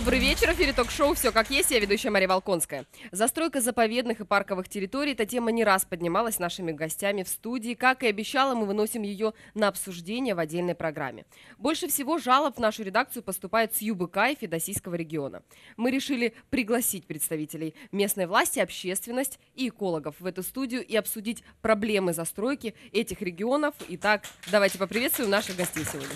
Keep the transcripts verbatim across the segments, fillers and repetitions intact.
Добрый вечер. В эфире ток-шоу «Все как есть». Я ведущая Мария Волконская. Застройка заповедных и парковых территорий. Эта тема не раз поднималась нашими гостями в студии. Как и обещала, мы выносим ее на обсуждение в отдельной программе. Больше всего жалоб в нашу редакцию поступает с ЮБК и Феодосийского региона. Мы решили пригласить представителей местной власти, общественность и экологов в эту студию и обсудить проблемы застройки этих регионов. Итак, давайте поприветствуем наших гостей сегодня.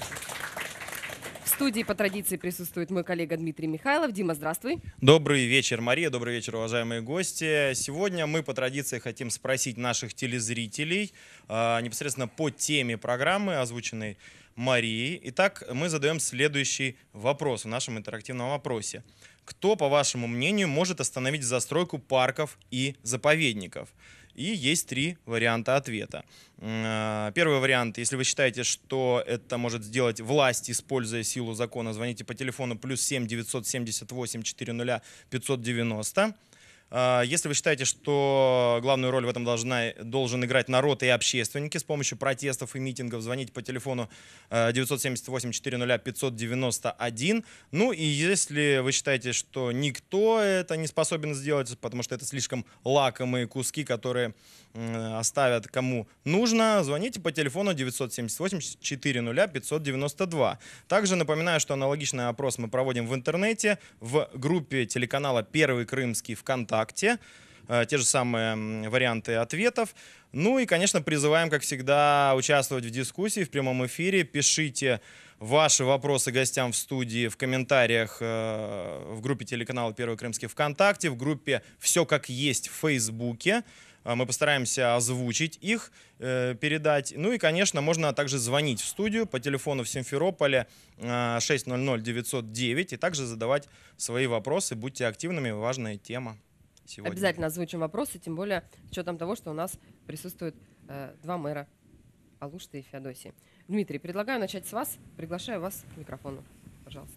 В студии по традиции присутствует мой коллега Дмитрий Михайлов. Дима, здравствуй. Добрый вечер, Мария. Добрый вечер, уважаемые гости. Сегодня мы по традиции хотим спросить наших телезрителей э, непосредственно по теме программы, озвученной Марией. Итак, мы задаем следующий вопрос в нашем интерактивном вопросе. Кто, по вашему мнению, может остановить застройку парков и заповедников? И есть три варианта ответа. Первый вариант: если вы считаете, что это может сделать власть, используя силу закона, звоните по телефону плюс семь девятьсот семьдесят восемь четыреста пятьсот девяносто. Если вы считаете, что главную роль в этом должна, должен играть народ и общественники с помощью протестов и митингов, звоните по телефону девятьсот семьдесят восемь четыреста пятьсот девяносто один. Ну и если вы считаете, что никто это не способен сделать, потому что это слишком лакомые куски, которые оставят кому нужно, звоните по телефону девятьсот семьдесят восемь четыреста пятьсот девяносто два. Также напоминаю, что аналогичный опрос мы проводим в интернете, в группе телеканала «Первый Крымский» ВКонтакте. Те же самые варианты ответов. Ну и, конечно, призываем, как всегда, участвовать в дискуссии в прямом эфире. Пишите ваши вопросы гостям в студии в комментариях в группе телеканала «Первый Крымский» ВКонтакте, в группе «Все как есть» в Фейсбуке. Мы постараемся озвучить их, э, передать. Ну и, конечно, можно также звонить в студию по телефону в Симферополе э, шесть ноль ноль девятьсот девять и также задавать свои вопросы. Будьте активными, важная тема сегодня. Обязательно озвучим вопросы, тем более с учетом того, что у нас присутствуют э, два мэра Алушты и Феодосии. Дмитрий, предлагаю начать с вас. Приглашаю вас к микрофону. Пожалуйста.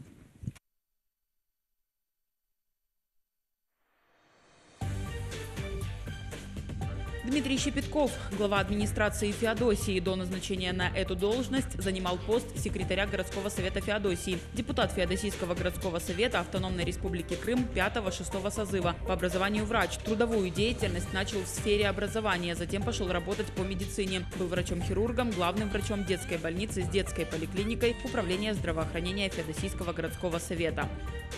Дмитрий Щепетков, глава администрации Феодосии, до назначения на эту должность занимал пост секретаря городского совета Феодосии, депутат Феодосийского городского совета Автономной Республики Крым пятого-шестого созыва. По образованию врач. Трудовую деятельность начал в сфере образования, затем пошел работать по медицине. Был врачом-хирургом, главным врачом детской больницы с детской поликлиникой Управления здравоохранения Феодосийского городского совета.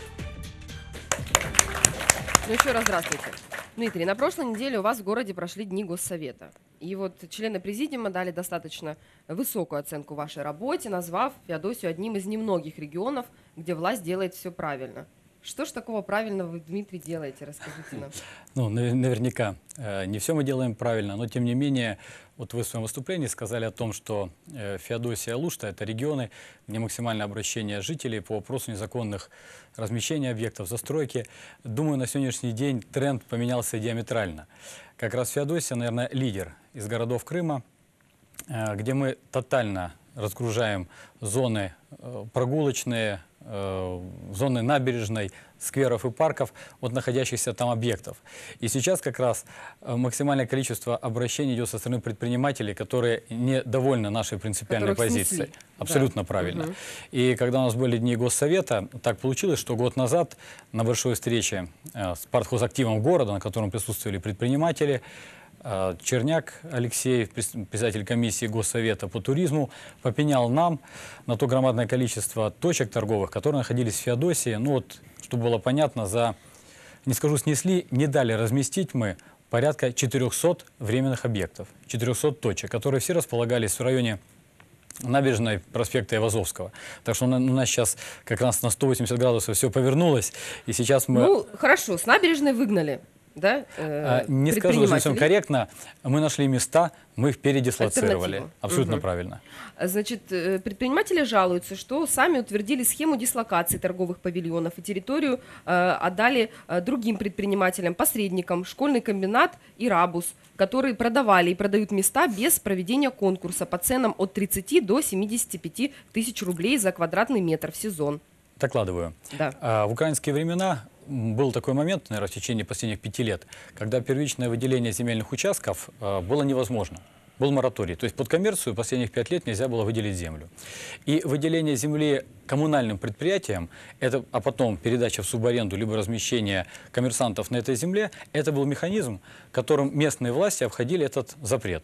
Ну еще раз здравствуйте. Дмитрий, на прошлой неделе у вас в городе прошли дни Госсовета. И вот члены президиума дали достаточно высокую оценку вашей работе, назвав Феодосию одним из немногих регионов, где власть делает все правильно. Что ж такого правильного вы, Дмитрий, делаете? Расскажите нам. Ну, наверняка не все мы делаем правильно, но тем не менее, вот вы в своем выступлении сказали о том, что Феодосия и Алушта – это регионы, где максимальное обращение жителей по вопросу незаконных размещений объектов, застройки. Думаю, на сегодняшний день тренд поменялся диаметрально. Как раз Феодосия, наверное, лидер из городов Крыма, где мы тотально разгружаем зоны прогулочные, зоны набережной, скверов и парков от находящихся там объектов. И сейчас как раз максимальное количество обращений идет со стороны предпринимателей, которые недовольны нашей принципиальной позицией. Абсолютно да. Правильно. Угу. И когда у нас были дни Госсовета, так получилось, что год назад на большой встрече с партхозактивом города, на котором присутствовали предприниматели, Черняк Алексей, председатель комиссии Госсовета по туризму, попенял нам на то громадное количество точек торговых, которые находились в Феодосии. Ну вот, чтобы было понятно, за, не скажу снесли, не дали разместить мы порядка четырёхсот временных объектов, четырёхсот точек, которые все располагались в районе набережной проспекта Айвазовского. Так что у нас сейчас как раз на сто восемьдесят градусов все повернулось, и сейчас мы... Ну, хорошо, с набережной выгнали. Да, э, не скажу, что совсем корректно. Мы нашли места, мы их передислоцировали. Абсолютно угу. правильно. Значит, предприниматели жалуются, что сами утвердили схему дислокации торговых павильонов и территорию э, отдали э, другим предпринимателям, посредникам, школьный комбинат и Рабус, которые продавали и продают места без проведения конкурса по ценам от тридцати до семидесяти пяти тысяч рублей за квадратный метр в сезон. Докладываю. Да. А, в украинские времена был такой момент, наверное, в течение последних пяти лет, когда первичное выделение земельных участков э, было невозможно. был мораторий. То есть под коммерцию последних пять лет нельзя было выделить землю. И выделение земли коммунальным предприятиям, это, а потом передача в субаренду, либо размещение коммерсантов на этой земле, это был механизм, которым местные власти обходили этот запрет.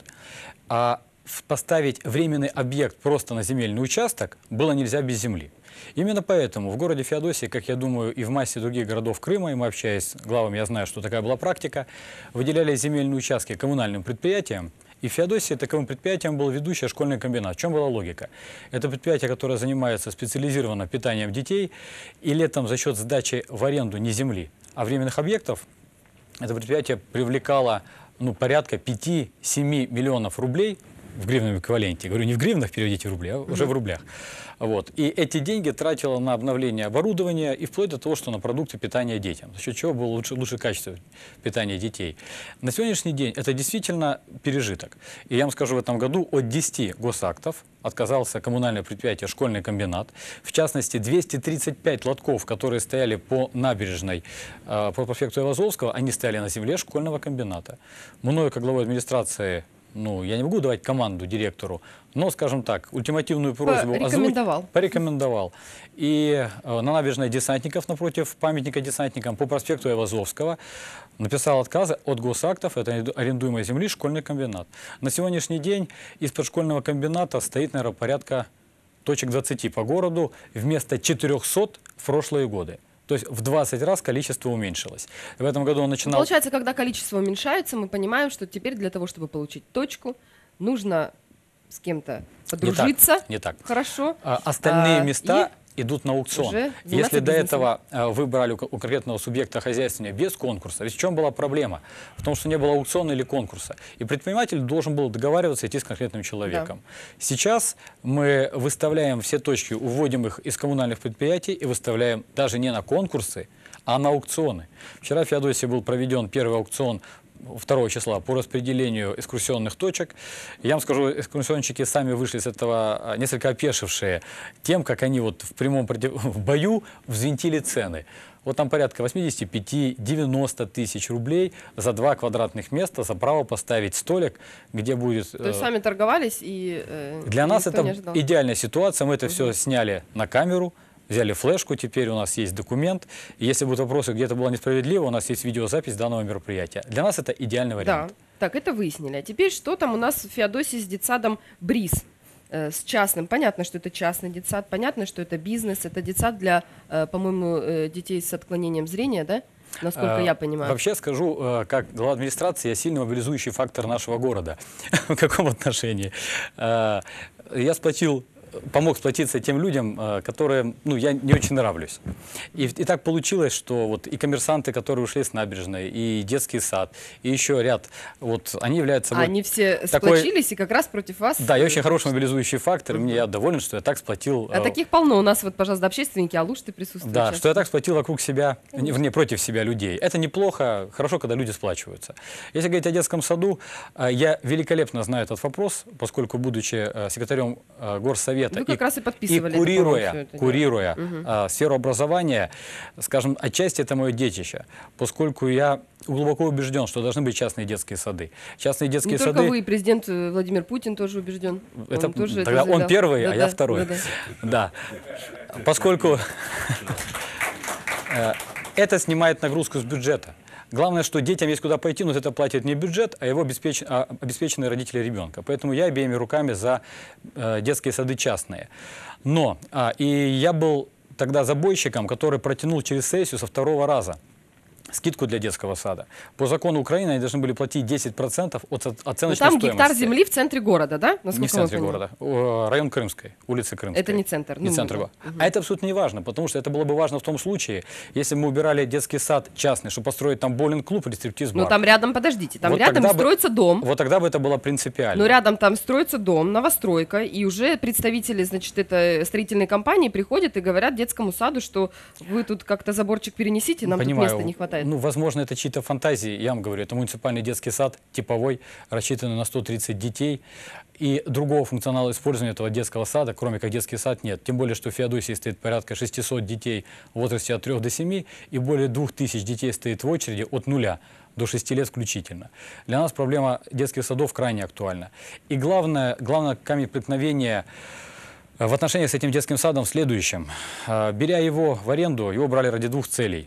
А поставить временный объект просто на земельный участок было нельзя без земли. Именно поэтому в городе Феодосии, как я думаю, и в массе других городов Крыма, и мы общаясь с главами, я знаю, что такая была практика, выделяли земельные участки коммунальным предприятиям. И в Феодосии таковым предприятием был ведущий школьный комбинат. В чем была логика? Это предприятие, которое занимается специализированно питанием детей, и летом за счет сдачи в аренду не земли, а временных объектов, это предприятие привлекало ну, порядка пяти-семи миллионов рублей в гривенном эквиваленте. Говорю, не в гривнах переведите в рубли, а уже в рублях. Вот. И эти деньги тратила на обновление оборудования и вплоть до того, что на продукты питания детям. За счет чего было лучше, лучше качество питания детей. На сегодняшний день это действительно пережиток. И я вам скажу, в этом году от десяти госактов отказался коммунальное предприятие «Школьный комбинат». В частности, двести тридцать пять лотков, которые стояли по набережной, э, по проспекту Айвазовского, они стояли на земле школьного комбината. Мною, как главой администрации, ну, я не могу давать команду директору, но, скажем так, ультимативную просьбу порекомендовал. Озвуч... порекомендовал. И э, на набережной Десантников, напротив памятника десантникам, по проспекту Айвазовского, написал отказы от госактов, это арендуемой земли, школьный комбинат. На сегодняшний день из-под школьного комбината стоит, наверное, порядка точек двадцати по городу, вместо четырёхсот в прошлые годы. То есть в двадцать раз количество уменьшилось. В этом году он начинал... Получается, когда количество уменьшается, мы понимаем, что теперь для того, чтобы получить точку, нужно с кем-то подружиться. Не так. Не так. Хорошо. А, остальные а, места идут на аукцион. Если до этого а, вы брали у, у конкретного субъекта хозяйствования без конкурса, ведь в чем была проблема? В том, что не было аукциона или конкурса. И предприниматель должен был договариваться идти с конкретным человеком. Да. Сейчас мы выставляем все точки, уводим их из коммунальных предприятий и выставляем даже не на конкурсы, а на аукционы. Вчера в Феодосии был проведен первый аукцион второго числа по распределению экскурсионных точек. Я вам скажу, экскурсионщики сами вышли с этого несколько опешившие тем, как они вот в прямом против... в бою взвинтили цены. Вот там порядка восьмидесяти пяти — девяноста тысяч рублей за два квадратных места, за право поставить столик, где будет... То есть сами торговались и... Э, Для нас это идеальная ситуация. Мы это угу. все сняли на камеру. Взяли флешку, теперь у нас есть документ. И если будут вопросы, где-то было несправедливо, у нас есть видеозапись данного мероприятия. Для нас это идеальный вариант. Да, так, это выяснили. А теперь что там у нас в Феодосии с детсадом «Бриз», э, с частным? Понятно, что это частный детсад, понятно, что это бизнес, это детсад для, э, по-моему, э, детей с отклонением зрения, да? Насколько а, я понимаю. Вообще скажу, как глава администрации, я сильно мобилизующий фактор нашего города. В каком отношении? Я сплотил... помог сплотиться тем людям, которые, ну, я не очень нравлюсь. И, и так получилось, что вот и коммерсанты, которые ушли с набережной, и детский сад, и еще ряд, вот они являются... Они вот все такой... сплотились и как раз против вас? Да, я очень хороший мобилизующий фактор, угу. мне я доволен, что я так сплотил... А таких полно у нас, вот, пожалуйста, общественники, Алушты присутствуют. Да, сейчас. Что я так сплотил вокруг себя, не против себя людей. Это неплохо, хорошо, когда люди сплачиваются. Если говорить о детском саду, я великолепно знаю этот вопрос, поскольку, будучи секретарем горсовета, Вы как и, раз и подписывали. И курируя, это, курируя угу. а, сферу образования, скажем, отчасти это мое детище, поскольку я глубоко убежден, что должны быть частные детские сады. Частные детские Не сады... только вы, и президент Владимир Путин тоже убежден. Это, он тоже тогда это он первый, да, а да, я второй. Да, да. да. Поскольку это снимает нагрузку с бюджета. Главное, что детям есть куда пойти, но это платит не бюджет, а его обеспеч... а обеспеченные родители ребенка. Поэтому я обеими руками за э, детские сады частные. Но а, и я был тогда забойщиком, который протянул через сессию со второго раза скидку для детского сада. По закону Украины они должны были платить десять процентов от оценочной там стоимости. Гектар земли в центре города, да? Насколько не в центре города. Район Крымской, улица Крымской. Это не центр. Не ну, центр угу. А это абсолютно не важно, потому что это было бы важно в том случае, если мы убирали детский сад частный, чтобы построить там боулинг-клуб или стриптиз-бар. Ну там рядом, подождите, там вот рядом строится бы, дом. Вот тогда бы это было принципиально. Но рядом там строится дом, новостройка, и уже представители, значит, этой строительной компании приходят и говорят детскому саду, что вы тут как-то заборчик перенесите, нам Понимаю. тут места не хватает. Ну, возможно, это чьи-то фантазии, я вам говорю, это муниципальный детский сад, типовой, рассчитанный на сто тридцать детей, и другого функционала использования этого детского сада, кроме как детский сад, нет. Тем более, что в Феодосии стоит порядка шестисот детей в возрасте от трёх до семи, и более двух тысяч детей стоит в очереди от нуля до шести лет включительно. Для нас проблема детских садов крайне актуальна. И главное, главное камень преткновения в отношении с этим детским садом в следующем. Беря его в аренду, его брали ради двух целей.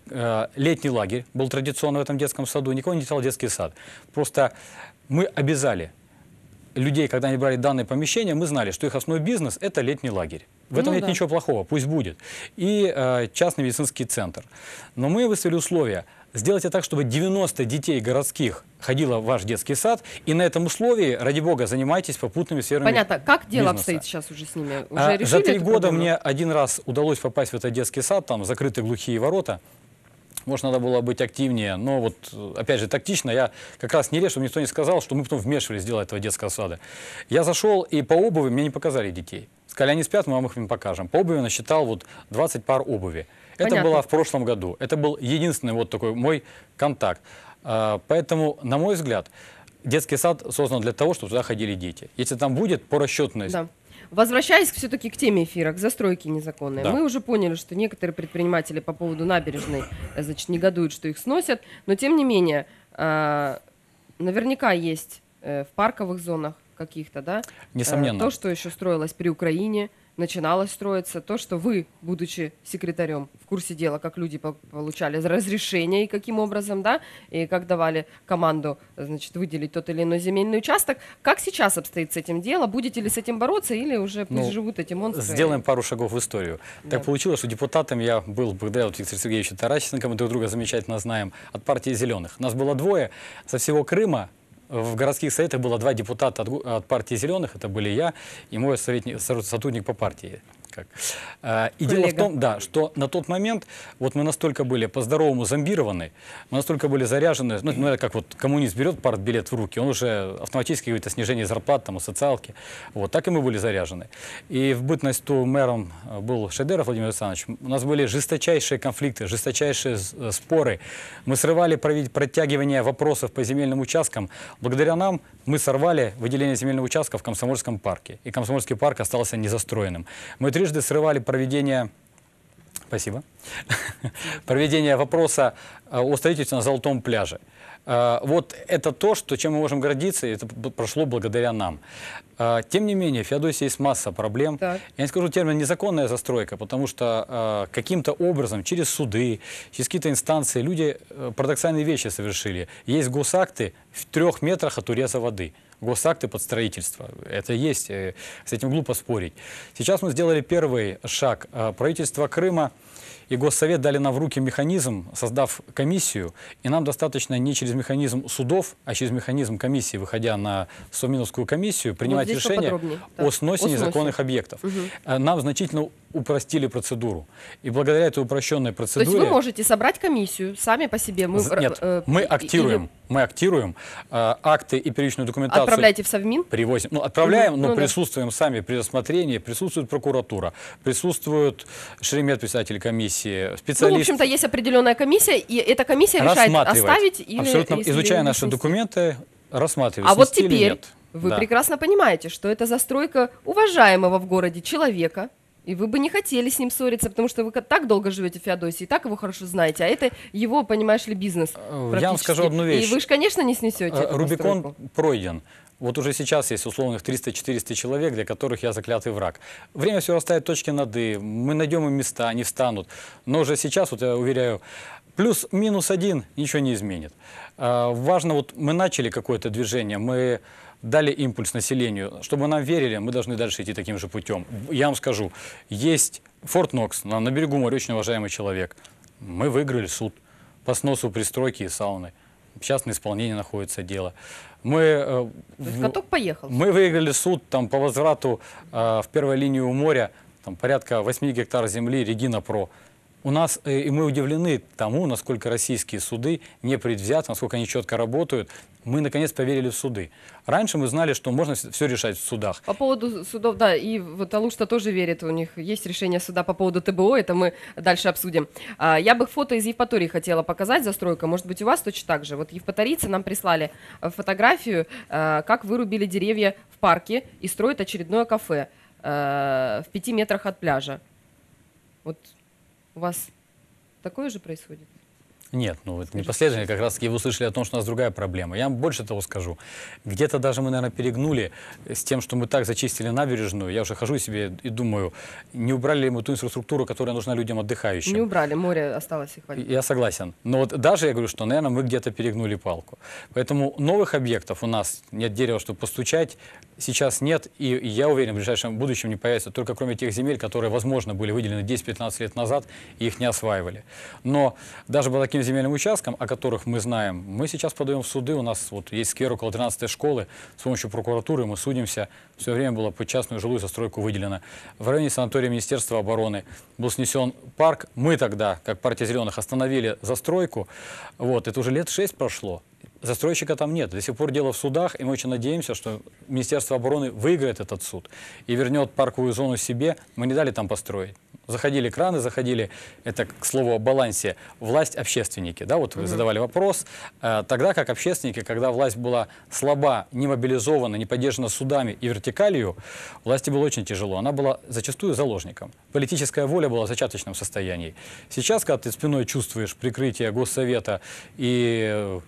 Летний лагерь был традиционно в этом детском саду, никого не интересовал детский сад. Просто мы обязали людей, когда они брали данное помещение, мы знали, что их основной бизнес – это летний лагерь. В этом Ну, нет да. ничего плохого, пусть будет. И э, частный медицинский центр. Но мы выставили условия. Сделайте так, чтобы девяносто детей городских ходило в ваш детский сад, и на этом условии, ради бога, занимайтесь попутными сферами Понятно. Как дело бизнеса. обстоит сейчас уже с ними? Уже А, решили За три эту года проблему? мне один раз удалось попасть в этот детский сад, там закрыты глухие ворота. Может, надо было быть активнее, но вот, опять же, тактично я как раз не лез, чтобы никто не сказал, что мы потом вмешивались в дело этого детского сада. Я зашел, и по обуви мне не показали детей. Сказали, они спят, мы вам их им покажем. По обуви насчитал вот двадцать пар обуви. Это Понятно. было в прошлом году. Это был единственный вот такой мой контакт. А, Поэтому, на мой взгляд, детский сад создан для того, чтобы туда ходили дети. Если там будет по расчетной... Да. Возвращаясь все-таки к теме эфира, к застройке незаконной. Да. Мы уже поняли, что некоторые предприниматели по поводу набережной, э, значит, негодуют, что их сносят. Но тем не менее, э, наверняка есть э, в парковых зонах каких-то, да? Несомненно. Э, то, что еще строилось при Украине, начиналось строиться. То, что вы, будучи секретарем, в курсе дела, как люди по- получали разрешение и каким образом, да, и как давали команду, значит, выделить тот или иной земельный участок. Как сейчас обстоит с этим дело? Будете ли с этим бороться или уже пусть Ну, живут эти монстры? Сделаем пару шагов в историю. Да. Так получилось, что депутатом я был благодаря вот Виктору Сергеевичу Тарасенко, мы друг друга замечательно знаем, от партии «Зеленых». Нас было двое, со всего Крыма в городских советах было два депутата от, гу- от партии «Зеленых», это были я и мой советник, со- сотрудник по партии. Как. А, И дело в Коллега. том, да, что на тот момент вот мы настолько были по-здоровому зомбированы, мы настолько были заряжены, ну, это как вот коммунист берет партбилет в руки, он уже автоматически говорит о снижении зарплат, там, о социалке. Вот, так и мы были заряжены. И в бытность то мэром э, был Шейдеров Владимир Александрович. У нас были жесточайшие конфликты, жесточайшие с- э, споры. Мы срывали провед- протягивание вопросов по земельным участкам. Благодаря нам мы сорвали выделение земельного участка в Комсомольском парке. И Комсомольский парк остался незастроенным. Мы трижды срывали проведение... Спасибо. Проведение вопроса э, о строительстве на Золотом пляже. Э, Вот это то, что, чем мы можем гордиться, и это б- прошло благодаря нам. Э, Тем не менее, в Феодосии есть масса проблем. Так. Я не скажу термин «незаконная застройка», потому что э, каким-то образом, через суды, через какие-то инстанции люди э, парадоксальные вещи совершили. Есть госакты в трех метрах от уреза воды. Госакты под строительство. Это есть, э, с этим глупо спорить. Сейчас мы сделали первый шаг. Э, Правительство Крыма и Госсовет дали нам в руки механизм, создав комиссию, и нам достаточно не через механизм судов, а через механизм комиссии, выходя на Совминовскую комиссию, принимать здесь решение поподробнее. о Так. сносе О сносе. незаконных объектов. Э, Нам значительно упростили процедуру. И благодаря этой упрощенной То есть процедуре... вы можете собрать комиссию сами по себе. Мы, З- Нет, э, мы и- актируем, или мы актируем э, акты и первичную документацию. Отправляете в Совмин? Привозим. Ну, отправляем, Мгм. но Ну да. присутствуем сами при рассмотрении. Присутствует прокуратура, присутствует Шеремет, председатель комиссии, Ну, в специалист. общем-то, есть определенная комиссия, и эта комиссия решает рассматривает. оставить или... Абсолютно, если изучая не наши снести. документы, рассматривает, А вот снести или теперь нет. вы Да. прекрасно понимаете, что это застройка уважаемого в городе человека, и вы бы не хотели с ним ссориться, потому что вы ка- так долго живете в Феодосии, так его хорошо знаете, а это его, понимаешь ли, бизнес. Э, Я вам практически. скажу одну вещь. И вы же, конечно, не снесете Э, эту Рубикон постройку. пройден. Вот уже сейчас есть условных триста-четыреста человек, для которых я заклятый враг. Время все расставит точки над «и». Мы найдем им места, они встанут. Но уже сейчас, вот я уверяю, плюс-минус один ничего не изменит. А, Важно, вот мы начали какое-то движение, мы дали импульс населению. Чтобы нам верили, мы должны дальше идти таким же путем. Я вам скажу, есть Форт Нокс, на, на берегу моря, очень уважаемый человек. Мы выиграли суд по сносу пристройки и сауны. Сейчас на исполнении находится дело. Мы, э, То есть в- каток поехал. мы выиграли суд там, по возврату э, в первой линии у моря, там, порядка восьми гектар земли, Регина Про. У нас, э, и мы удивлены тому, насколько российские суды не предвзяты, насколько они четко работают. Мы, наконец, поверили в суды. Раньше мы знали, что можно все решать в судах. По поводу судов, да, и вот Алушта тоже верит, у них есть решение суда по поводу ТБО, это мы дальше обсудим. А, Я бы фото из Евпатории хотела показать, застройка, может быть, у вас точно так же. Вот евпаторийцы нам прислали э, фотографию, э, как вырубили деревья в парке и строят очередное кафе э, в пяти метрах от пляжа. Вот у вас такое же происходит? Нет, ну это не последовательно, как раз таки вы услышали о том, что у нас другая проблема. Я вам больше того скажу. Где-то даже мы, наверное, перегнули с тем, что мы так зачистили набережную. Я уже хожу себе и думаю, не убрали ли мы ту инфраструктуру, которая нужна людям отдыхающим. Не убрали, море осталось их водить. Я согласен. Но вот даже я говорю, что, наверное, мы где-то перегнули палку. Поэтому новых объектов у нас нет дерева, чтобы постучать, сейчас нет. И я уверен, в ближайшем будущем не появится только кроме тех земель, которые, возможно, были выделены десять-пятнадцать лет назад, и их не осваивали. Но даже по таким земельным участкам, о которых мы знаем, мы сейчас подаем в суды. У нас вот есть сквер около тринадцатой школы. С помощью прокуратуры мы судимся. Все время было под частную жилую застройку выделено. В районе санатория Министерства обороны был снесен парк. Мы тогда, как партия зеленых, остановили застройку. Вот, это уже лет шесть прошло. Застройщика там нет. До сих пор дело в судах, и мы очень надеемся, что Министерство обороны выиграет этот суд и вернет парковую зону себе. Мы не дали там построить. Заходили краны, заходили, это, к слову, о балансе, власть общественники. Да, вот вы mm-hmm. задавали вопрос. Тогда как общественники, когда власть была слаба, не мобилизована, не поддержана судами и вертикалью, власти было очень тяжело. Она была зачастую заложником. Политическая воля была в зачаточном состоянии. Сейчас, когда ты спиной чувствуешь прикрытие Госсовета и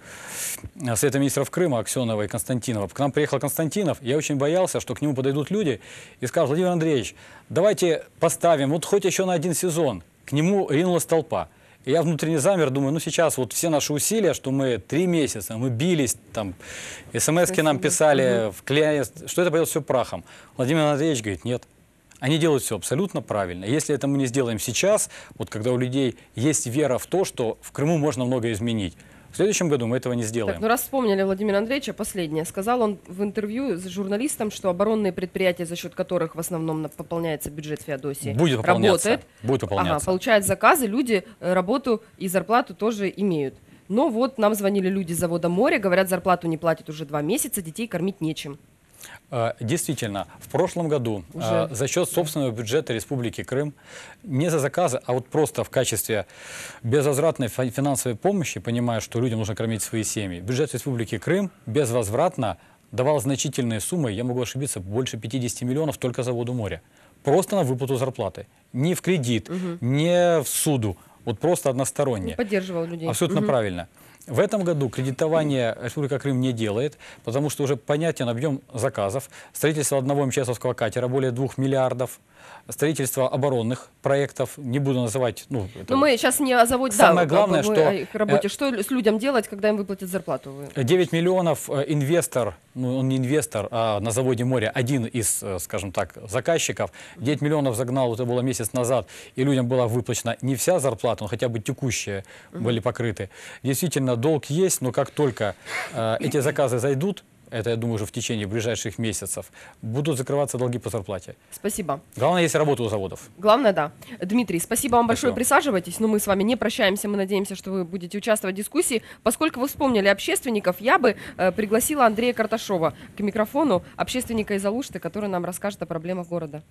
Совета министров Крыма, Аксенова и Константинова, к нам приехал Константинов, я очень боялся, что к нему подойдут люди и скажут: Владимир Андреевич, давайте поставим, вот хоть еще на один сезон. К нему ринулась толпа. И я внутренне замер, думаю, ну сейчас вот все наши усилия, что мы три месяца, мы бились, там, смс-ки нам писали, угу. вклеили, что это пойдет все прахом. Владимир Андреевич говорит: нет. Они делают все абсолютно правильно. Если это мы не сделаем сейчас, вот когда у людей есть вера в то, что в Крыму можно многое изменить, в следующем году мы этого не сделаем. Так, ну раз вспомнили Владимира Андреевича, последнее. Сказал он в интервью с журналистом, что оборонные предприятия, за счет которых в основном пополняется бюджет Феодосии, будет выполняться. Работает. Будет выполняться. Ага, получают заказы, люди работу и зарплату тоже имеют. Но вот нам звонили люди с завода «Море», говорят, зарплату не платят уже два месяца, детей кормить нечем. Действительно, в прошлом году Уже... за счет собственного бюджета Республики Крым, не за заказы, а вот просто в качестве безвозвратной финансовой помощи, понимая, что людям нужно кормить свои семьи, бюджет Республики Крым безвозвратно давал значительные суммы, я могу ошибиться, больше пятидесяти миллионов только заводу «Море». Просто на выплату зарплаты. Не в кредит, угу. не в суду, вот просто односторонне. Поддерживал людей. Абсолютно угу. правильно. В этом году кредитование Республика Крым не делает, потому что уже понятен объем заказов. Строительство одного МЧСовского катера более двух миллиардов. Строительство оборонных проектов, не буду называть... Ну, это... Но мы сейчас не о заводе, Самое да, главное, мы что... о их работе. Что с людям делать, когда им выплатят зарплату? девять миллионов инвестор, ну он не инвестор, а на заводе «Море» один из, скажем так, заказчиков, девять миллионов загнал, это было месяц назад, и людям была выплачена не вся зарплата, но хотя бы текущие угу. были покрыты. Действительно, долг есть, но как только э, эти заказы зайдут, это, я думаю, уже в течение ближайших месяцев, будут закрываться долги по зарплате. Спасибо. Главное, есть работа у заводов. Главное, да. Дмитрий, спасибо вам большое. Спасибо. Присаживайтесь. Но мы с вами не прощаемся. Мы надеемся, что вы будете участвовать в дискуссии. Поскольку вы вспомнили общественников, я бы э, пригласила Андрея Карташова к микрофону, общественника из Алушты, который нам расскажет о проблемах города.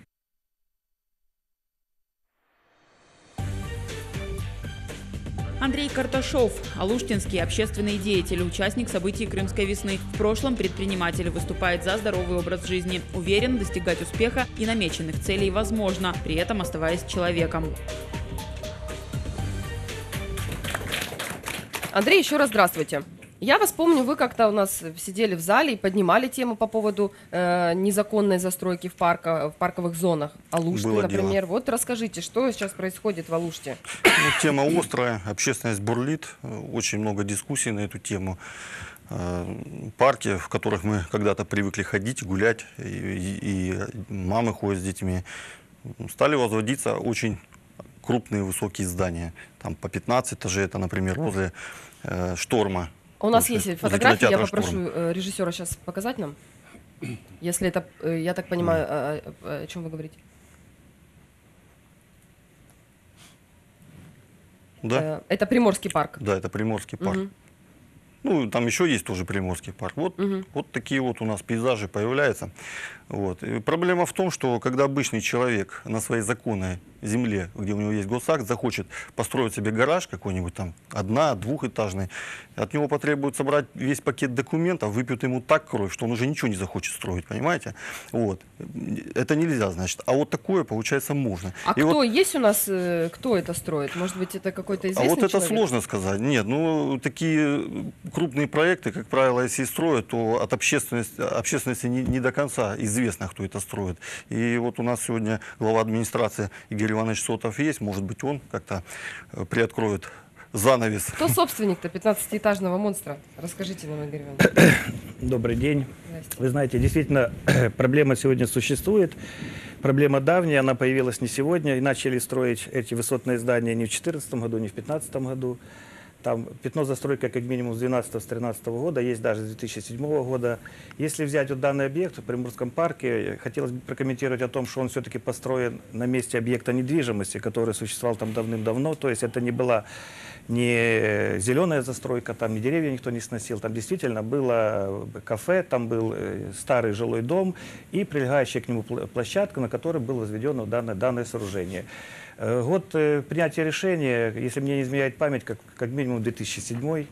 Андрей Карташов – алуштинский общественный деятель, участник событий Крымской весны. В прошлом предприниматель выступает за здоровый образ жизни. Уверен, достигать успеха и намеченных целей возможно, при этом оставаясь человеком. Андрей, еще раз здравствуйте. Я вас помню, вы как-то у нас сидели в зале и поднимали тему по поводу э, незаконной застройки в, парка, в парковых зонах Алушты, Было например. Дело. Вот расскажите, что сейчас происходит в Алуште? Ну, тема острая, общественность бурлит, очень много дискуссий на эту тему. Парки, в которых мы когда-то привыкли ходить, гулять, и, и, и мамы ходят с детьми, стали возводиться очень крупные высокие здания. Там по пятнадцать этажей, это, например, возле э, Шторма. У нас есть фотографии, я попрошу Шторм. режиссера сейчас показать нам, если это, я так понимаю, о, о, о чем вы говорите. Да. Это Приморский парк. Да, это Приморский парк. Угу. Ну, там еще есть тоже Приморский парк. Вот, угу. вот такие вот у нас пейзажи появляются. Вот. И проблема в том, что когда обычный человек на свои законы земле, где у него есть госакт, захочет построить себе гараж какой-нибудь там, одна-, двухэтажный, от него потребует собрать весь пакет документов, выпьют ему так кровь, что он уже ничего не захочет строить, понимаете? Вот. Это нельзя, значит. А вот такое, получается, можно. А И кто вот, есть у нас, э, кто это строит? Может быть, это какой-то а известный вот это человек? сложно сказать. Нет, ну, такие крупные проекты, как правило, если и строят, то от общественности, общественности не, не до конца известно, кто это строит. И вот у нас сегодня глава администрации Игорь Иванович Сотов есть, может быть, он как-то э, приоткроет занавес. Кто собственник-то пятнадцатиэтажного монстра? Расскажите нам, Игорь Иванович. Добрый день. Здрасте. Вы знаете, действительно, проблема сегодня существует. Проблема давняя, она появилась не сегодня. И начали строить эти высотные здания не в две тысячи четырнадцатом году, не в две тысячи пятнадцатом году. Там пятно застройка как минимум с две тысячи двенадцатого — с две тысячи тринадцатого года, есть даже с две тысячи седьмого года. Если взять вот данный объект в Приморском парке, хотелось бы прокомментировать о том, что он все-таки построен на месте объекта недвижимости, который существовал там давным-давно. То есть это не была не зеленая застройка, там ни деревья никто не сносил. Там действительно было кафе, там был старый жилой дом и прилегающая к нему площадка, на которой было возведено данное, данное сооружение. Год принятия решения, если мне не изменяет память, как, как минимум две тысячи седьмой.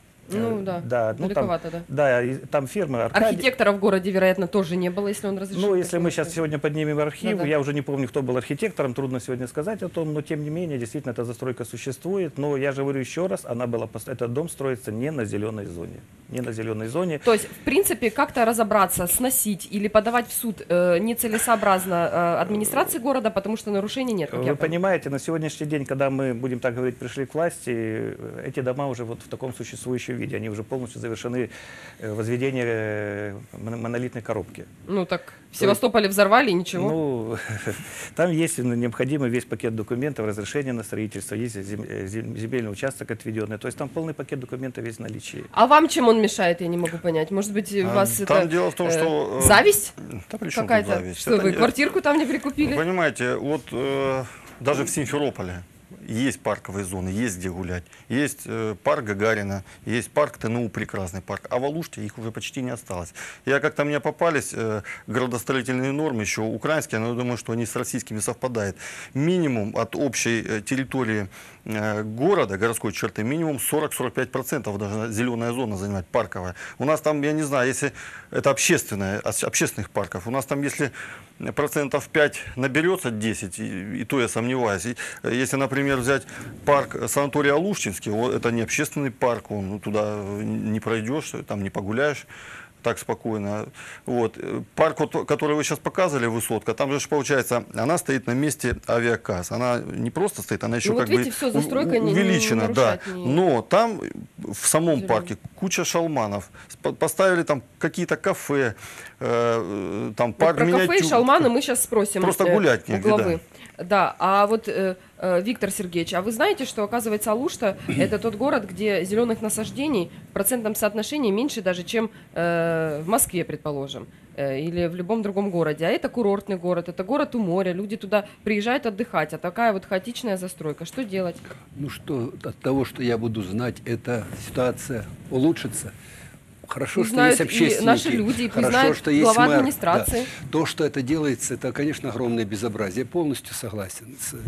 Ну да, да, ну, далековато, там, да. Да, и там фирма Аркадий. Архитектора в городе, вероятно, тоже не было, если он разрешил. Ну, если мы такое сейчас строить. сегодня поднимем архив, Да-да. я уже не помню, кто был архитектором, трудно сегодня сказать о том, но тем не менее, действительно, эта застройка существует. Но я же говорю еще раз, она была, пост- этот дом строится не на зеленой зоне. Не на зеленой зоне. То есть, в принципе, как-то разобраться, сносить или подавать в суд э, нецелесообразно э, администрации города, потому что нарушений нет, как Вы я понимаю. понимаете, на сегодняшний день, когда мы, будем так говорить, пришли к власти, э, эти дома уже вот в таком существующем виде, они уже полностью завершены э, возведение э, мон- монолитной коробки. Ну так, в Севастополе взорвали и ничего. Ну, там есть ну, необходимый весь пакет документов, разрешение на строительство, есть зем- э, зем- земельный участок отведенный, то есть там полный пакет документов весь в наличии. А вам чем он мешает, я не могу понять. Может быть, у А, вас там это дело в том, э, что, э, зависть Да при чем тут какая-то? зависть? Что Это вы не- квартирку там не Вы прикупили? понимаете, вот э, даже в Симферополе есть парковые зоны, есть где гулять. Есть э, парк Гагарина, есть парк ТНУ, прекрасный парк. А в Алуште их уже почти не осталось. Я как-то мне попались э, градостроительные нормы, еще украинские, но я думаю, что они с российскими совпадают. Минимум от общей э, территории э, города, городской черты, минимум сорок-сорок пять процентов даже зеленая зона занимает, парковая. У нас там, я не знаю, если это общественная, ос- общественных парков, у нас там, если процентов пять наберется, десять, и, и то я сомневаюсь. И, э, если, например, взять парк санатория Алуштинский, вот это не общественный парк, он, ну, туда не пройдешь, там не погуляешь так спокойно. Вот. Э, Парк, вот, который вы сейчас показывали, высотка, там же ж, получается, она стоит на месте авиакасс. Она не просто стоит, она еще Ну, вот как видите, бы всё, у- застройка у- не- не увеличена. Да. нарушать не- Но там в самом Зелёный. парке куча шалманов. Спо- Поставили там какие-то кафе, э, э, там Вот парк про кафе и миниатюр- шалманы мы сейчас спросим. Просто э, гулять у негде, главы. Да, а вот, э, э, Виктор Сергеевич, а вы знаете, что, оказывается, Алушта – это тот город, где зеленых насаждений в процентном соотношении меньше даже, чем э, в Москве, предположим, э, или в любом другом городе. А это курортный город, это город у моря, люди туда приезжают отдыхать, а такая вот хаотичная застройка. Что делать? Ну что, от того, что я буду знать, эта ситуация улучшится. Хорошо, что Знают есть и общественники. наши люди, и Хорошо, признает что есть глава мэр. администрации. Да. То, что это делается, это, конечно, огромное безобразие. Я полностью согласен с,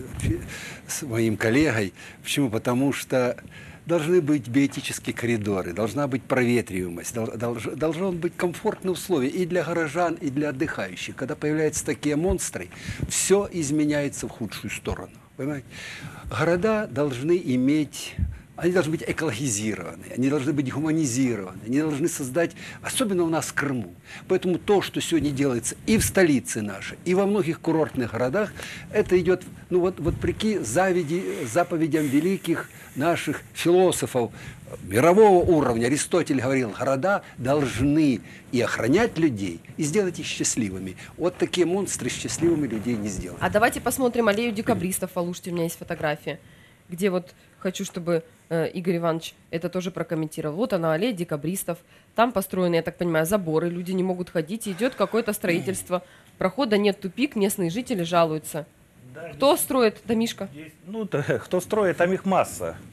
с моим коллегой. Почему? Потому что должны быть биотические коридоры, должна быть проветриваемость, дол- долж- должны быть комфортные условия и для горожан, и для отдыхающих. Когда появляются такие монстры, все изменяется в худшую сторону. Понимаете? Города должны иметь... Они должны быть экологизированы, они должны быть гуманизированы, они должны создать, особенно у нас в Крыму. Поэтому то, что сегодня делается и в столице нашей, и во многих курортных городах, это идет, ну вот, вот прики завиди, заповедям великих наших философов мирового уровня. Аристотель говорил, города должны и охранять людей, и сделать их счастливыми. Вот такие монстры счастливыми людей не сделают. А давайте посмотрим аллею декабристов в Алуште, у меня есть фотография, где вот хочу, чтобы э, Игорь Иванович это тоже прокомментировал. Вот она, аллея декабристов, там построены, я так понимаю, заборы, люди не могут ходить, идет какое-то строительство, прохода нет, тупик, местные жители жалуются. Да, Кто строит домишко? есть- ну, то, кто строит, там их масса.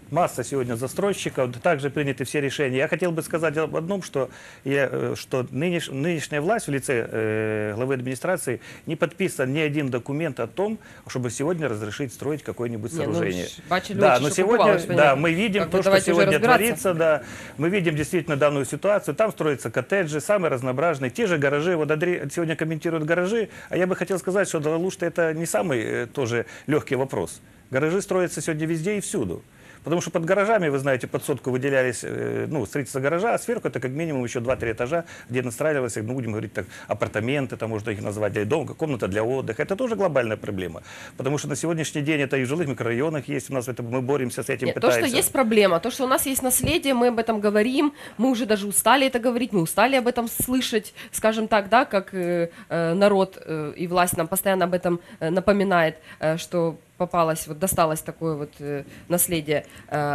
масса сегодня застройщиков, также приняты все решения. Я хотел бы сказать об одном, что, я, э, что нынеш, нынешняя власть в лице э, главы администрации не подписан ни один документ о том, чтобы сегодня разрешить строить какое-нибудь Не, ну, сооружение. ж- бачили да, очень, но что сегодня покупалось, да, понятно. мы видим Как бы то, что давайте уже сегодня разбираться. творится. Да, мы видим действительно данную ситуацию. Там строятся коттеджи, самые разнообразные, те же гаражи. Вот Андрей сегодня комментирует гаражи, а я бы хотел сказать, что Алушта это не самый э, тоже легкий вопрос. Гаражи строятся сегодня везде и всюду. Потому что под гаражами, вы знаете, под сотку выделялись, э, ну, строительство гаража, а сверху это как минимум еще два-три этажа, где настраивались, ну, будем говорить так, апартаменты, там можно их назвать, или дом, комната для отдыха. Это тоже глобальная проблема. Потому что на сегодняшний день это и в жилых микрорайонах есть, у нас это, мы боремся с этим, Нет, то, пытаемся. что есть проблема, то, что у нас есть наследие, мы об этом говорим, мы уже даже устали это говорить, мы устали об этом слышать, скажем так, да, как э, э, народ э, и власть нам постоянно об этом э, напоминает, э, что попалось, вот досталось такое вот э, наследие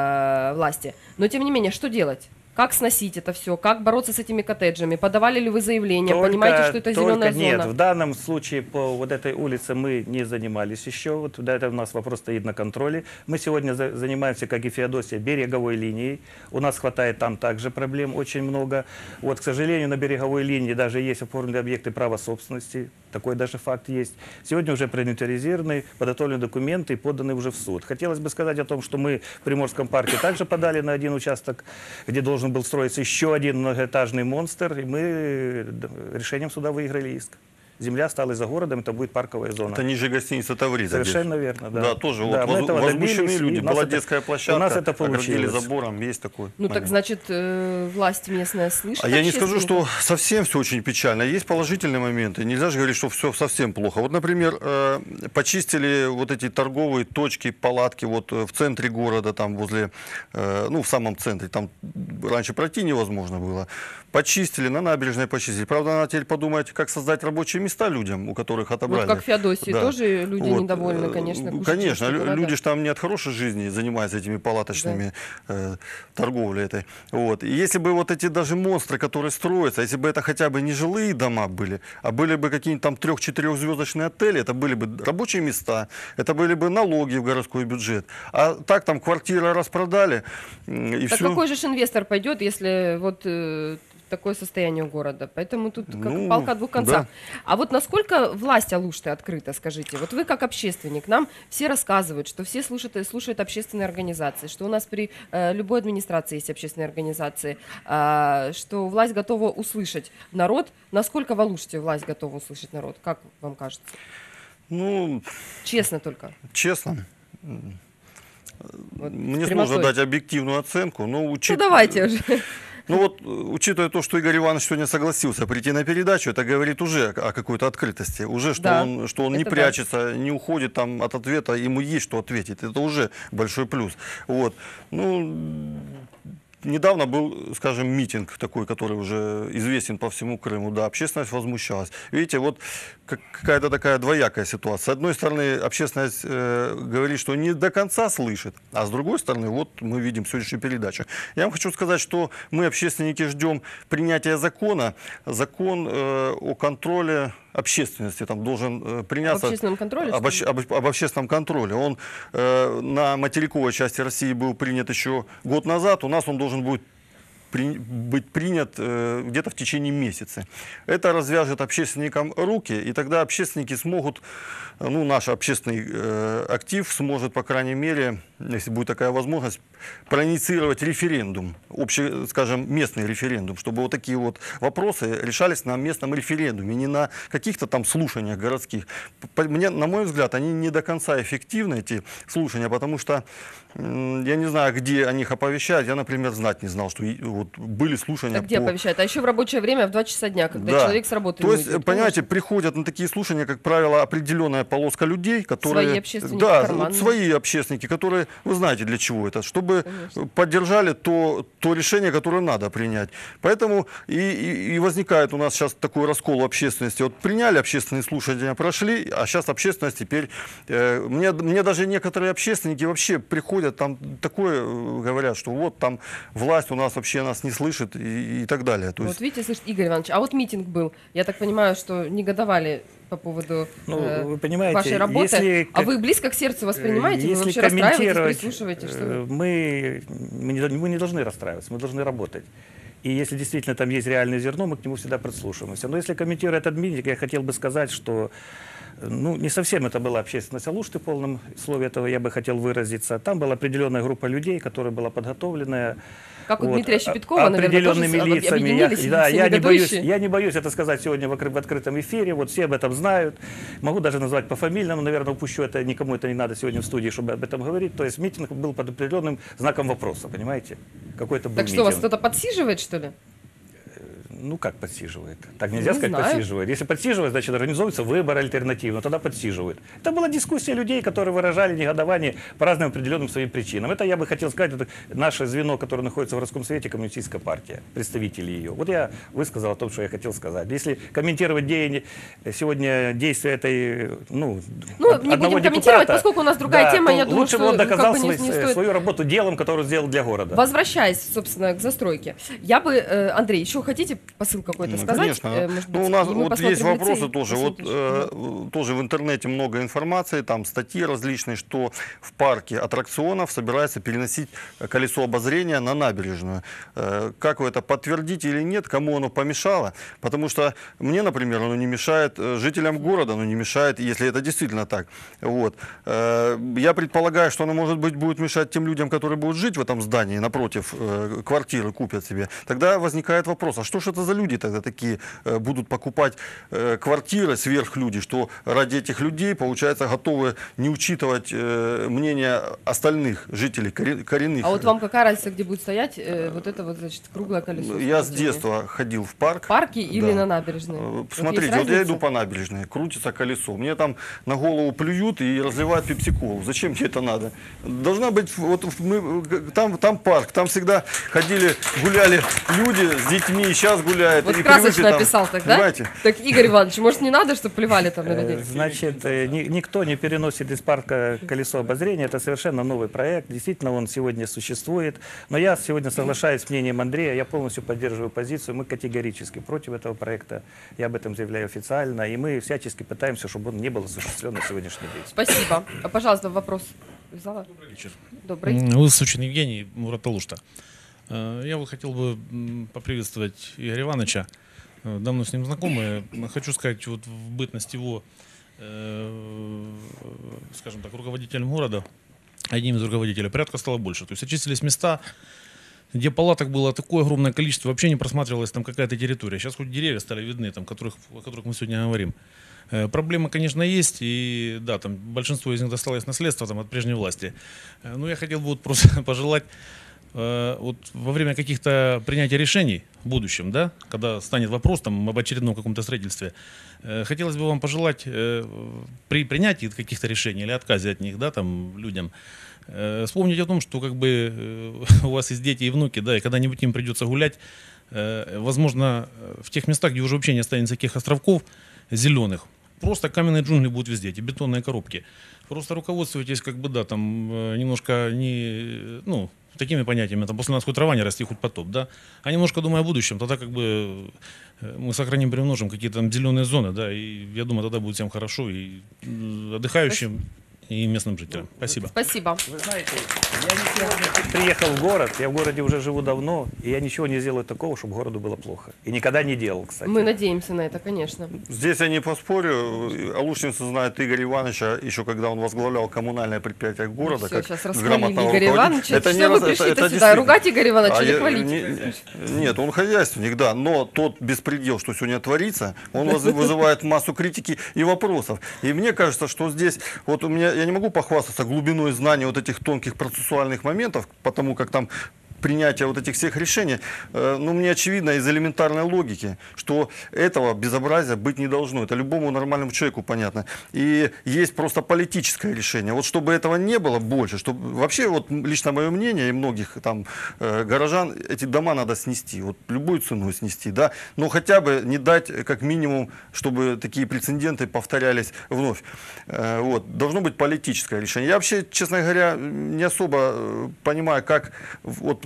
э, власти. Но тем не менее, что делать? Как сносить это все? Как бороться с этими коттеджами? Подавали ли вы заявление? Только- Понимаете, что это только зеленая нет, зона? в данном случае по вот этой улице мы не занимались еще. Вот да, это у нас вопрос стоит на контроле. Мы сегодня за- занимаемся, как и Феодосия, береговой линией. У нас хватает там также проблем очень много. Вот, к сожалению, на береговой линии даже есть оформлены объекты права собственности. Такой даже факт есть. Сегодня уже проинвентаризированы, подготовлены документы и поданы уже в суд. Хотелось бы сказать о том, что мы в Приморском парке также подали на один участок, где должен был строиться еще один многоэтажный монстр, и мы решением суда выиграли иск. Земля осталась за городом, это будет парковая зона. Это ниже гостиницы «Таврида». Совершенно верно, да. Да, тоже Да, вот мы воз- этого возмущены добились, и люди. у нас Была это- детская площадка, у нас это оградили получилось. забором, есть такой Ну так момент. значит, э, власть местная слышит А я не скажу, общественников? что совсем все очень печально. Есть положительные моменты. Нельзя же говорить, что все совсем плохо. Вот, например, э, почистили вот эти торговые точки, палатки вот э, в центре города, там возле, э, ну, в самом центре. Там раньше пройти невозможно было. Почистили, на набережной почистили. Правда, надо теперь подумать, как создать рабочие места людям, у которых отобрали. Вот как в Феодосии Да. тоже люди Вот, недовольны, э, конечно. кушать Конечно, что-то лю- надо. люди же там не от хорошей жизни занимаются этими палаточными э, торговлей этой. Вот. И если бы вот эти даже монстры, которые строятся, если бы это хотя бы не жилые дома были, а были бы какие-нибудь там трех-четырехзвездочные отели, это были бы рабочие места, это были бы налоги в городской бюджет. А так там квартиры распродали, м, и Так все. какой же ж инвестор пойдет, если вот э, такое состояние у города? Поэтому тут как Ну, палка о двух концах. да. А вот насколько власть Алушты открыта, скажите? Вот вы как общественник, нам все рассказывают, что все слушают, слушают общественные организации, что у нас при э, любой администрации есть общественные организации, а, что власть готова услышать народ. Насколько в Алуште власть готова услышать народ? Как вам кажется? Ну, Честно только. честно, Вот, мне с сложно прямотой. дать объективную оценку, но Ну учит... давайте уже. Ну вот, э, учитывая то, что Игорь Иванович сегодня согласился прийти на передачу, это говорит уже о какой-то открытости, уже что Да, он, что он не это да. прячется, не уходит там от ответа, ему есть что ответить. Это уже большой плюс. Вот. Ну, недавно был, скажем, митинг такой, который уже известен по всему Крыму, да, общественность возмущалась. Видите, вот как- какая-то такая двоякая ситуация. С одной стороны, общественность э, говорит, что не до конца слышит, а с другой стороны, вот мы видим сегодняшнюю передачу. Я вам хочу сказать, что мы, общественники, ждем принятия закона, закон э, о контроле общественности, там должен э, приняться... Об общественном контроле, Об, что обще- об- об общественном контроле. Он э, на материковой части России был принят еще год назад, у нас он должен будет при- быть принят э, где-то в течение месяца. Это развяжет общественникам руки, и тогда общественники смогут, э, ну, наш общественный э, актив сможет, по крайней мере, если будет такая возможность, проинициировать референдум, общий, скажем, местный референдум, чтобы вот такие вот вопросы решались на местном референдуме, не на каких-то там слушаниях городских. По- Мне, на мой взгляд, они не до конца эффективны, эти слушания, потому что м, я не знаю, где о них оповещают. Я, например, знать не знал, что и- вот были слушания. Так где по- оповещают? А еще в рабочее время в два часа дня, когда Да. человек с работы То не есть, уйдет. понимаете, приходят на такие слушания, как правило, определенная полоска людей, которые... Свои общественники Да, карманные. вот свои общественники, которые, вы знаете, для чего это, чтобы поддержали то, то решение, которое надо принять. Поэтому и, и, и возникает у нас сейчас такой раскол общественности. Вот приняли общественные слушания, прошли, а сейчас общественность теперь... э, мне, мне даже некоторые общественники вообще приходят, там такое э, говорят, что вот там власть у нас вообще нас не слышит и, и так далее. То есть, Вот видите, слышит Игорь Иванович, а вот митинг был. Я так понимаю, что негодовали по поводу Ну, э, вы понимаете, вашей работы. если А к- вы близко к сердцу воспринимаете? Вы Если вообще расстраиваетесь, комментировать, прислушиваетесь? Что э, вы? мы, мы, не, мы не должны расстраиваться, мы должны работать. И если действительно там есть реальное зерно, мы к нему всегда прислушиваемся. Но если комментируя этот митинг, я хотел бы сказать, что ну, не совсем это была общественность Алушты в полном слове этого, я бы хотел выразиться. Там была определенная группа людей, которая была подготовленная. Как у вот, Дмитрия Щепеткова, наверное, тоже определенными лицами. Я, объединились да, все я, не боюсь, негодующие. я не боюсь это сказать сегодня в, в открытом эфире. Вот все об этом знают. Могу даже назвать пофамильно, но, наверное, упущу это. Никому это не надо сегодня в студии, чтобы об этом говорить. То есть митинг был под определенным знаком вопроса, понимаете? Какой-то был Так что, вас митинг. кто-то подсиживает, что ли? Ну, как подсиживает? Так нельзя Не сказать знаю. подсиживает. Если подсиживает, значит, организуется выбор альтернативно, тогда подсиживают. Это была дискуссия людей, которые выражали негодование по разным определенным своим причинам. Это, я бы хотел сказать, это наше звено, которое находится в городском совете, коммунистическая партия, представители ее. Вот я высказал о том, что я хотел сказать. Если комментировать деяния, сегодня действия этой, ну, Ну, од- не одного будем комментировать, депутата, поскольку у нас другая да, тема, то я думаю, лучше что бы он доказал как бы не- свой- не стоит. свою работу делом, который сделал для города. Возвращаясь, собственно, к застройке. Я бы, э, Андрей, еще хотите посыл какой-то Ну, сказать? конечно. Э, может Ну, быть, у нас и мы вот посмотрим есть лицей, вопросы тоже. Вот посмотрим. э, тоже в интернете много информации, там статьи различные, что в парке аттракционов собирается переносить колесо обозрения на набережную. Э, как вы это подтвердите или нет, кому оно помешало? Потому что мне, например, оно не мешает, э, жителям города оно не мешает, если это действительно так. Вот. Э, я предполагаю, что оно, может быть, будет мешать тем людям, которые будут жить в этом здании, напротив э, квартиры купят себе. Тогда возникает вопрос, а что же это за люди тогда такие э, будут покупать э, квартиры сверхлюди, что ради этих людей, получается, готовы не учитывать э, мнение остальных жителей, коре- коренных. А вот вам какая разница, где будет стоять э, вот это вот, значит, круглое колесо? Я с смотрите? детства ходил в парк. В парке или Да. на набережной? Э, Вот Смотрите, есть вот я разница? иду по набережной, крутится колесо, мне там на голову плюют и разливают пепси-колу. Зачем мне это надо? Должна быть, вот мы, там, там парк, там всегда ходили, гуляли люди с детьми, сейчас гуляют. Вот и красочно привыкли там, описал так, да? понимаете? Так, Игорь Иванович, может, не надо, чтобы плевали там на Э, людей? Значит, э, ни- никто не переносит из парка колесо обозрения. Это совершенно новый проект. Действительно, он сегодня существует. Но я сегодня соглашаюсь с мнением Андрея. Я полностью поддерживаю позицию. Мы категорически против этого проекта. Я об этом заявляю официально. И мы всячески пытаемся, чтобы он не был осуществлен на сегодняшний день. Спасибо. А, пожалуйста, вопрос. Зала? Добрый вечер. Добрый. Высочин Евгений, город Алушта. Э, Я вот хотел бы м, поприветствовать Игоря Ивановича. Э, Давно с ним знакомы. Хочу сказать, вот в бытность его, э, скажем так, руководителем города, одним из руководителей, порядка стало больше. То есть очистились места, где палаток было такое огромное количество, вообще не просматривалась там какая-то территория. Сейчас хоть деревья стали видны, там, которых, о которых мы сегодня говорим. Э, Проблема, конечно, есть, и да, там большинство из них досталось наследство там, от прежней власти. Э, Но я хотел бы вот просто пожелать э, вот во время каких-то принятия решений в будущем, да, когда станет вопрос там, об очередном каком-то строительстве, э, хотелось бы вам пожелать э, при принятии каких-то решений или отказе от них, да, там, людям, э, вспомнить о том, что как бы э, у вас есть дети и внуки, да, и когда-нибудь им придется гулять, э, возможно, в тех местах, где уже вообще не останется таких островков зеленых, просто каменные джунгли будут везде, эти бетонные коробки. Просто руководствуйтесь, как бы, да, там, э, немножко не, ну, такими понятиями, там, после нас хоть трава не расти, хоть потоп, да, а немножко думая о будущем, тогда, как бы, э, мы сохраним, приумножим какие-то там зеленые зоны, да, и я думаю, тогда будет всем хорошо, и э, отдыхающим, и местным жителям. Спасибо. Спасибо. Вы знаете, я не сегодня приехал в город, я в городе уже живу давно, и я ничего не сделаю такого, чтобы городу было плохо. И никогда не делал, кстати. Мы надеемся на это, конечно. Здесь я не поспорю. Алушинцы знают Игоря Ивановича, еще когда он возглавлял коммунальное предприятие города. Все, как сейчас расхвалили грамотного Игоря руководителя. Ивановича. Это Что не вы раз- пришли-то это- это сюда? действительно. Ругать Игоря Ивановича А или я- хвалить? не- Нет, он хозяйственник, да, но тот беспредел, что сегодня творится, он воз- вызывает массу критики и вопросов. И мне кажется, что здесь, вот у меня, я не могу похвастаться глубиной знания вот этих тонких процессуальных моментов, потому как там принятия вот этих всех решений, э, ну, мне очевидно из элементарной логики, что этого безобразия быть не должно. Это любому нормальному человеку понятно. И есть просто политическое решение. Вот чтобы этого не было больше, чтобы вообще, вот лично мое мнение и многих там э, горожан, эти дома надо снести. Вот любую цену снести, да. Но хотя бы не дать, как минимум, чтобы такие прецеденты повторялись вновь. Э, вот. Должно быть политическое решение. Я вообще, честно говоря, не особо э, понимаю, как вот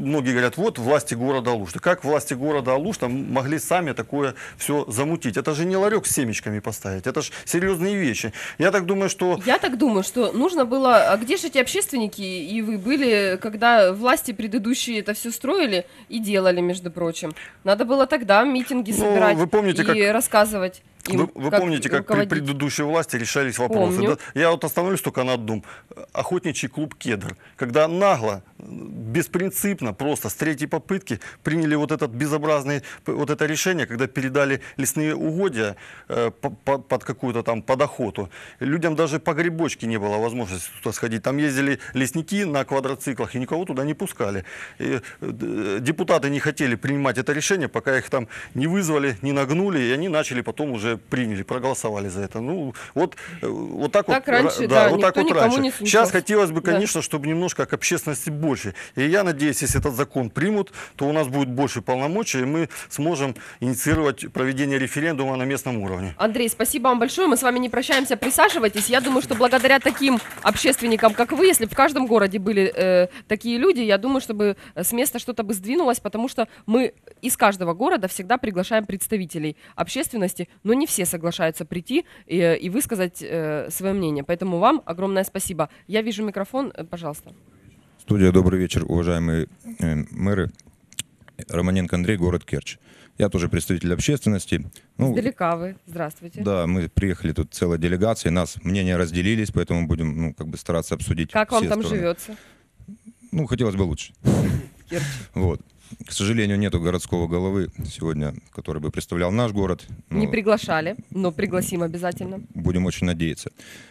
многие говорят, вот власти города Алушты. Как власти города Алушта могли сами такое все замутить? Это же не ларек с семечками поставить, это же серьезные вещи. Я так думаю, что... Я так думаю, что нужно было... А где же эти общественники и вы были, когда власти предыдущие это все строили и делали, между прочим? Надо было тогда митинги Ну, собирать вы помните, и как- рассказывать им, Вы, вы как помните, как при руководить. предыдущей власти решались вопросы? Помню. Да? Я вот остановлюсь только на одном. Охотничий клуб «Кедр». Когда нагло, беспринципно, просто с третьей попытки приняли вот этот безобразный, вот это решение, когда передали лесные угодья э, по- по- под какую-то там, под охоту. Людям даже по грибочке не было возможности туда сходить. Там ездили лесники на квадроциклах и никого туда не пускали. И, э, депутаты не хотели принимать это решение, пока их там не вызвали, не нагнули, и они начали потом уже приняли, проголосовали за это. Ну, вот, э, вот так, Так вот, раньше, ра- да, вот так никто вот никому раньше. не сунется. Сейчас хотелось бы, Да. конечно, чтобы немножко к общественности больше. И я надеюсь, если этот закон примут, то у нас будет больше полномочий, и мы сможем инициировать проведение референдума на местном уровне. Андрей, спасибо вам большое. Мы с вами не прощаемся. Присаживайтесь. Я думаю, что благодаря таким общественникам, как вы, если бы в каждом городе были э, такие люди, я думаю, чтобы с места что-то бы сдвинулось, потому что мы из каждого города всегда приглашаем представителей общественности, но не все соглашаются прийти и, и высказать э, свое мнение. Поэтому вам огромное спасибо. Я вижу микрофон, э, пожалуйста. Студия, добрый вечер, уважаемые э, мэры. Романенко Андрей, город Керчь. Я тоже представитель общественности. Ну, Издалека вы. Здравствуйте. да, мы приехали тут целой делегацией, нас мнения разделились, поэтому будем, ну, как бы стараться обсудить. Как вам все там стороны. живется? Ну, хотелось бы лучше. Керчь? Вот. К сожалению, нету городского головы сегодня, который бы представлял наш город. Не Ну, приглашали, но пригласим обязательно. Будем очень надеяться.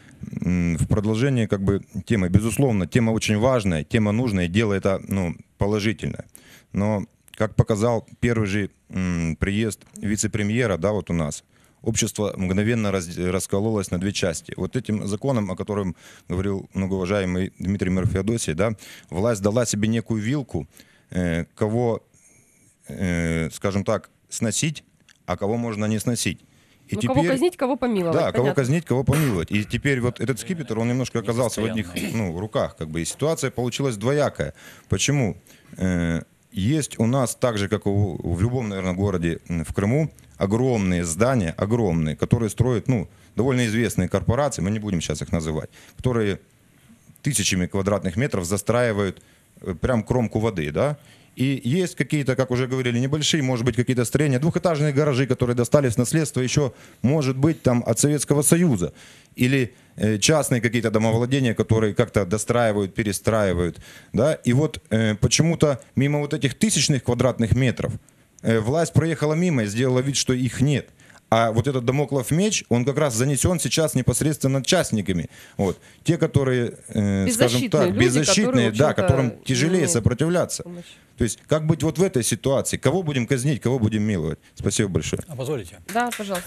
М, В продолжение как бы темы, безусловно, тема очень важная, тема нужная, дело это, ну, положительное. Но, как показал первый же м, приезд вице-премьера, да, вот у нас, общество мгновенно раз- раскололось на две части. Вот этим законом, о котором говорил многоуважаемый Дмитрий Мэр Феодосий, да, власть дала себе некую вилку, э, кого, э, скажем так, сносить, а кого можно не сносить. И Ну, кого казнить, кого помиловать. да, кого понятно. казнить, кого помиловать. И теперь вот этот скипетр, он немножко оказался в одних, ну, руках, как бы, и ситуация получилась двоякая. Почему? Э, Есть у нас, так же, как у- в любом, наверное, городе м, в Крыму, огромные здания, огромные, которые строят, ну, довольно известные корпорации, мы не будем сейчас их называть, которые тысячами квадратных метров застраивают э, прям кромку воды, да. И есть какие-то, как уже говорили, небольшие, может быть, какие-то строения, двухэтажные гаражи, которые достались в наследство еще, может быть, там от Советского Союза. Или э, частные какие-то домовладения, которые как-то достраивают, перестраивают. Да? И вот э, почему-то мимо вот этих тысячных квадратных метров э, власть проехала мимо и сделала вид, что их нет. А вот этот дамоклов меч, он как раз занесен сейчас непосредственно частниками. Вот. Те, которые, э, скажем Беззащитные так, люди, беззащитные, которые, в да, общем-то, которым не тяжелее имеют сопротивляться. помощи. То есть, как быть вот в этой ситуации? Кого будем казнить, кого будем миловать? Спасибо большое. А позволите? Да, пожалуйста.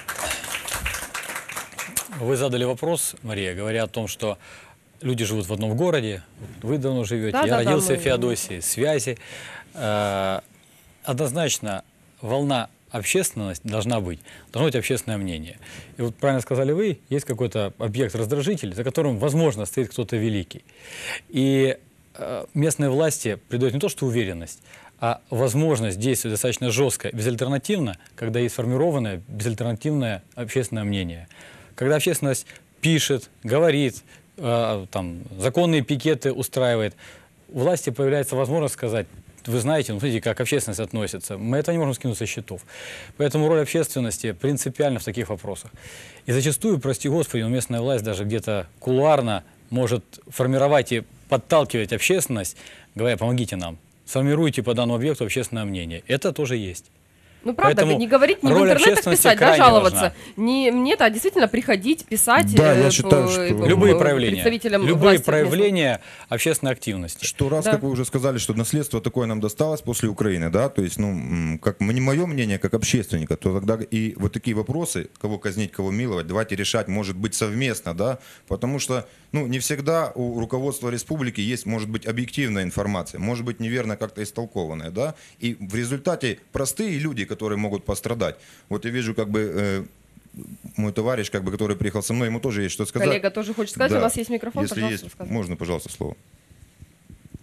Вы задали вопрос, Мария, говоря о том, что люди живут в одном городе, вы давно живете, Да, я да, да, родился мы- в Феодосии, связи. Э, Однозначно волна общественности должна быть, должно быть общественное мнение. И вот правильно сказали вы, есть какой-то объект-раздражитель, за которым, возможно, стоит кто-то великий. И э, местные власти придают не то что уверенность, а возможность действовать достаточно жестко, безальтернативно, когда есть сформированное безальтернативное общественное мнение. Когда общественность пишет, говорит, э, там, законные пикеты устраивает, у власти появляется возможность сказать: вы знаете, ну, смотрите, как общественность относится. Мы это не можем скинуть со счетов. Поэтому роль общественности принципиальна в таких вопросах. И зачастую, прости господи, но местная власть даже где-то кулуарно может формировать и подталкивать общественность, говоря: помогите нам, сформируйте по данному объекту общественное мнение. Это тоже есть. Ну, правда, Поэтому не говорить, не в роль интернетах общественности писать, да, крайне жаловаться. важна. Не мне-то, а действительно приходить, писать Да, я э, считаю, по- что- э, Любые э, проявления, представителям любые власти проявления общественной активности. Что раз, Да. как вы уже сказали, что наследство такое нам досталось после Украины, да, то есть, ну, м, как не мое мнение, как общественника, то тогда и вот такие вопросы, кого казнить, кого миловать, давайте решать, может быть, совместно, да, потому что, ну, не всегда у руководства республики есть, может быть, объективная информация, может быть, неверно как-то истолкованная, да, и в результате простые люди, которые могут пострадать. Вот я вижу, как бы, э, мой товарищ, как бы, который приехал со мной, ему тоже есть что сказать. Коллега тоже хочет сказать, Да. у нас есть микрофон, Если пожалуйста, есть, рассказывайте. можно, пожалуйста, слово.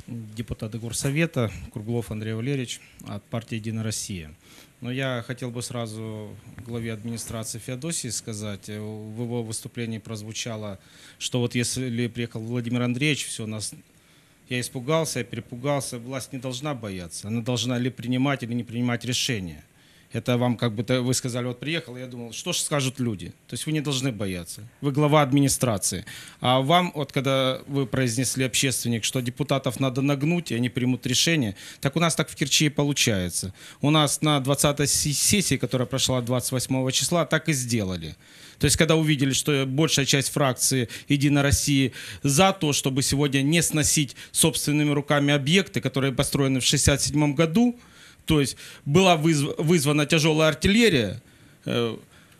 депутаты Горсовета, Круглов Андрей Валерьевич от партии «Единая Россия». Но я хотел бы сразу главе администрации Феодосии сказать, в его выступлении прозвучало, что вот если приехал Владимир Андреевич, все, нас, я испугался, я перепугался, власть не должна бояться, она должна ли принимать или не принимать решения. Это вам как бы, вы сказали, вот приехал, я думал, что же скажут люди? То есть вы не должны бояться. Вы глава администрации. А вам, вот когда вы произнесли, общественник, что депутатов надо нагнуть, и они примут решение, так у нас так в Керчи и получается. У нас на двадцатой сессии, которая прошла двадцать восьмого числа, так и сделали. То есть, когда увидели, что большая часть фракции «Единой России» за то, чтобы сегодня не сносить собственными руками объекты, которые построены в шестьдесят седьмом году, то есть была вызвана тяжелая артиллерия э,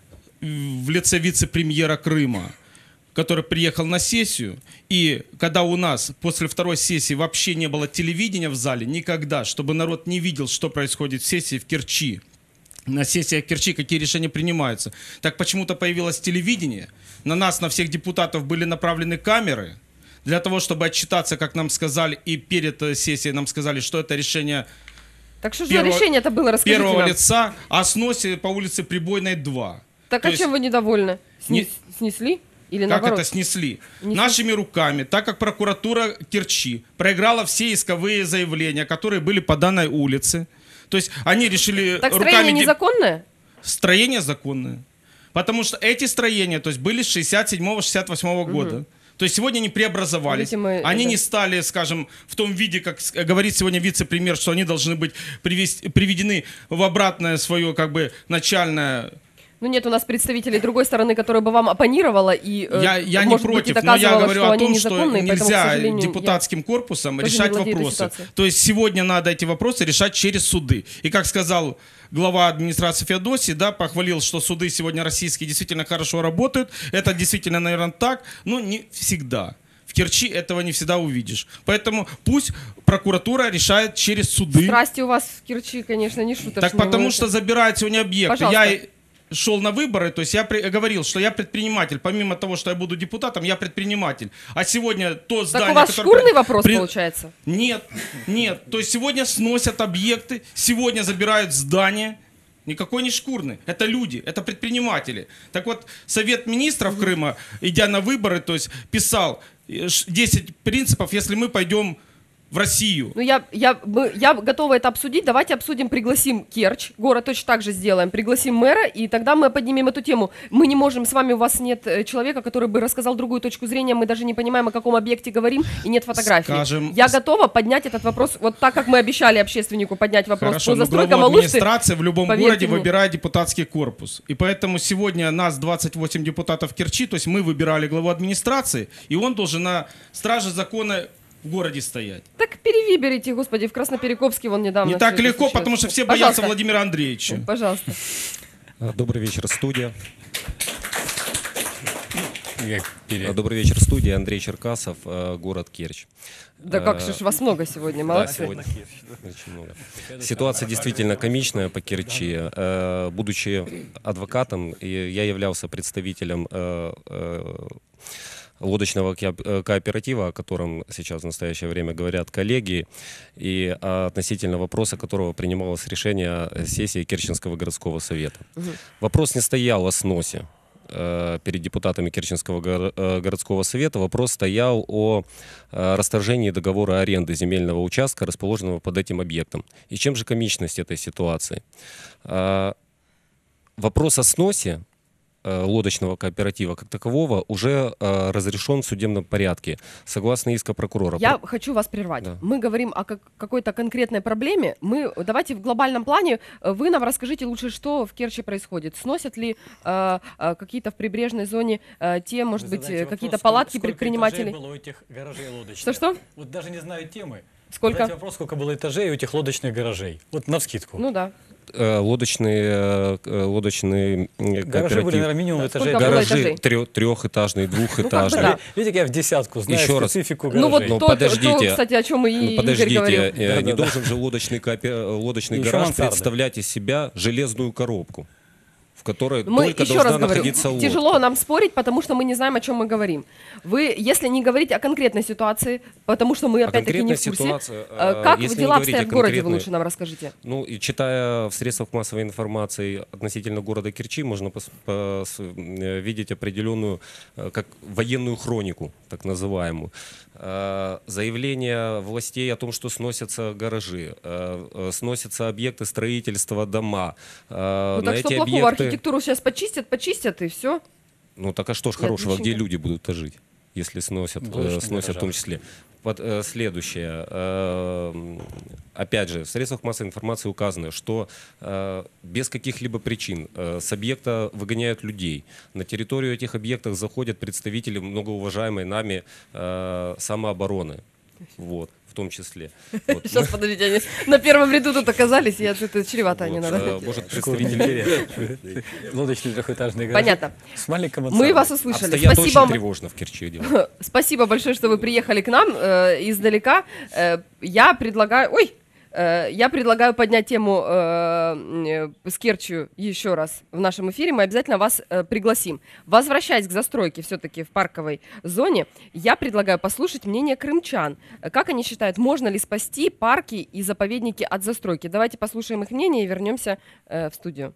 в лице вице-премьера Крыма, который приехал на сессию. И когда у нас после второй сессии вообще не было телевидения в зале, никогда, чтобы народ не видел, что происходит в сессии в Керчи, на сессиях Керчи, какие решения принимаются, так почему-то появилось телевидение. На нас, на всех депутатов были направлены камеры для того, чтобы отчитаться, как нам сказали, и перед сессией нам сказали, что это решение... Так что же за решение это было, расскажите первого нам. лица о сносе по улице Прибойной два. Так То а есть, чем вы недовольны? Снес, не, снесли? Или как наоборот? это снесли? Не Нашими руками, так как прокуратура Керчи проиграла все исковые заявления, которые были по данной улице. То есть они решили так руками... строение незаконное? Строение законное. Потому что эти строения, то есть, были с шестьдесят седьмого — шестьдесят восьмого года. Угу. То есть сегодня они преобразовались. Мы, они да. не стали, скажем, в том виде, как говорит сегодня вице-премьер, что они должны быть привести, приведены в обратное свое, как бы, начальное... Ну нет у нас представителей другой стороны, которая бы вам оппонировала и, я, я может не быть, против, но я говорю что о том, что нельзя поэтому, депутатским корпусом решать вопросы. То есть сегодня надо эти вопросы решать через суды. И как сказал глава администрации Феодосии, да, похвалил, что суды сегодня российские действительно хорошо работают. Это действительно, наверное, так, но не всегда. В Керчи этого не всегда увидишь. Поэтому пусть прокуратура решает через суды. Страсти у вас в Керчи, конечно, не шуточные. Так потому что забирают сегодня объекты. Пожалуйста. Я шел на выборы, то есть я при, говорил, что я предприниматель. Помимо того, что я буду депутатом, я предприниматель. А сегодня то здание... Так у вас которое... шкурный вопрос при... получается? Нет, нет. То есть сегодня сносят объекты, сегодня забирают здания. Никакой не шкурный. Это люди, это предприниматели. Так вот, Совет министров Крыма, идя на выборы, то есть писал десять принципов, если мы пойдем в Россию. Ну, я, я, мы, я готова это обсудить. Давайте обсудим, пригласим Керчь. Город точно так же сделаем. Пригласим мэра, и тогда мы поднимем эту тему. Мы не можем, с вами у вас нет человека, который бы рассказал другую точку зрения. Мы даже не понимаем, о каком объекте говорим, и нет фотографий. Скажем... Я готова поднять этот вопрос, вот так, как мы обещали общественнику поднять вопрос. Хорошо, по застройкам но Алушты. Администрация в любом городе мне. выбирает депутатский корпус. И поэтому сегодня нас двадцать восемь депутатов Керчи, то есть мы выбирали главу администрации, и он должен на страже закона в городе стоять. Так перевыберите, господи, в Красноперекопске вон недавно. Не так легко, потому что все боятся Пожалуйста. Владимира Андреевича. Пожалуйста. Добрый вечер, студия. Добрый вечер, студия. Андрей Черкасов, город Керчь. Да как же вас много сегодня, молодцы. Да, сегодня очень много. Ситуация действительно комичная по Керчи. Будучи адвокатом, я являлся представителем лодочного кооператива, о котором сейчас в настоящее время говорят коллеги, и относительно вопроса которого принималось решение сессии Керченского городского совета. Угу. Вопрос не стоял о сносе э, перед депутатами Керченского го э, городского совета, вопрос стоял о э, расторжении договора аренды земельного участка, расположенного под этим объектом. И чем же комичность этой ситуации? Э, вопрос о сносе лодочного кооператива как такового уже э, разрешен в судебном порядке, согласно иска прокурора. Я хочу вас прервать. Да. Мы говорим о как, какой-то конкретной проблеме. Мы, давайте в глобальном плане, вы нам расскажите лучше, что в Керчи происходит. Сносят ли э, э, какие-то в прибрежной зоне э, те, может вы быть, какие-то палатки сколько предпринимателей? Было у этих гаражей лодочных? Что-что? Вот даже не знаю темы. Сколько? Задайте вопрос, сколько было этажей у этих лодочных гаражей. Вот навскидку. Ну да. Лодочные, лодочные гаражи были, наверное, минимум этажей. Гаражи трех, трехэтажные, двухэтажные. Ну, да. Видите, как я в десятку знаю Еще специфику раз. гаражей. Ну вот ну, то, подождите, то, кстати, о чем и ну, подождите, Игорь говорил. Не да, должен да. же лодочный, коопер... лодочный Еще гараж мансарды. представлять из себя железную коробку. в которой Мы только еще должна раз говорю, находиться лодка. тяжело нам спорить, потому что мы не знаем, о чем мы говорим. Вы, если не говорить о конкретной ситуации, потому что мы А опять-таки не в конкретная курсе, ситуация, э, как если не дела говорить обстоят о в городе, вы конкретной- лучше нам расскажите. Ну, и читая в средствах массовой информации относительно города Керчи, можно пос- пос- э, видеть определенную, э, как военную хронику, так называемую. Э, Заявления властей о том, что сносятся гаражи, э, э, сносятся объекты строительства, дома. Э, Ну На так что эти плохого, объекты- архитектуру сейчас почистят, почистят и все. Ну так а что ж И хорошего, где отличненько. люди будут-то жить, если сносят, э, Точно, сносят в том гаражах. числе. Вот, э, следующее. Э, м, опять же, в средствах массовой информации указано, что э, без каких-либо причин э, с объекта выгоняют людей. На территорию этих объектов заходят представители многоуважаемой нами э, самообороны. Вот, в том числе. Вот. Сейчас, подождите, они на первом ряду тут оказались, и это чревато они Вот, надо. э, Может, представители... Лодочные трехэтажные гаражи. Понятно. С маленьким Мы вас услышали. Обстоят Спасибо очень вам. тревожно в Керчи дела. Спасибо большое, что вы приехали к нам э, издалека. Э, я предлагаю... Ой! Э, я предлагаю поднять тему э, э, с Керчью еще раз в нашем эфире. Мы обязательно вас э, пригласим. Возвращаясь к застройке все-таки в парковой зоне, я предлагаю послушать мнение крымчан. Э, Как они считают, можно ли спасти парки и заповедники от застройки? Давайте послушаем их мнение и вернемся э, в студию.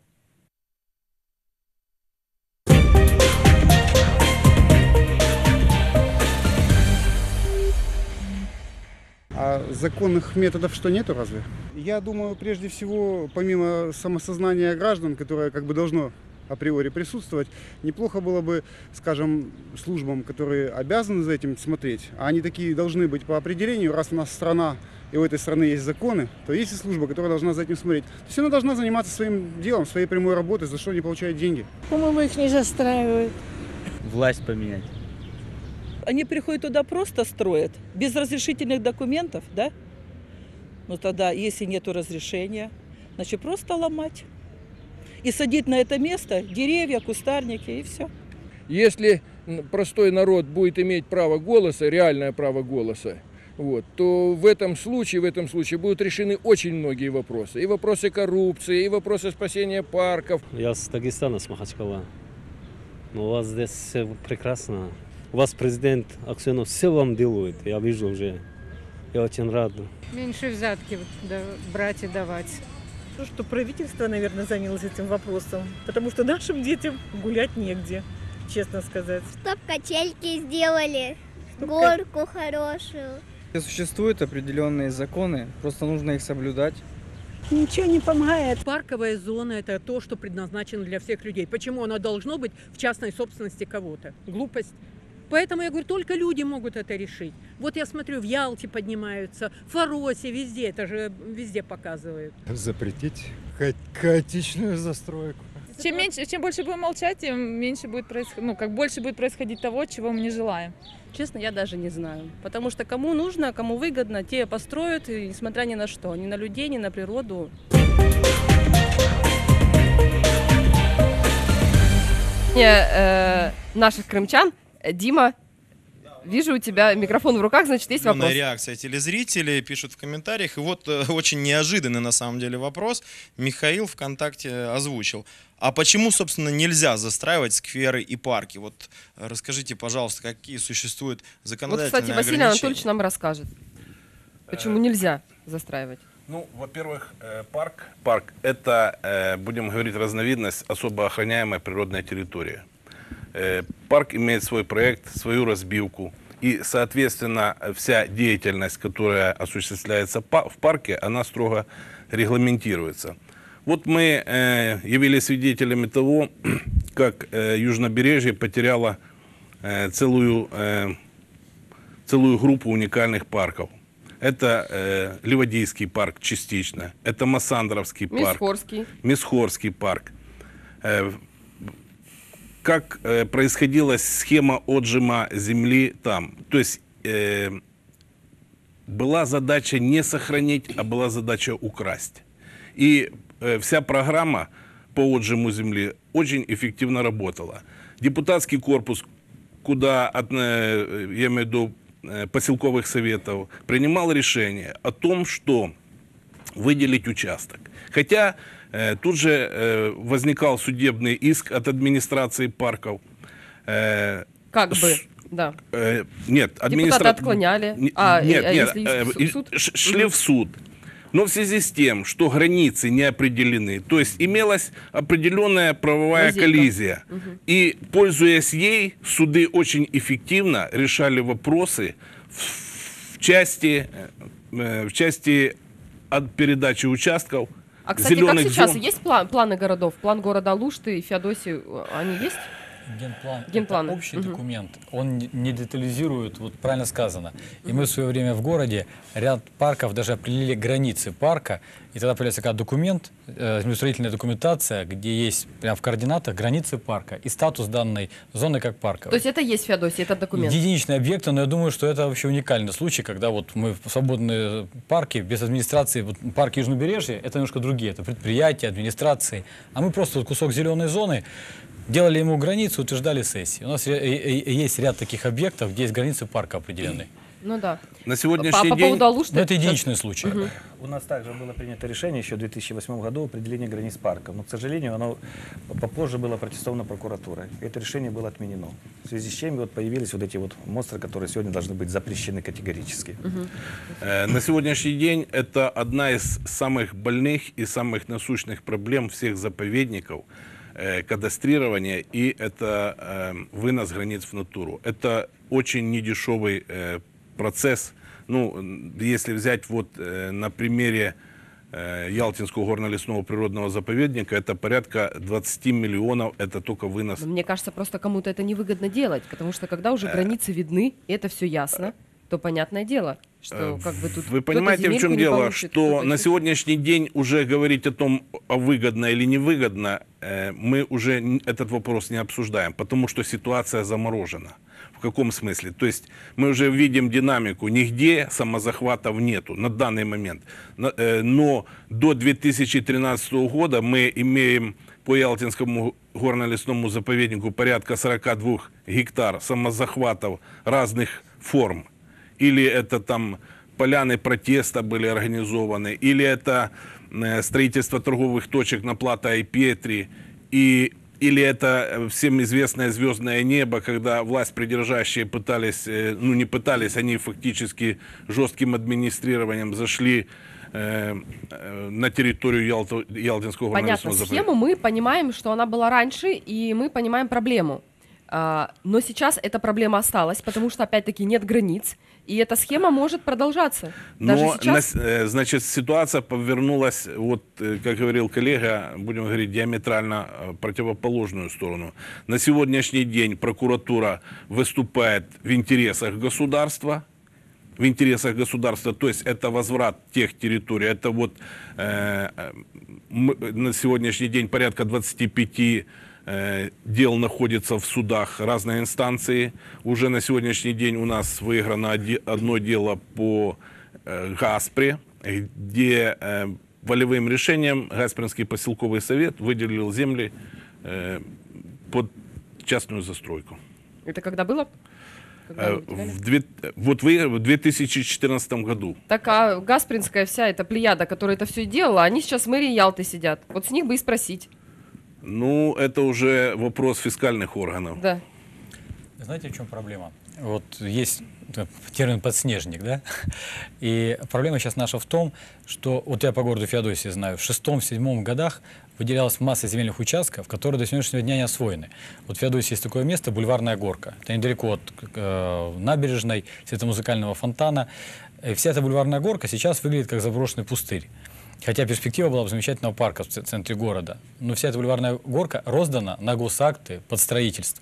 А законных методов что нету разве? Я думаю, прежде всего, помимо самосознания граждан, которое как бы должно априори присутствовать, неплохо было бы, скажем, службам, которые обязаны за этим смотреть, а они такие должны быть по определению, раз у нас страна и у этой страны есть законы, то есть и служба, которая должна за этим смотреть. То есть она должна заниматься своим делом, своей прямой работой, за что они получают деньги. По-моему, их не застраивают. Власть поменять. Они приходят туда, просто строят, без разрешительных документов, да? Ну тогда, если нет разрешения, значит, просто ломать. И садить на это место деревья, кустарники и все. Если простой народ будет иметь право голоса, реальное право голоса, вот, то в этом случае, в этом случае будут решены очень многие вопросы. И вопросы коррупции, и вопросы спасения парков. Я с Дагестана, с Махачкала. Но у вас здесь все прекрасно. У вас президент Аксенов все вам делает, я вижу уже. Я очень рад. Меньше взятки да, брать и давать. Ну, что правительство, наверное, занялось этим вопросом, потому что нашим детям гулять негде, честно сказать. Чтоб качельки сделали, Чтоб горку хорошую. Существуют определенные законы, просто нужно их соблюдать. Ничего не помогает. Парковая зона – это то, что предназначено для всех людей. Почему оно должно быть в частной собственности кого-то? Глупость. Поэтому я говорю, только люди могут это решить. Вот я смотрю, в Ялте поднимаются, в Фаросе, везде, это же везде показывают. Запретить ха- хаотичную застройку. Чем меньше, чем больше будем молчать, тем меньше будет происходить, ну, как больше будет происходить того, чего мы не желаем. Честно, я даже не знаю. Потому что кому нужно, кому выгодно, те построят, и несмотря ни на что, ни на людей, ни на природу. Э, наших крымчан. Дима, вижу у тебя микрофон в руках, значит, есть вопрос. Реакция телезрителей пишут в комментариях. И вот э, очень неожиданный на самом деле вопрос. Михаил ВКонтакте озвучил. А почему, собственно, нельзя застраивать скверы и парки? Вот э, расскажите, пожалуйста, какие существуют Вот, законодательные кстати, Василий ограничения? Анатольевич нам расскажет, почему нельзя застраивать. Ну, во-первых, э, парк, парк – это, э, будем говорить, разновидность особо охраняемой природной территории. Э, Парк имеет свой проект, свою разбивку. И, соответственно, вся деятельность, которая осуществляется в парке, она строго регламентируется. Вот мы э, явились свидетелями того, как э, Южнобережье потеряло э, целую, э, целую группу уникальных парков. Это э, Ливадийский парк частично, это Массандровский парк, Мисхорский, Мисхорский парк. Э, как э, происходила схема отжима земли там? То есть э, была задача не сохранить, а была задача украсть. И э, вся программа по отжиму земли очень эффективно работала. Депутатский корпус, куда, от, э, я имею в виду, поселковых советов, принимал решение о том, что выделить участок. Хотя Э, Тут же э, возникал судебный иск от администрации парков. Э, Как с- бы, да. э, Нет, Депутаты администра... отклоняли. Не- А, нет, а нет, если э, в и- суд? ш- шли Мгм. в суд. Но в связи с тем, что границы не определены, то есть имелась определенная правовая Лазейка. коллизия. Мгм. И, пользуясь ей, суды очень эффективно решали вопросы в, в части, э, в части от передачи участков, А, кстати, как зеленых сейчас? зон. Есть план, планы городов? План города Алушты и Феодосии, они есть? Генплан – Генпланы. это общий Мгм. документ, он не- не детализирует, вот правильно сказано. И мы в свое время в городе ряд парков даже определили границы парка, и тогда появляется как документ, э, землеустроительная документация, где есть прямо в координатах границы парка и статус данной зоны как парка. То есть это есть в Феодосии, этот документ? Единичные объекты, но я думаю, что это вообще уникальный случай, когда вот мы в свободные парки, без администрации, вот парки Южнобережья, это немножко другие, это предприятия, администрации, а мы просто вот кусок зеленой зоны, делали ему границу, утверждали сессии. У нас э- э- э- есть ряд таких объектов, где есть границы парка определенные. Ну да. На По, сегодняшний по день... поводу Алушты... Но это единичный случай. Мгм. У нас также было принято решение еще в две тысячи восьмом году определение границ парка. Но, к сожалению, оно попозже было протестовано прокуратурой. Это решение было отменено. В связи с чем вот появились вот эти вот монстры, которые сегодня должны быть запрещены категорически. Э, На сегодняшний день это одна из самых больных и самых насущных проблем всех заповедников э, кадастрирование, и это э, вынос границ в натуру. Это очень недешевый э, процесс. Ну, н- если взять вот э, на примере э, Ялтинского горно-лесного природного заповедника, это порядка двадцати миллионов, это только вынос. Но мне кажется, просто кому-то это невыгодно делать, потому что когда уже границы видны, и это все ясно, то понятное дело, что как бы тут Вы кто-то понимаете, в земельку чем не дело? получит, Что кто-то на еще. сегодняшний день уже говорить о том, а выгодно или невыгодно, э, мы уже н- этот вопрос не обсуждаем, потому что ситуация заморожена. В каком смысле? То есть мы уже видим динамику, нигде самозахватов нету на данный момент. На- э, Но до две тысячи тринадцатого года мы имеем по Ялтинскому горно-лесному заповеднику порядка сорока двух гектар самозахватов разных форм. Или это там поляны протеста были организованы, или это э, строительство торговых точек на Плата и Петри, и, или это всем известное звездное небо, когда власть придержащие пытались, э, ну не пытались, они фактически жестким администрированием зашли э, э, на территорию Ялта, Ялтинского Понятно, горно-лесного схему мы понимаем, что она была раньше, и мы понимаем проблему. А, но сейчас эта проблема осталась, потому что, опять-таки, нет границ, и эта схема может продолжаться. Даже Но, сейчас... на- э, значит, ситуация повернулась, вот, э, как говорил коллега, будем говорить, диаметрально э, противоположную сторону. На сегодняшний день прокуратура выступает в интересах государства, в интересах государства, то есть это возврат тех территорий, это вот э, э, мы- на сегодняшний день порядка двадцати пяти э, дел находится в судах разной инстанции. Уже на сегодняшний день у нас выиграно оди- одно дело по э, Гаспре, где э, волевым решением Гаспринский поселковый совет выделил земли э, под частную застройку. Это когда было? Когда Э, они выделяли? в две- вот вы в две тысячи четырнадцатом году. Так, а Гаспринская вся эта плеяда, которая это все делала, они сейчас в мэрии Ялты сидят. Вот с них бы и спросить. Ну, это уже вопрос фискальных органов. Да. Знаете, в чем проблема? Вот есть э, термин «подснежник», да? И проблема сейчас наша в том, что, вот я по городу Феодосии знаю, в шестом-седьмом годах выделялась масса земельных участков, которые до сегодняшнего дня не освоены. Вот в Феодосии есть такое место — Бульварная горка. Это недалеко от э, набережной, светомузыкального фонтана. И вся эта Бульварная горка сейчас выглядит как заброшенный пустырь. Хотя перспектива была бы замечательного парка в ц- центре города. Но вся эта Бульварная горка роздана на госакты под строительство.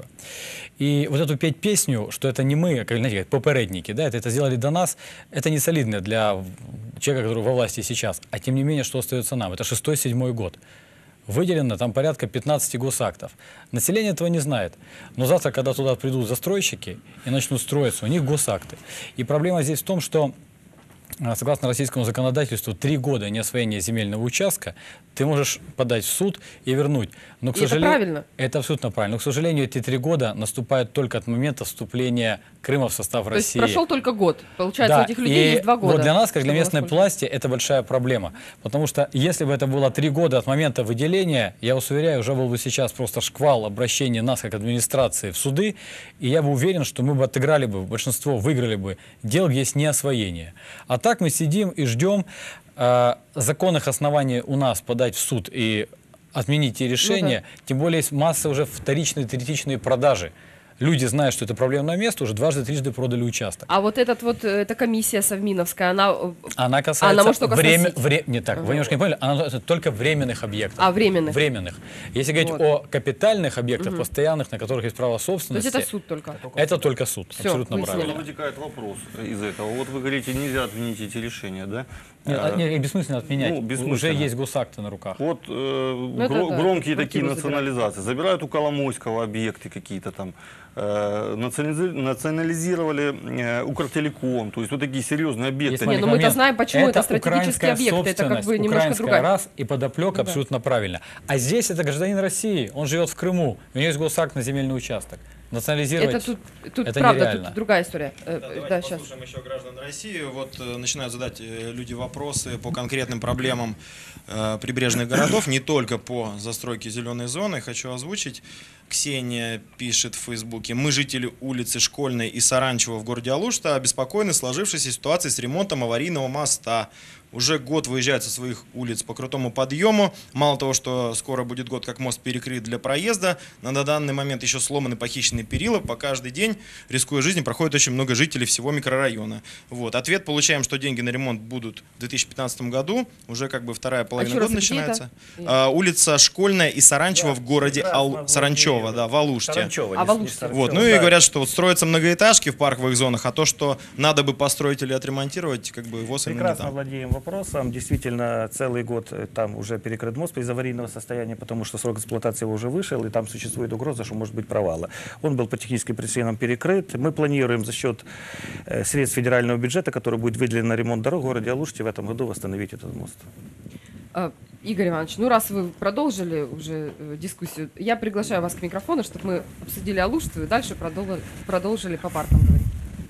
И вот эту петь песню, что это не мы, как, знаете, как попередники, да, это, это сделали до нас, это не солидно для человека, который во власти сейчас. А тем не менее, что остается нам? Это шестой-седьмой год. Выделено там порядка пятнадцати госактов. Население этого не знает. Но завтра, когда туда придут застройщики и начнут строиться, у них госакты. И проблема здесь в том, что согласно российскому законодательству, три года неосвоения земельного участка ты можешь подать в суд и вернуть. Но, к и сожалению, это правильно? Это абсолютно правильно. Но, к сожалению, эти три года наступают только от момента вступления Крыма в состав То России. есть прошел только год. Получается, да, у этих людей и есть два года. Вот для нас, как для местной воспользоваться. власти, это большая проблема. Потому что если бы это было три года от момента выделения, я вас уверяю, уже был бы сейчас просто шквал обращений нас, как администрации, в суды. И я бы уверен, что мы бы отыграли бы, большинство выиграли бы дел, где есть неосвоение. А так мы сидим и ждем э, законных оснований у нас подать в суд и отменить те решения. Ну, да. Тем более есть масса уже вторичной, третичной продажи. Люди, зная, что это проблемное место, уже дважды, трижды продали участок. А вот этот вот, эта комиссия совминовская, она... Она касается... Она может только время, сносить. вре, не так, ага. Вы немножко не поняли, она это только временных объектов. А, временных. Временных. Если говорить вот. о капитальных объектах, угу. постоянных, на которых есть право собственности... То есть это суд только? Это только суд, Все, абсолютно правильно. Вытекает вопрос из этого. Вот вы говорите, нельзя отменить эти решения, да? Нет, а, нет, бессмысленно отменять. Ну, бессмысленно. Уже есть госакты на руках. Вот э, гро да, громкие такие национализации. Забирают у Коломойского объекты какие-то там. Э, национализировали э, Укртелеком. То есть вот такие серьезные объекты. Не, ну мы-то знаем, почему это, это стратегические объекты. Это как бы немножко другая. Раз и подоплека ну, абсолютно да. правильно. А здесь это гражданин России. Он живет в Крыму. У него есть госакт на земельный участок. Национализировать это тут, тут это правда, нереально. Тут другая история. Да, давайте да, послушаем сейчас. еще граждан России. Вот э, начинают задать э, люди вопросы по конкретным проблемам э, прибрежных городов, не только по застройке зеленой зоны. Хочу озвучить. Ксения пишет в Фейсбуке: мы, жители улицы Школьной и Саранчева в городе Алушта, обеспокоены сложившейся ситуацией с ремонтом аварийного моста. Уже год выезжают со своих улиц по крутому подъему. Мало того, что скоро будет год, как мост перекрыт для проезда, на данный момент еще сломаны похищенные перила. По каждый день, рискуя жизнью, проходит очень много жителей всего микрорайона. Вот. Ответ получаем, что деньги на ремонт будут в две тысячи пятнадцатом году. Уже как бы вторая половина а года начинается. А, улица Школьная и Саранчева да, в городе Ал... Саранчева, да, в Алуште. Саранчева, а в Алуште. Вот. Ну да. И говорят, что вот строятся многоэтажки в парковых зонах, а то, что надо бы построить или отремонтировать, как бы ВОЗ именно прекрасно там. владеем вопросом. Действительно, целый год там уже перекрыт мост из аварийного состояния, потому что срок эксплуатации его уже вышел, и там существует угроза, что может быть провала. Он был по техническим причинам перекрыт. Мы планируем за счет э, средств федерального бюджета, который будет выделен на ремонт дорог в городе Алуште, в этом году восстановить этот мост. Игорь Иванович, ну раз вы продолжили уже дискуссию, я приглашаю вас к микрофону, чтобы мы обсудили Алушту и дальше продолжили, продолжили по паркам говорить.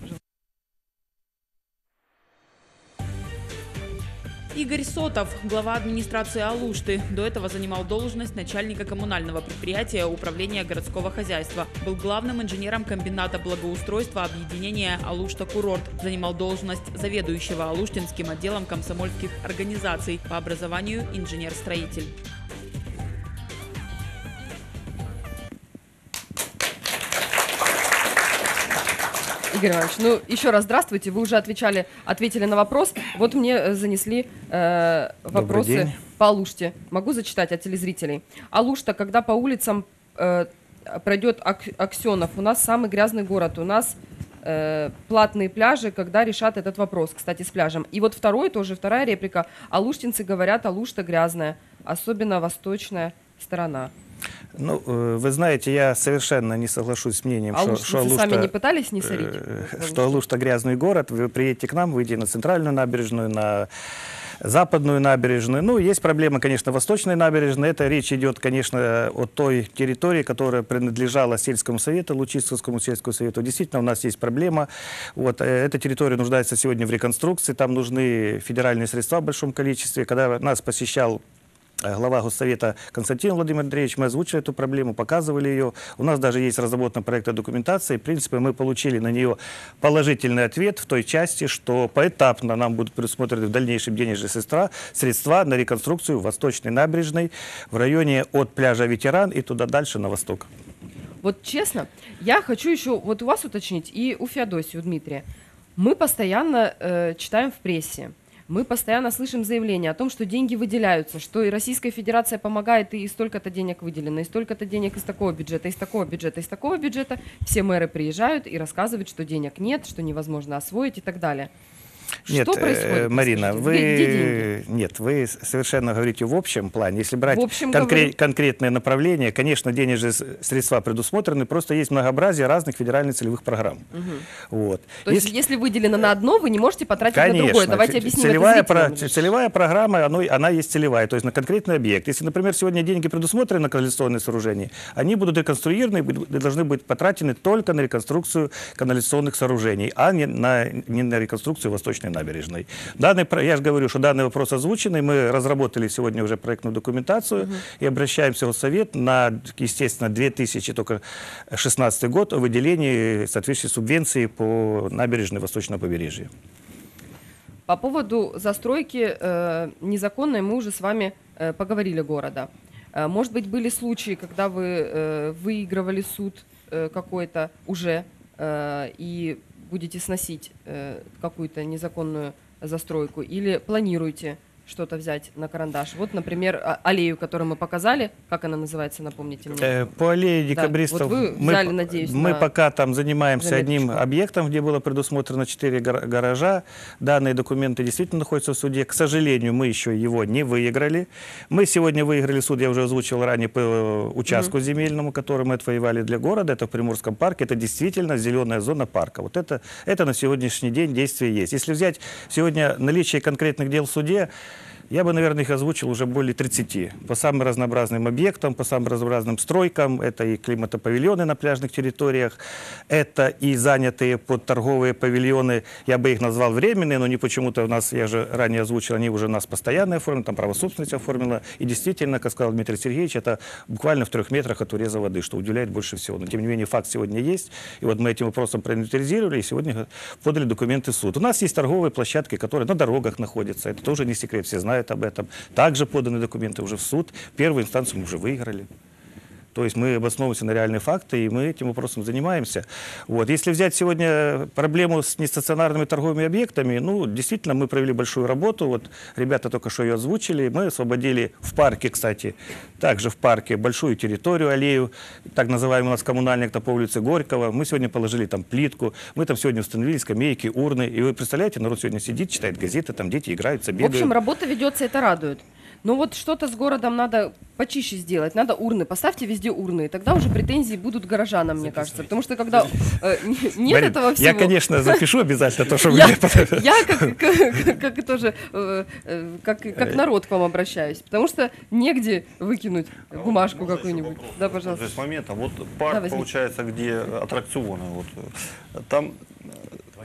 Игорь Сотов, глава администрации Алушты. До этого занимал должность начальника коммунального предприятия управления городского хозяйства. Был главным инженером комбината благоустройства объединения «Алушта-Курорт». Занимал должность заведующего Алуштинским отделом комсомольских организаций. По образованию инженер-строитель. Игорь Иванович, ну еще раз здравствуйте. Вы уже отвечали, ответили на вопрос. Вот мне занесли э, вопросы по Алуште. Могу зачитать от телезрителей. Алушта, когда по улицам э, пройдет Ак Аксенов, у нас самый грязный город, у нас э, платные пляжи, когда решат этот вопрос, кстати, с пляжем. И вот второй, тоже вторая реплика. Алуштинцы говорят, Алушта грязная, особенно восточная сторона. Ну, вы знаете, я совершенно не соглашусь с мнением, а что, что Алушта, сами не пытались не сорить? Что Алушта грязный город. Вы приедете к нам, выйдете на центральную набережную, на западную набережную. Ну, есть проблема, конечно, восточной набережной. Это речь идет, конечно, о той территории, которая принадлежала сельскому совету, Лучистовскому сельскому совету. Действительно, у нас есть проблема. Вот, эта территория нуждается сегодня в реконструкции. Там нужны федеральные средства в большом количестве. Когда нас посещал глава Госсовета Константин Владимир Андреевич, мы озвучили эту проблему, показывали ее. У нас даже есть разработана проектная документация. В принципе, мы получили на нее положительный ответ в той части, что поэтапно нам будут предусмотрены в дальнейшем денежные средства, средства на реконструкцию Восточной набережной в районе от пляжа Ветеран и туда дальше на восток. Вот честно, я хочу еще вот у вас уточнить и у Феодосии, у Дмитрия. Мы постоянно э, читаем в прессе, мы постоянно слышим заявления о том, что деньги выделяются, что и Российская Федерация помогает, и столько-то денег выделено, и столько-то денег из такого бюджета, из такого бюджета, из такого бюджета. Все мэры приезжают и рассказывают, что денег нет, что невозможно освоить и так далее. Нет, Что происходит? Марина, Расскажите. вы Где- где деньги? нет, вы совершенно говорите в общем плане. Если брать В общем конкре- говорю. конкретные направления, конечно, денежные с- средства предусмотрены, просто есть многообразие разных федеральных целевых программ. Мгм. Вот. То есть, если выделено на одно, вы не можете потратить на другое. Конечно. Давайте Ц- объясним целевая, это зрителям. про- целевая программа, оно, она есть целевая, то есть на конкретный объект. Если, например, сегодня деньги предусмотрены на канализационные сооружения, они будут реконструированы и будут- должны быть потрачены только на реконструкцию канализационных сооружений, а не на, не на реконструкцию Восточной набережной. Данный, про- я же говорю, что данный вопрос озвученный, мы разработали сегодня уже проектную документацию Мгм. и обращаемся в Совет на, естественно, две тысячи шестнадцатый год о выделении соответствующей субвенции по набережной Восточного побережья. По поводу застройки э, незаконной мы уже с вами э, поговорили города. Э, может быть, были случаи, когда вы э, выигрывали суд э, какой-то уже э, и будете сносить э, какую-то незаконную застройку, или планируете что-то взять на карандаш? Вот, например, а- аллею, которую мы показали, как она называется, напомните мне. Э, По аллее Да, декабристов вот вы мы, взяли, п- надеюсь, мы на пока там занимаемся одним заметочку. объектом, где было предусмотрено четыре гар- гаража. Данные документы действительно находятся в суде. К сожалению, мы еще его не выиграли. Мы сегодня выиграли суд, я уже озвучил ранее, по э, участку земельному, который мы отвоевали для города. Это в Приморском парке. Это действительно зеленая зона парка. Вот это, это на сегодняшний день действие есть. Если взять сегодня наличие конкретных дел в суде, я бы, наверное, их озвучил уже более тридцати. По самым разнообразным объектам, по самым разнообразным стройкам. Это и климатопавильоны на пляжных территориях, это и занятые под торговые павильоны, я бы их назвал временные, но не почему-то у нас, я же ранее озвучил, они уже у нас постоянно оформлены, там право собственности оформлено. И действительно, как сказал Дмитрий Сергеевич, это буквально в трех метрах от уреза воды, что удивляет больше всего. Но, тем не менее, факт сегодня есть. И вот мы этим вопросом проинвентаризировали, и сегодня подали документы в суд. У нас есть торговые площадки, которые на дорогах находятся. Это тоже не секрет, все знают об этом. Также поданы документы уже в суд. Первую инстанцию мы уже выиграли. То есть мы обосновываемся на реальные факты, и мы этим вопросом занимаемся. Вот. Если взять сегодня проблему с нестационарными торговыми объектами, ну, действительно, мы провели большую работу. Вот ребята только что ее озвучили. Мы освободили в парке, кстати, также в парке большую территорию, аллею, так называемую у нас коммунальник по улице Горького. Мы сегодня положили там плитку, мы там сегодня установили скамейки, урны. И вы представляете, народ сегодня сидит, читает газеты, там дети играются, В бегают. общем, работа ведется, это радует. Но вот что-то с городом надо почище сделать, надо урны, поставьте везде урны, и тогда уже претензии будут к горожанам, мне кажется. Потому что когда э, не- нет Марин, этого всего... я, конечно, запишу обязательно то, что вы Я, мне подали. я как, как, как тоже, э, э, как, как народ к вам обращаюсь, потому что негде выкинуть бумажку какую-нибудь. Да, пожалуйста. То есть момента, вот парк, Да, возьми. получается, где аттракционы, вот, э, там э,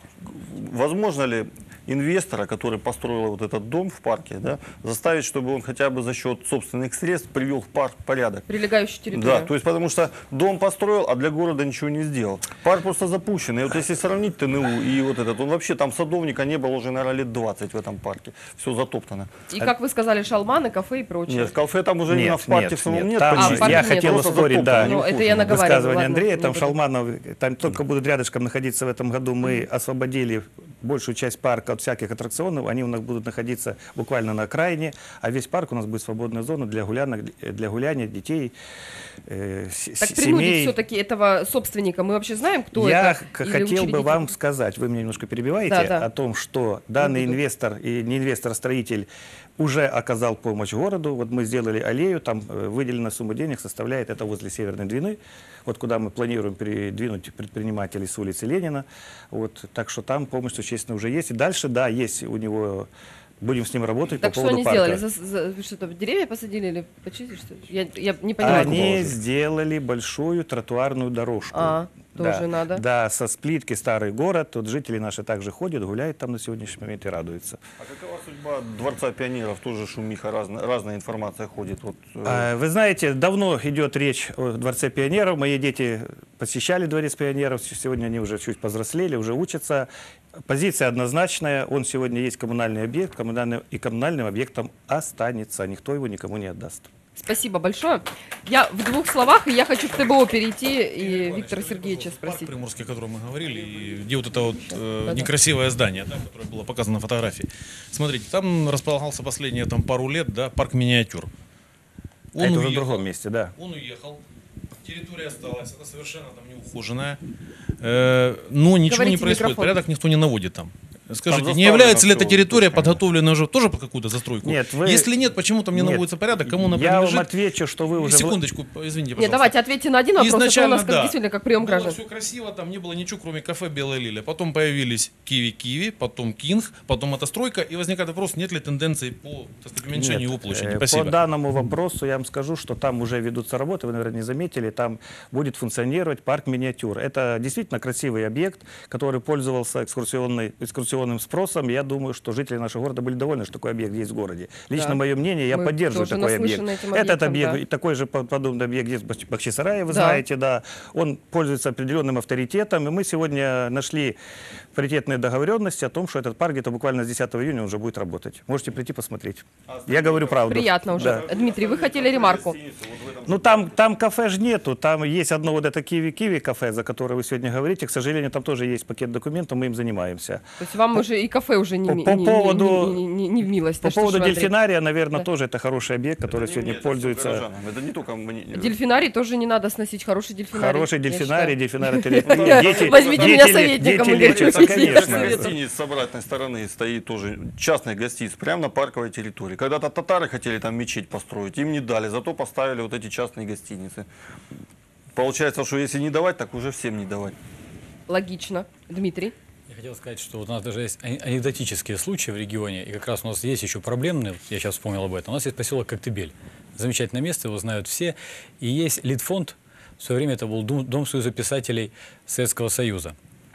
возможно ли инвестора, который построил вот этот дом в парке, да, заставить, чтобы он хотя бы за счет собственных средств привел в парк порядок? Прилегающую территорию. Да, то есть потому что дом построил, а для города ничего не сделал. Парк просто запущен. И вот если сравнить ТНУ и вот этот, он вообще там садовника не было уже, наверное, лет двадцать в этом парке. Все затоптано. И, как вы сказали, шалманы, кафе и прочее. Нет, кафе там уже Нет, именно в парке нет, в самом нет. нет. Там почти. А, в парке я нет. хотел Просто ускорить, да, затоптано, Ну, это неухоженно. я наговариваю, высказывание ладно, Андрея. не Там буду. Шалманов, там только будут рядышком находиться в этом году. Мы освободили большую часть парка от всяких аттракционов. Они у нас будут находиться буквально на окраине, а весь парк у нас будет свободная зона для гулянок, для гуляния детей, э, с- Так с- принудить семей. все-таки этого собственника, мы вообще знаем, кто Я это? х- Или хотел бы учредитель? вам сказать, вы меня немножко перебиваете, Да, да. о том, что данный буду. инвестор и не инвестор, а строитель уже оказал помощь городу. Вот мы сделали аллею, там э, выделенная сумма денег составляет, это возле Северной Двины, вот куда мы планируем передвинуть предпринимателей с улицы Ленина. Вот, так что там помощь существенно уже есть. И дальше, да, есть у него... Будем с ним работать Так по что поводу они парка. сделали? За- за- что-то деревья посадили или почистили? Что ли? Я, я не понимаю. Они сделали большую тротуарную дорожку. А, тоже да, надо. Да, со сплитки «Старый город». Тут жители наши также ходят, гуляют там на сегодняшний момент и радуются. А какова судьба Дворца пионеров? Тоже шумиха, разная, разная информация ходит. Вот, э, А, Вы знаете, давно идет речь о Дворце пионеров. Мои дети посещали Дворец пионеров. Сегодня они уже чуть повзрослели, уже учатся. Позиция однозначная. Он сегодня есть коммунальный объект, коммунальный, и коммунальным объектом останется. Никто его никому не отдаст. Спасибо большое. Я в двух словах, и я хочу к ТБО перейти и Виктора Сергеевича спросить. Приморский, о котором мы говорили, и где вот это вот э, Да-да. некрасивое здание, да, которое было показано на фотографии. Смотрите, там располагался последние там, пару лет, да, парк миниатюр. Он Это уже в уехал, другом месте, да. Он уехал, территория осталась, она совершенно там не ухоженная, э, но ничего Говорите не в происходит, микрофон. порядок никто не наводит там. Скажите, не является ли эта территория подготовлена уже тоже под какую-то застройку? Нет, вы... Если нет, почему там не нет, наводится порядок, кому она Я принадлежит? вам отвечу, что вы уже... Секундочку, извините, пожалуйста. Нет, давайте ответьте на один вопрос, Изначально, это у нас как, да, действительно как прием было граждан. все красиво, там не было ничего, кроме кафе «Белая лилия». Потом появились Киви-Киви, потом Кинг, потом эта стройка, и возникает вопрос, нет ли тенденции по, так сказать, уменьшению его площади. Э, Спасибо. По данному вопросу я вам скажу, что там уже ведутся работы, вы, наверное, не заметили, там будет функционировать парк «Миниатюр». Это действительно красивый объект, который пользовался экскурсионной, экскурсионным спросом. Я думаю, что жители нашего города были довольны, что такой объект есть в городе. Лично Да. мое мнение, я Мы поддерживаю тоже такой объект. этим Этот объектом, объект, да. такой же подобный объект есть в Бахчисарае, вы Да. знаете, да. Он пользуется определенным авторитетом, и мы сегодня нашли паритетные договоренности о том, что этот парк где-то буквально с десятого июня уже будет работать. Можете прийти посмотреть. Я говорю правду. Приятно уже. Да. Дмитрий, вы хотели ремарку? Ну там, там кафе же нету, там есть одно вот это Киви-Киви кафе, за которое вы сегодня говорите. К сожалению, там тоже есть пакет документов, мы им занимаемся. То есть вам уже и кафе уже не, По- ми- по не, поводу- не, не, не, не в милость. По Да что поводу ж вы, Андрей? дельфинария, наверное, Да. тоже это хороший объект, который сегодня пользуется... Это не только... Дельфинарий тоже не надо сносить, хороший дельфинарий. Хороший я дельфинарий, считаю. дельфинарий, дети, Возьмите дети меня ле- советником, дети Игорь лечатся, Алексеевич. конечно. Гостиниц с обратной стороны стоит тоже частный гостиниц прямо на парковой территории. Когда-то татары хотели там мечеть построить, им не дали, зато поставили вот эти частные гостиницы. Получается, что если не давать, так уже всем не давать. Логично. Дмитрий? Я хотел сказать, что вот у нас даже есть ани- анекдотические случаи в регионе, и как раз у нас есть еще проблемные, я сейчас вспомнил об этом, у нас есть поселок Коктебель. Замечательное место, его знают все. И есть Литфонд, в свое время это был Дом, Дом Союза писателей Советского Союза.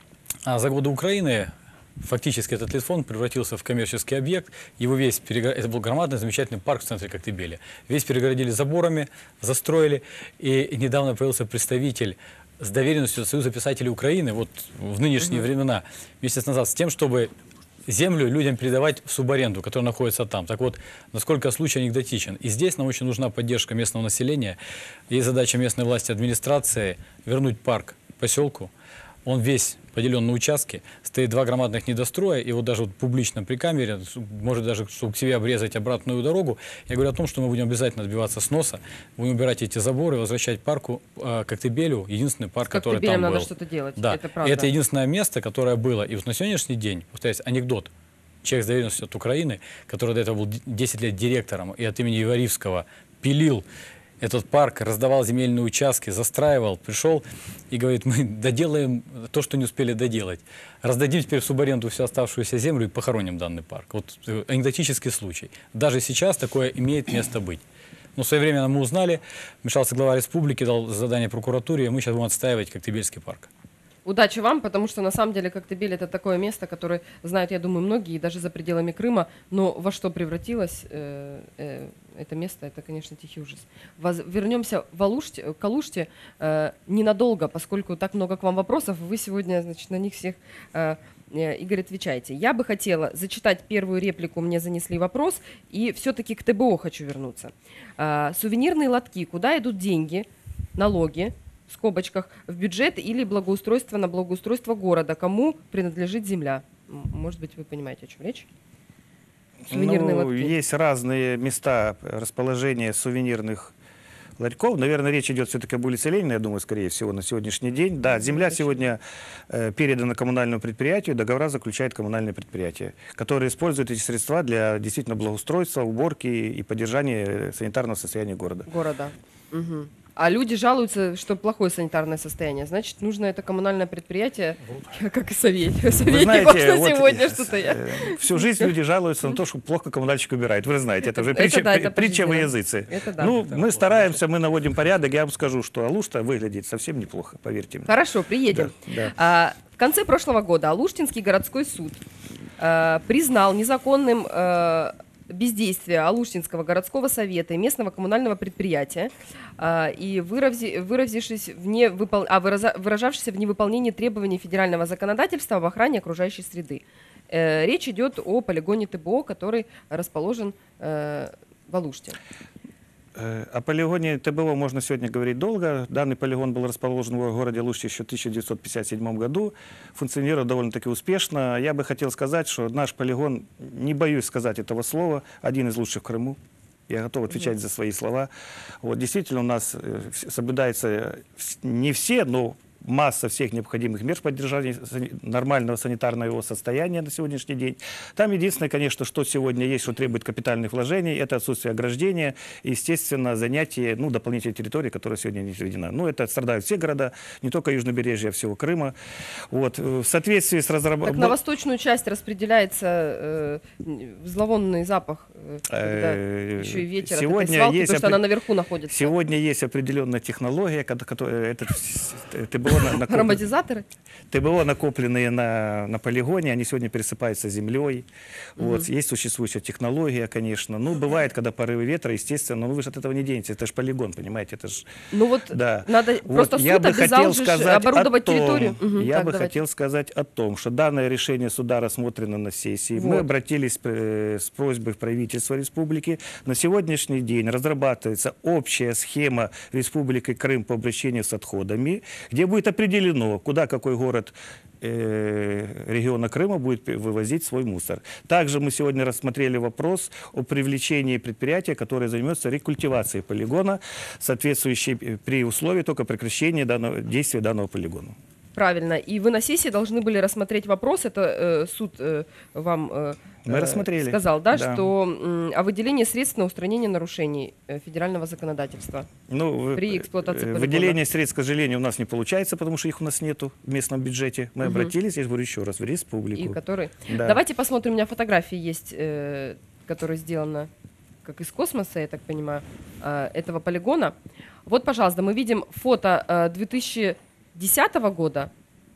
А за годы Украины фактически этот Литфонд превратился в коммерческий объект. Его весь перегор... Это был громадный, замечательный парк в центре Коктебеля. Весь перегородили заборами, застроили. И недавно появился представитель с доверенностью Союза писателей Украины, вот в нынешние Мгм. времена, месяц назад, с тем, чтобы землю людям передавать в субаренду, которая находится там. Так вот, насколько случай анекдотичен. И здесь нам очень нужна поддержка местного населения. Есть задача местной власти, администрации вернуть парк поселку. Он весь поделен на участки, стоит два громадных недостроя, и вот даже вот публично при камере, может даже, чтобы к себе обрезать обратную дорогу, я говорю о том, что мы будем обязательно добиваться сноса, будем убирать эти заборы, возвращать парку э, Коктебелю, единственный парк, С который Коктебелем там надо был. что-то делать, Да, это и правда. это единственное место, которое было. И вот на сегодняшний день, повторяюсь, анекдот, человек с доверенностью от Украины, который до этого был десять лет директором и от имени Иваривского пилил этот парк, раздавал земельные участки, застраивал, пришел и говорит, мы доделаем то, что не успели доделать. Раздадим теперь в субаренду всю оставшуюся землю и похороним данный парк. Вот э, анекдотический случай. Даже сейчас такое имеет место быть. Но своевременно мы узнали, вмешался глава республики, дал задание прокуратуре, и мы сейчас будем отстаивать Коктебельский парк. Удачи вам, потому что на самом деле Коктебель это такое место, которое знают, я думаю, многие, даже за пределами Крыма, но во что превратилось э, э, это место, это, конечно, тихий ужас. Воз... Вернемся в Алуште, к Алуште э, ненадолго, поскольку так много к вам вопросов, вы сегодня, значит, на них всех, э, э, Игорь, отвечаете. Я бы хотела зачитать первую реплику, мне занесли вопрос, и все-таки к ТБО хочу вернуться. Э, сувенирные лотки, куда идут деньги, налоги, в скобочках, в бюджет или благоустройство на благоустройство города? Кому принадлежит земля? М, Может быть, вы понимаете, о чем речь? Сувенирные Ну, лотки. есть разные места расположения сувенирных ларьков. Наверное, речь идет все-таки об улице Ленина, я думаю, скорее всего, на сегодняшний день. Да, земля сегодня э, передана коммунальному предприятию, договора заключает коммунальное предприятие, которое использует эти средства для действительно благоустройства, уборки и поддержания санитарного состояния города. Города. Мгм. А люди жалуются, что плохое санитарное состояние. Значит, нужно это коммунальное предприятие, как и советник. Вы Советник, знаете, что вот, сегодня что-то я. э, всю жизнь люди жалуются на то, что плохо коммунальщик убирает. Вы знаете, это, Это- уже это притча, да, это притча во пожизненно. языце. Это да. Ну, мы стараемся, мы наводим порядок. Я вам скажу, что Алушта выглядит совсем неплохо, поверьте мне. Хорошо, приедем. Да, да. А, в конце прошлого года Алуштинский городской суд а, признал незаконным а, бездействие Алуштинского городского совета и местного коммунального предприятия а, и вырази- выразившись в невыпол... а, выраза- выражавшись в невыполнении требований федерального законодательства об охране окружающей среды. Э, речь идет о полигоне ТБО, который расположен э, в Алуште. Э, О полигоне ТБО можно сегодня говорить долго. Данный полигон был расположен в городе Алуште еще в тысяча девятьсот пятьдесят седьмом году. Функционировал довольно-таки успешно. Я бы хотел сказать, что наш полигон, не боюсь сказать этого слова, один из лучших в Крыму. Я готов отвечать за свои слова. Вот, действительно, у нас э, вс- соблюдаются э, вс- не все, но масса всех необходимых мер поддержания нормального санитарного состояния на сегодняшний день. Там единственное, конечно, что сегодня есть, что требует капитальных вложений, это отсутствие ограждения и, естественно, занятие, ну, дополнительной территории, которая сегодня не введена. Ну, это страдают все города, не только южнобережье, а всего Крыма. Вот. В соответствии с разработкой... Так на восточную часть распределяется э, зловонный запах, э, когда еще и ветер сегодня от этой свалки, есть потому что опре... она наверху находится. Сегодня есть определенная технология, которая... Это, ТБО, на, Ароматизаторы? ТБО, накопленные на, на полигоне, они сегодня пересыпаются землей. Угу. Вот. Есть существующая технология, конечно. Ну, бывает, когда порывы ветра, естественно, но вы же от этого не денетесь. Это же полигон, понимаете? Это ж... Ну вот, да. надо вот. просто я суд бы обязал хотел же сказать оборудовать о том, территорию. Угу, я так, бы давайте. хотел сказать о том, что данное решение суда рассмотрено на сессии. Вот. Мы обратились э, с просьбой в правительство республики. На сегодняшний день разрабатывается общая схема Республики Крым по обращению с отходами, где будет определено, куда какой город э, региона Крыма будет вывозить свой мусор. Также мы сегодня рассмотрели вопрос о привлечении предприятия, которое займется рекультивацией полигона, соответствующей при условии только прекращения данного, действия данного полигона. Правильно. И вы на сессии должны были рассмотреть вопрос, это э, суд э, вам э, Мы рассмотрели. сказал, да, Да. что э, о выделении средств на устранение нарушений э, федерального законодательства Ну, при эксплуатации полигона. выделение средств, к сожалению, у нас не получается, потому что их у нас нету в местном бюджете. Мы Мгм. обратились, я же говорю еще раз, в республику. И который... Да. Давайте посмотрим, у меня фотографии есть, э, которые сделаны как из космоса, я так понимаю, э, этого полигона. Вот, пожалуйста, мы видим фото э, две тысячи десятого года.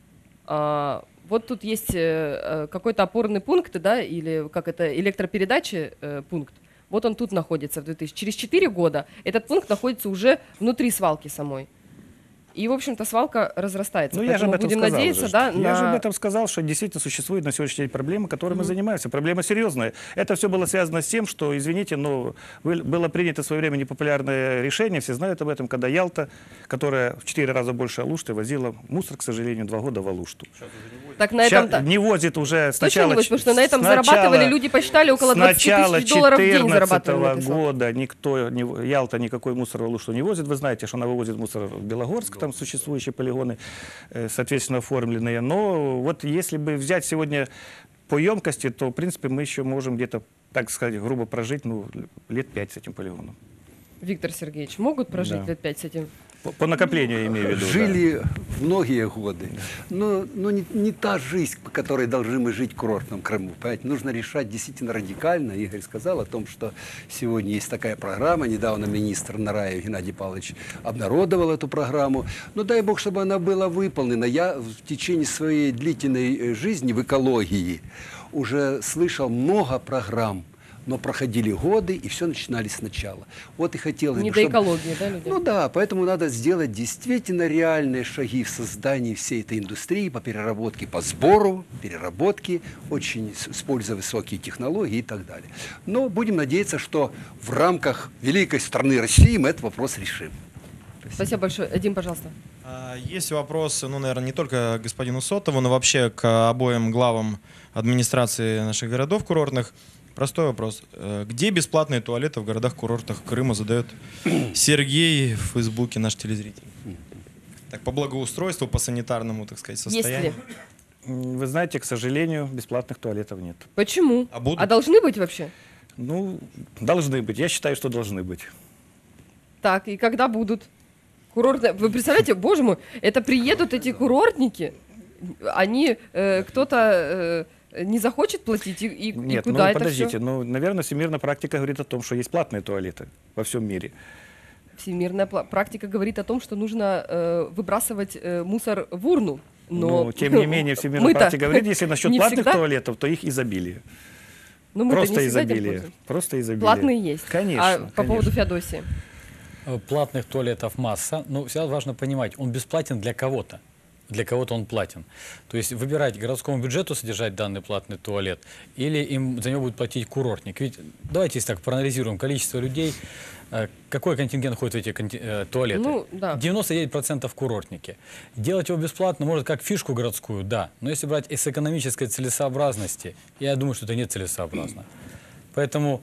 Э, вот тут есть э, какой-то опорный пункт, да, или как это, электропередачи э, пункт. Вот он тут находится в две тысячи. Через четыре года этот пункт находится уже внутри свалки самой. И, в общем-то, свалка разрастается. Ну, я же об Поэтому этом будем сказал надеяться, уже. да, Я на... же об этом сказал, что действительно существуют на сегодняшний день проблемы, которыми мы Мгм. занимаемся. Проблема серьезная. Это все было связано с тем, что, извините, но вы- было принято в свое время непопулярное решение, все знают об этом, когда Ялта, которая в четыре раза больше Алушты, возила мусор, к сожалению, два года в Алушту. Так на Щас этом... не возит уже Точно сначала... не возит, потому что на этом сначала- зарабатывали, люди посчитали, около двадцать Сначала тысяч долларов в день зарабатывали. на четырнадцатого этой свалке. года никто, не, Ялта никакой мусор в Алушту не возит. Вы знаете, что она вывозит мусор в Белогорск, там существующие полигоны, э, соответственно, оформленные. Но вот если бы взять сегодня по емкости, то, в принципе, мы еще можем где-то, так сказать, грубо прожить, ну, лет пять с этим полигоном. Виктор Сергеевич, могут прожить Да. лет пять с этим? По, по накоплению я имею в виду. да. Жили многие годы, но, но не, не та жизнь, по которой должны мы жить в курортном Крыму. Понимаете, нужно решать действительно радикально. Игорь сказал о том, что сегодня есть такая программа. Недавно министр Нараев Геннадий Павлович обнародовал эту программу. Но дай бог, чтобы она была выполнена. Я в течение своей длительной э, жизни в экологии уже слышал много программ. Но проходили годы, и все начинали сначала. Вот и хотелось Не бы, до чтобы- экологии, да, люди? Ну да, поэтому надо сделать действительно реальные шаги в создании всей этой индустрии по переработке, по сбору, переработке, очень с- используя высокие технологии и так далее. Но будем надеяться, что в рамках великой страны России мы этот вопрос решим. Спасибо большое. Дим, пожалуйста. А, Есть вопросы, ну, наверное, не только к господину Сотову, но вообще к обоим главам администрации наших городов курортных. Простой вопрос. Э, Где бесплатные туалеты в городах-курортах Крыма, задает Сергей в Фейсбуке, наш телезритель. Так, по благоустройству, по санитарному, так сказать, состоянию. М, Вы знаете, к сожалению, бесплатных туалетов нет. Почему? А будут? А должны быть вообще? Ну, должны быть. Я считаю, что должны быть. Так, и когда будут? Курортные... Вы представляете, боже мой, это приедут эти курортники, они, э, кто-то э, не захочет платить, и, и- и Нет, куда ну это подождите, все? ну, наверное, всемирная практика говорит о том, что есть платные туалеты во всем мире. Всемирная пла- практика говорит о том, что нужно э, выбрасывать э, мусор в урну. Но Но, тем не менее, всемирная мы-то практика говорит, если насчет не платных всегда- туалетов, то их изобилие. Ну, мы-то не Просто всегда этим изобилие. пользуемся. Просто изобилие. Платные есть. Конечно. А по конечно. поводу Феодосии? Э, Платных туалетов масса, но всегда важно понимать, он бесплатен для кого-то. Для кого-то он платен. То есть выбирать городскому бюджету содержать данный платный туалет, или им за него будет платить курортник. Ведь давайте если так проанализируем количество людей, э, какой контингент ходит в эти конти- э, туалеты. Ну, да. девяносто девять процентов курортники. Делать его бесплатно, может, как фишку городскую, да. Но если брать из экономической целесообразности, я думаю, что это нецелесообразно. Поэтому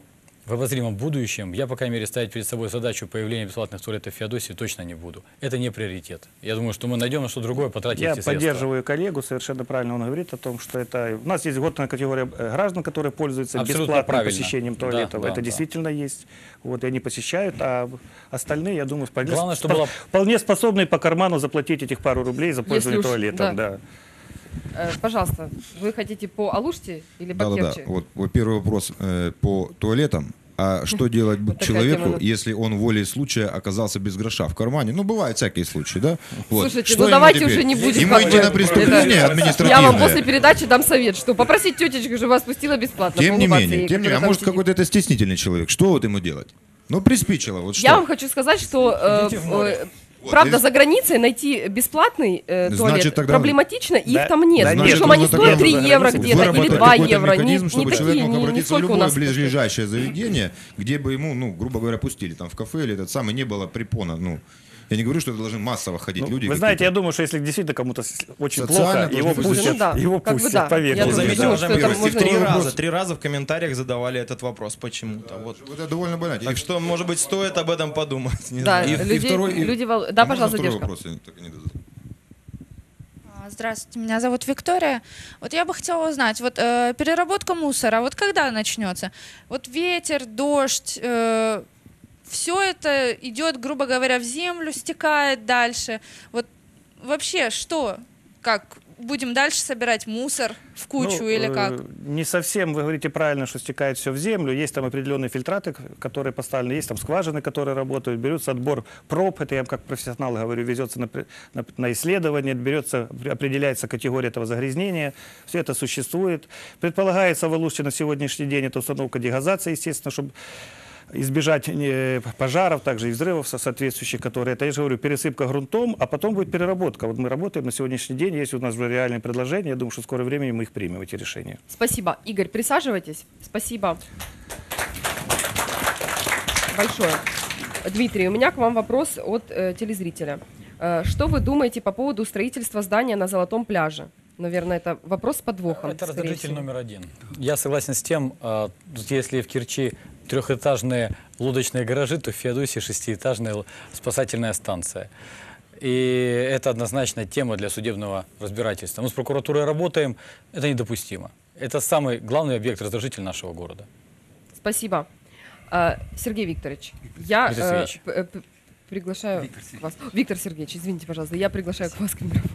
в обозримом будущем я, по крайней мере, ставить перед собой задачу появления бесплатных туалетов в Феодосии точно не буду. Это не приоритет. Я думаю, что мы найдем на что другое потратить Я эти средства. поддерживаю коллегу, совершенно правильно он говорит о том, что это... У нас есть льготная категория граждан, которые пользуются Абсолютно бесплатным правильно. посещением туалетов. Да, это да, действительно да. есть. Вот, и они посещают, а остальные, я думаю, вполне, Главное, спо- чтобы была... вполне способны по карману заплатить этих пару рублей за пользование уж, туалетом. да. Да. Э, пожалуйста, вы хотите по Алуште или по Да-да-да. Керчи? Вот, вот первый вопрос э, по туалетам. А что делать Вот такая человеку, тема. если он волей случая оказался без гроша в кармане? Ну, бывают всякие случаи, да? Вот. Слушайте, Что ну ему давайте теперь? уже не будем... Ему как идти бы, на преступление это- административное. Я вам после передачи дам совет, что попросить тетечку, чтобы вас пустила бесплатно. Тем не поулыбаться менее, ей, тем не менее, а которая там может сидит. какой-то это стеснительный человек? Что вот ему делать? Ну, приспичило, вот что? Я вам хочу сказать, что э, Идите в море. э, правда здесь- за границей найти бесплатный э, Значит, туалет тогда- проблематично, их Да, там нет. да Причем нет, они ну, стоят тогда три за евро границей где-то или Выработать два какой-то евро. Не, механизм, не чтобы такие, человек мог не, не обратиться в сколько у любое нас. ближайшее заведение, где бы ему, ну, грубо говоря, пустили, там в кафе или этот самый, не было препона, ну. Я не говорю, что это должны массово ходить Ну, люди. вы знаете, я думаю, что если действительно кому-то с- очень Социально плохо, его должны быть пустят, Ну да, его как бы пустят, да. поверьте. Я Вот тоже заметьте, думаю, что уважаемые это гости, можно три не раза, вопрос. три раза в комментариях задавали этот вопрос почему-то. Вот. Вот это довольно больно. Так что, может быть, стоит об этом подумать. Не Да, знаю. И- и людей- второй- и- люди вол- А Да, можно пожалуйста, второй девушка. вопрос, я так и не додумал? А, Здравствуйте, меня зовут Виктория. Вот я бы хотела узнать, вот э, переработка мусора, вот когда начнется? Вот ветер, дождь, э, все это идет, грубо говоря, в землю, стекает дальше. Вот вообще что, как будем дальше собирать мусор в кучу Ну, или э, как? Не совсем, вы говорите правильно, что стекает все в землю. Есть там определенные фильтраты, к- которые поставлены, есть там скважины, которые работают, берется отбор проб, это я вам как профессионал говорю, везется на, пре- на, на исследование, берется, определяется категория этого загрязнения, все это существует. Предполагается в Алуште на сегодняшний день это установка дегазации, естественно, чтобы избежать э, пожаров, также и взрывов со- соответствующих, которые, это я же говорю, пересыпка грунтом, а потом будет переработка. Вот мы работаем на сегодняшний день, есть у нас уже реальные предложения, я думаю, что в скором времени мы их примем, эти решения. Спасибо. Игорь, присаживайтесь. Спасибо большое. Дмитрий, у меня к вам вопрос от э, телезрителя. Э, что вы думаете по поводу строительства здания на Золотом пляже? Наверное, это вопрос с подвохом. Это скорее раздражитель всего. номер один. Я согласен с тем, э, если в Керчи трехэтажные лодочные гаражи, то в Феодосии шестиэтажная л- спасательная станция. И это однозначно тема для судебного разбирательства. Мы с прокуратурой работаем, это недопустимо. Это самый главный объект раздражитель нашего города. Спасибо. Э, Сергей Викторович, я Виктор э, Сергеевич. п- э, п- приглашаю вас. Виктор Сергеевич, извините, пожалуйста, я приглашаю к вас к микрофону.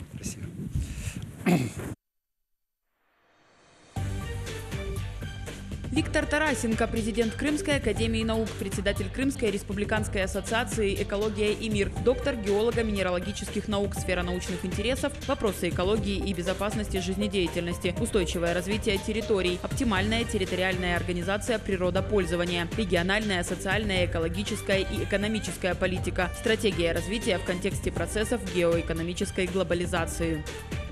Виктор Тарасенко, президент Крымской академии наук, председатель Крымской республиканской ассоциации «Экология и мир», доктор геолого-минералогических наук, сфера научных интересов, вопросы экологии и безопасности жизнедеятельности, устойчивое развитие территорий, оптимальная территориальная организация природопользования, региональная, социальная, экологическая и экономическая политика, стратегия развития в контексте процессов геоэкономической глобализации.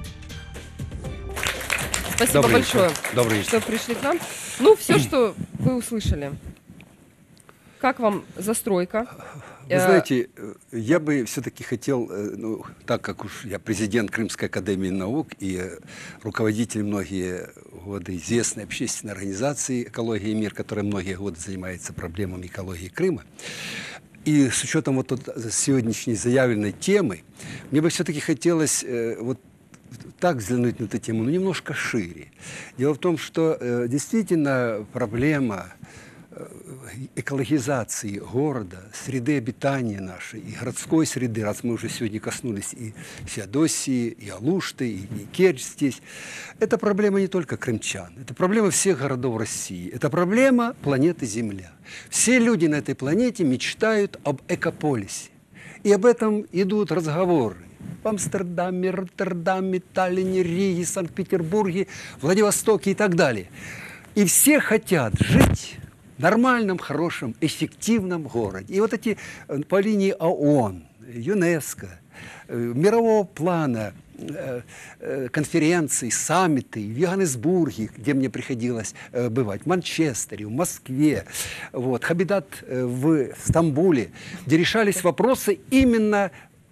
Спасибо Добрый большое, вечер. Добрый вечер. что пришли к нам. Ну, все, что вы услышали. Как вам застройка? Вы знаете, э, я бы все-таки хотел, э, ну, так как уж я президент Крымской академии наук и э, руководитель многие годы известной общественной организации «Экология и мир», которая многие годы занимается проблемами экологии Крыма, и с учетом вот тут сегодняшней заявленной темы, мне бы все-таки хотелось э, вот так взглянуть на эту тему, но немножко шире. Дело в том, что э, действительно проблема э, экологизации города, среды обитания нашей и городской среды, раз мы уже сегодня коснулись и Феодосии, и Алушты, и, и Керчь здесь, это проблема не только крымчан, это проблема всех городов России, это проблема планеты Земля. Все люди на этой планете мечтают об экополисе, и об этом идут разговоры. В Амстердаме, Роттердаме, Таллине, Риге, Санкт-Петербурге, Владивостоке и так далее. И все хотят жить в нормальном, хорошем, эффективном городе. И вот эти по линии ООН, ЮНЕСКО, мирового плана, конференции, саммиты в Йоханнесбурге, где мне приходилось бывать, в Манчестере, в Москве, вот, Хабидат в Стамбуле, где решались вопросы именно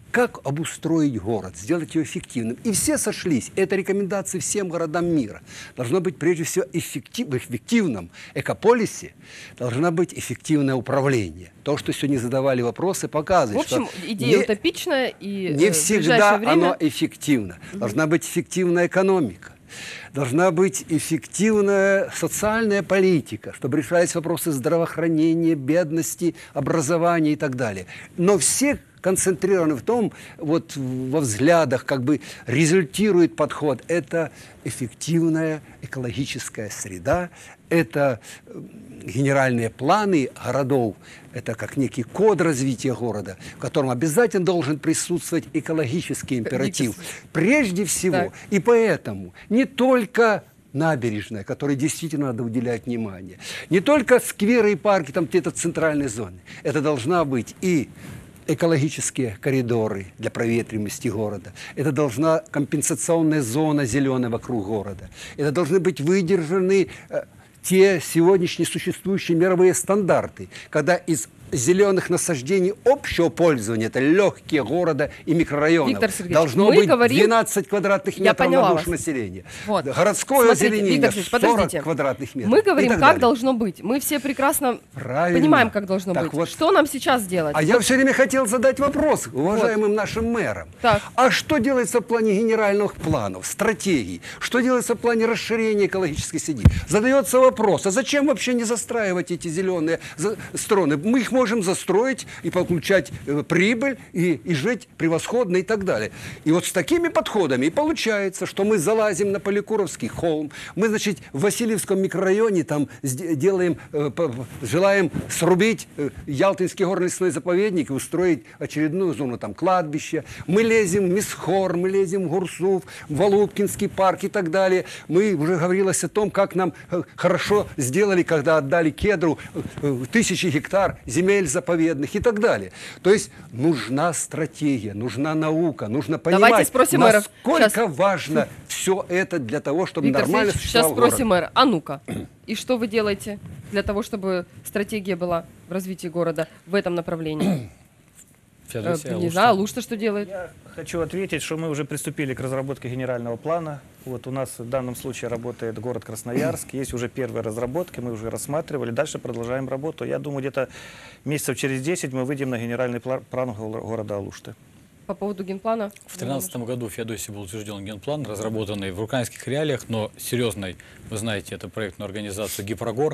как обустроить город, сделать его эффективным. И все сошлись. Это рекомендации всем городам мира. Должно быть, прежде всего, эффектив, в эффективном экополисе должно быть эффективное управление. То, что сегодня задавали вопросы, показывает, в общем, что идея не, утопичная и не э, всегда время... оно эффективно. Угу. Должна быть эффективная экономика. Должна быть эффективная социальная политика, чтобы решались вопросы здравоохранения, бедности, образования и так далее. Но все концентрированы в том, вот во взглядах, как бы результирует подход. Это эффективная экологическая среда, это генеральные планы городов, это как некий код развития города, в котором обязательно должен присутствовать экологический императив. Прежде всего, так. И поэтому не только набережная, которой действительно надо уделять внимание, не только скверы и парки, там где-то центральной зоны, это должна быть и экологические коридоры для проветриваемости города. Это должна компенсационная зона зеленая вокруг города. Это должны быть выдержаны э, те сегодняшние существующие мировые стандарты, когда из зеленых насаждений общего пользования, это легкие города и микрорайонов, должно быть говорим... двенадцать квадратных метров на душу населения. Вот. Городское озеленение сорок квадратных метров. Мы говорим, как далее. Должно быть. Мы все прекрасно Правильно. Понимаем, как должно так быть. Вот. Что нам сейчас делать? А вот. Я все время хотел задать вопрос уважаемым вот. Нашим мэрам. Так. А что делается в плане генеральных планов, стратегий? Что делается в плане расширения экологической сети? Задается вопрос, а зачем вообще не застраивать эти зеленые стороны? Мы их можем застроить и получать э, прибыль и, и жить превосходно и так далее. И вот с такими подходами и получается, что мы залазим на Поликуровский холм, мы, значит, в Васильевском микрорайоне там делаем, э, по, желаем срубить э, Ялтинский горно-лесной заповедник и устроить очередную зону там кладбища. Мы лезем в Мисхор, мы лезем в Гурсув, в Валупкинский парк и так далее. Мы уже говорилось о том, как нам э, хорошо сделали, когда отдали кедру э, тысячи гектар земли заповедных и так далее. То есть нужна стратегия, нужна наука, нужно понимать, спросим насколько сейчас... важно все это для того, чтобы Виктор нормально Сергеевич, существовал сейчас спросим город. мэра, а ну-ка, и что вы делаете для того, чтобы стратегия была в развитии города в этом направлении? Феодосия, не знаю, Алушта что делает? Я хочу ответить, что мы уже приступили к разработке генерального плана. Вот у нас в данном случае работает город Красноярск. Есть уже первые разработки, мы уже рассматривали. Дальше продолжаем работу. Я думаю, где-то месяцев через десять мы выйдем на генеральный план города Алушты. По поводу генплана? В две тысячи тринадцатом году в Феодосии был утвержден генплан, разработанный в украинских реалиях, но серьезный. Вы знаете, это проектную организацию «Гипрогор»,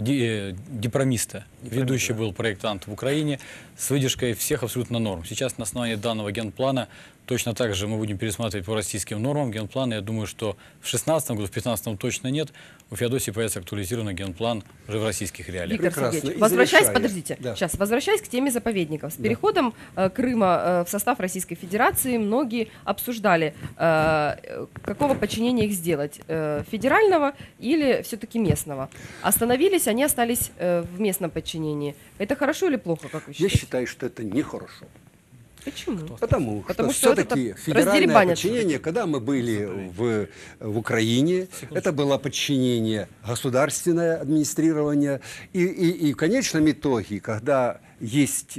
Дипромиста. Ведущий был проектант в Украине с выдержкой всех абсолютно норм. Сейчас на основании данного генплана точно так же мы будем пересматривать по российским нормам генплан. Я думаю, что в две тысячи шестнадцатом году, в две тысячи пятнадцатом точно нет. У Феодосии появится актуализированный генплан уже в российских реалиях. Виктор Сергеевич, возвращаясь, подождите, да. сейчас, возвращаясь к теме заповедников. С да. переходом э, Крыма э, в состав Российской Федерации многие обсуждали, э, какого подчинения их сделать, э, федерального или все-таки местного. Остановились, они остались э, в местном подчинении. Это хорошо или плохо, как вы считаете? Я считаю, что это нехорошо. Почему? Потому, Потому что, что все-таки федеральное подчинение, когда мы были в, в Украине, Секундочку. Это было подчинение государственное администрирование. И, и, и в конечном итоге, когда есть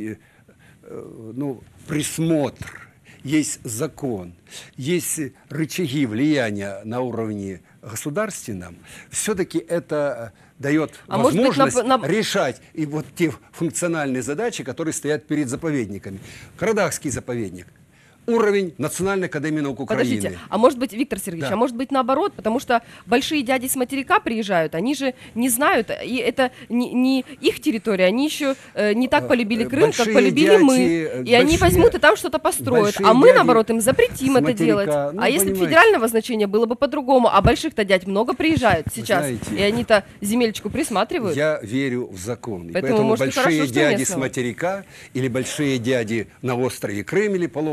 ну, присмотр, есть закон, есть рычаги влияния на уровне государственном, все-таки это дает а возможность быть, на, на... решать и вот те функциональные задачи, которые стоят перед заповедниками. Карадахский заповедник. Уровень Национальной академии наук Украины. Подождите, а может быть, Виктор Сергеевич, да. а может быть наоборот, потому что большие дяди с материка приезжают, они же не знают, и это не, не их территория, они еще э, не так полюбили Крым, большие как полюбили дяди, мы, и большие, они возьмут и там что-то построят, а мы наоборот им запретим это материка, делать. Ну, а если бы федерального значения было бы по-другому, а больших-то дядь много приезжают сейчас, знаете, и они-то земельчику присматривают. Я верю в закон, поэтому, поэтому может, большие хорошо, дяди с материка или большие дяди на острове Крым или полуострове, как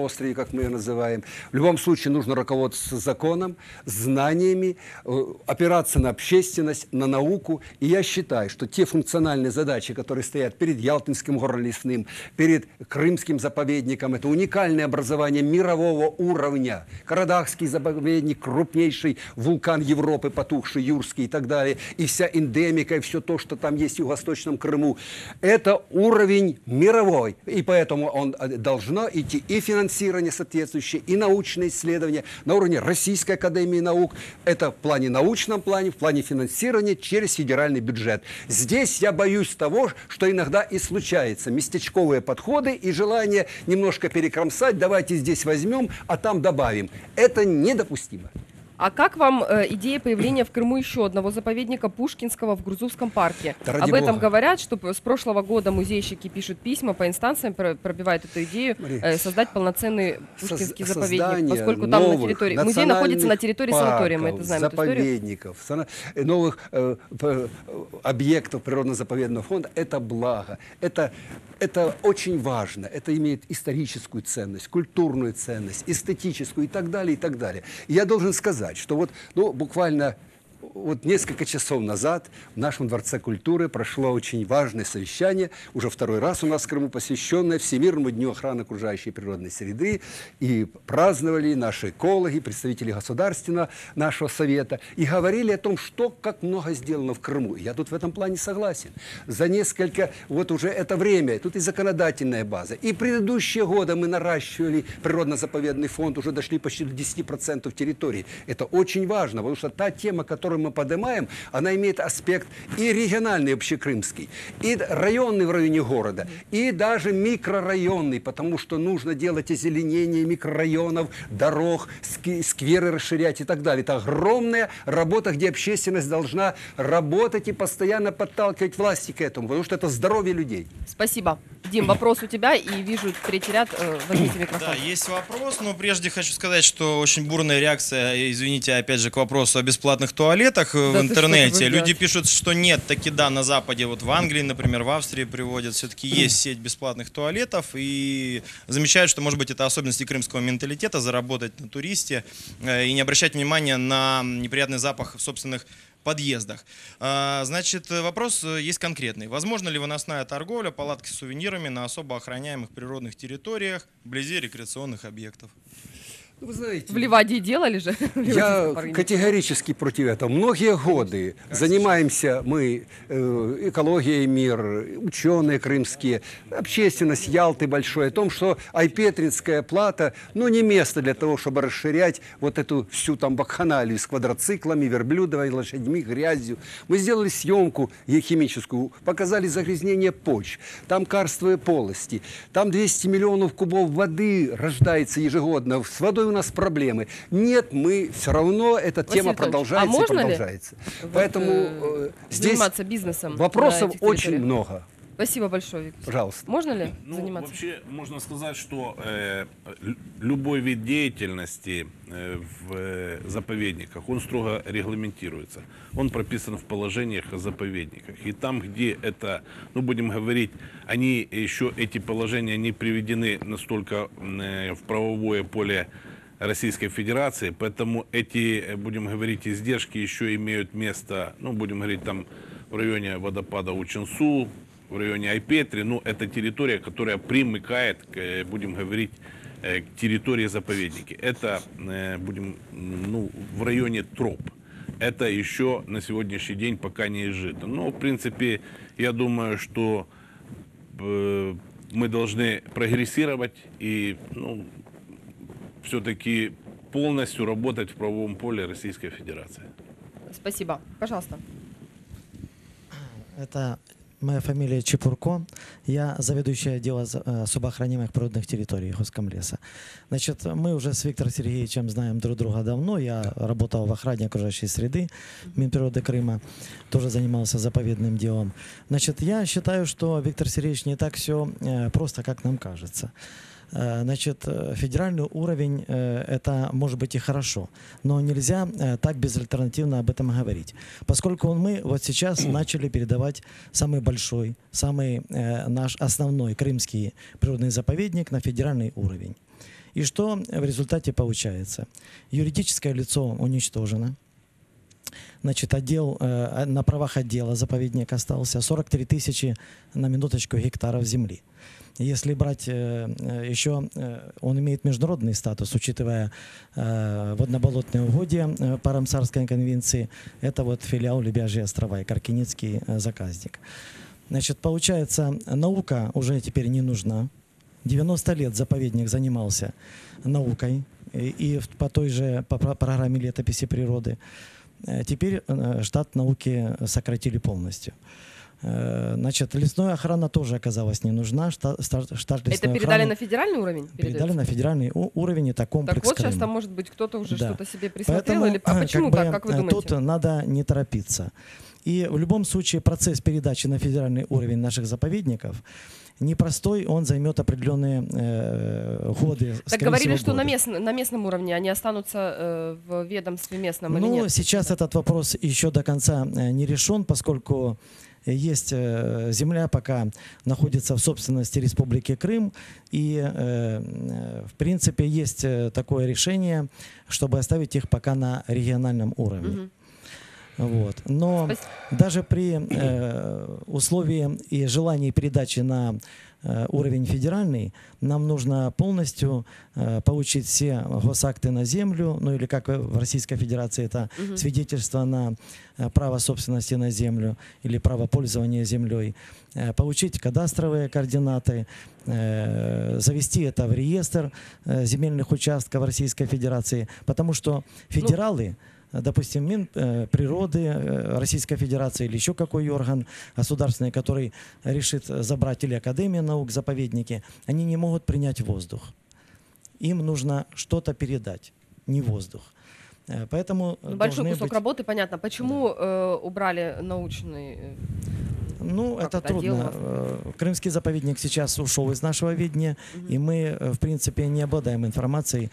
как мы ее называем. В любом случае нужно руководствоваться законом, знаниями, опираться на общественность, на науку. И я считаю, что те функциональные задачи, которые стоят перед Ялтинским горнолесным, перед Крымским заповедником, это уникальное образование мирового уровня. Карадахский заповедник, крупнейший вулкан Европы, потухший, Юрский и так далее. И вся эндемика, и все то, что там есть в Юго-Восточном Крыму. Это уровень мировой. И поэтому он должно идти и финансирование соответствующее, и научные исследования на уровне Российской академии наук. Это в плане научном плане, в плане финансирования через федеральный бюджет. Здесь я боюсь того, что иногда и случается. Местечковые подходы и желание немножко перекромсать. Давайте здесь возьмем, а там добавим. Это недопустимо. А как вам э, идея появления в Крыму еще одного заповедника Пушкинского в Грузовском парке? Да Об этом Бога. Говорят, что с прошлого года музейщики пишут письма по инстанциям, про, пробивают эту идею э, создать полноценный Пушкинский Соз- заповедник, поскольку там на территории музей находится на территории санатория, мы это знаем. Заповедников, сана... новых э, э, объектов природно-заповедного фонда – это благо, это Это очень важно, это имеет историческую ценность, культурную ценность, эстетическую и так далее, и так далее. И я должен сказать, что вот ну, буквально вот несколько часов назад в нашем Дворце культуры прошло очень важное совещание, уже второй раз у нас в Крыму, посвященное Всемирному дню охраны окружающей природной среды. И праздновали наши экологи, представители государственного нашего совета, и говорили о том, что, как много сделано в Крыму. Я тут в этом плане согласен. За несколько, вот уже это время, тут и законодательная база. И предыдущие годы мы наращивали природно-заповедный фонд, уже дошли почти до десяти процентов территории. Это очень важно, потому что та тема, которую мы поднимаем, она имеет аспект и региональный, общекрымский, и районный в районе города, и даже микрорайонный, потому что нужно делать озеленение микрорайонов, дорог, скверы расширять и так далее. Это огромная работа, где общественность должна работать и постоянно подталкивать власти к этому, потому что это здоровье людей. Спасибо. Дим, вопрос у тебя, и вижу третий ряд. Возьмите микрофон. Да, есть вопрос, но прежде хочу сказать, что очень бурная реакция, извините, опять же, к вопросу о бесплатных туалетах в да интернете. Люди пишут, что нет, таки да, на Западе, вот в Англии, например, в Австрии приводят, все-таки есть сеть бесплатных туалетов, и замечают, что, может быть, это особенности крымского менталитета, заработать на туристе и не обращать внимания на неприятный запах в собственных подъездах. Значит, вопрос есть конкретный. Возможно ли выносная торговля, палатки с сувенирами на особо охраняемых природных территориях вблизи рекреационных объектов? Вы знаете, в Ливадии делали же? Я категорически против этого. Многие годы занимаемся мы э, экологией мир, ученые крымские, общественность Ялты большой, о том, что Айпетринская плата, ну, не место для того, чтобы расширять вот эту всю там вакханалию с квадроциклами, верблюдовой, лошадьми, грязью. Мы сделали съемку химическую, показали загрязнение почв, там карстовые полости, там двести миллионов кубов воды рождается ежегодно, с водой у нас проблемы. Нет, мы все равно, эта Василий тема продолжается а и продолжается. Вот, Поэтому э, здесь заниматься бизнесом вопросов очень много. Спасибо большое, Виктор. Пожалуйста. Можно ли ну, заниматься? Вообще можно сказать, что э, любой вид деятельности э, в э, заповедниках, он строго регламентируется. Он прописан в положениях о заповедниках. И там, где это, ну будем говорить, они еще, эти положения не приведены настолько э, в правовое поле Российской Федерации, поэтому эти, будем говорить, издержки еще имеют место, ну будем говорить, там в районе водопада Учинсу, в районе Айпетри, ну, это территория, которая примыкает, к, будем говорить, к территории заповедники. Это, будем, ну, в районе троп. Это еще на сегодняшний день пока не изжито. Но, в принципе, я думаю, что мы должны прогрессировать и, ну, все-таки полностью работать в правовом поле Российской Федерации. Спасибо. Пожалуйста. Это моя фамилия Чепурко. Я заведующий отдела особо охраняемых природных территорий Госкомлеса. Значит, мы уже с Виктором Сергеевичем знаем друг друга давно. Я работал в охране окружающей среды Минприроды Крыма. Тоже занимался заповедным делом. Значит, я считаю, что Виктор Сергеевич не так все просто, как нам кажется. Э, Значит, э, федеральный уровень э, это может быть и хорошо, но нельзя э, так безальтернативно об этом говорить, поскольку мы вот сейчас начали передавать самый большой, самый э, наш основной крымский природный заповедник на федеральный уровень. И что в результате получается? Юридическое лицо уничтожено. Значит, отдел, э, на правах отдела заповедник остался сорок три тысячи, на минуточку, гектаров земли. Если брать э, еще, э, он имеет международный статус, учитывая э, водно-болотные угодья э, по Рамсарской конвенции, это вот филиал Лебяжьи острова и Каркиницкий э, заказник. Значит, получается, наука уже теперь не нужна. девяносто лет заповедник занимался наукой и, и по той же по программе летописи природы. Теперь штат науки сократили полностью. Значит, лесная охрана тоже оказалась не нужна. Штат, штат Это передали на федеральный уровень? Передали на федеральный уровень, это комплекс Так вот Крым. сейчас там, может быть, кто-то уже Да. что-то себе присмотрел? Поэтому, Или... А почему как так, бы, как вы думаете? Тут надо не торопиться. И в любом случае процесс передачи на федеральный уровень наших заповедников непростой, он займет определенные э, годы. Так говорили, всего, что на, мест, на местном уровне они останутся э, в ведомстве местном или Ну, нет? сейчас этот вопрос еще до конца э, не решен, поскольку есть э, земля пока находится в собственности Республики Крым, и э, в принципе есть э, такое решение, чтобы оставить их пока на региональном уровне. Угу. Вот. Но Спасибо. даже при э, условии и желании передачи на э, уровень федеральный, нам нужно полностью э, получить все госакты на землю, ну или как в Российской Федерации это Мгм. свидетельство на э, право собственности на землю или право пользования землей, э, получить кадастровые координаты, э, завести это в реестр э, земельных участков Российской Федерации, потому что федералы, допустим, Минприроды Российской Федерации или еще какой орган государственный, который решит забрать, или Академия наук, заповедники, они не могут принять воздух. Им нужно что-то передать, не воздух. Поэтому Ну, большой должны кусок быть... работы, понятно. Почему э, убрали научный? э, Ну, как это это отдел у трудно. вас? Э, Крымский заповедник сейчас ушел из нашего видения, и мы, э, в принципе, не обладаем информацией,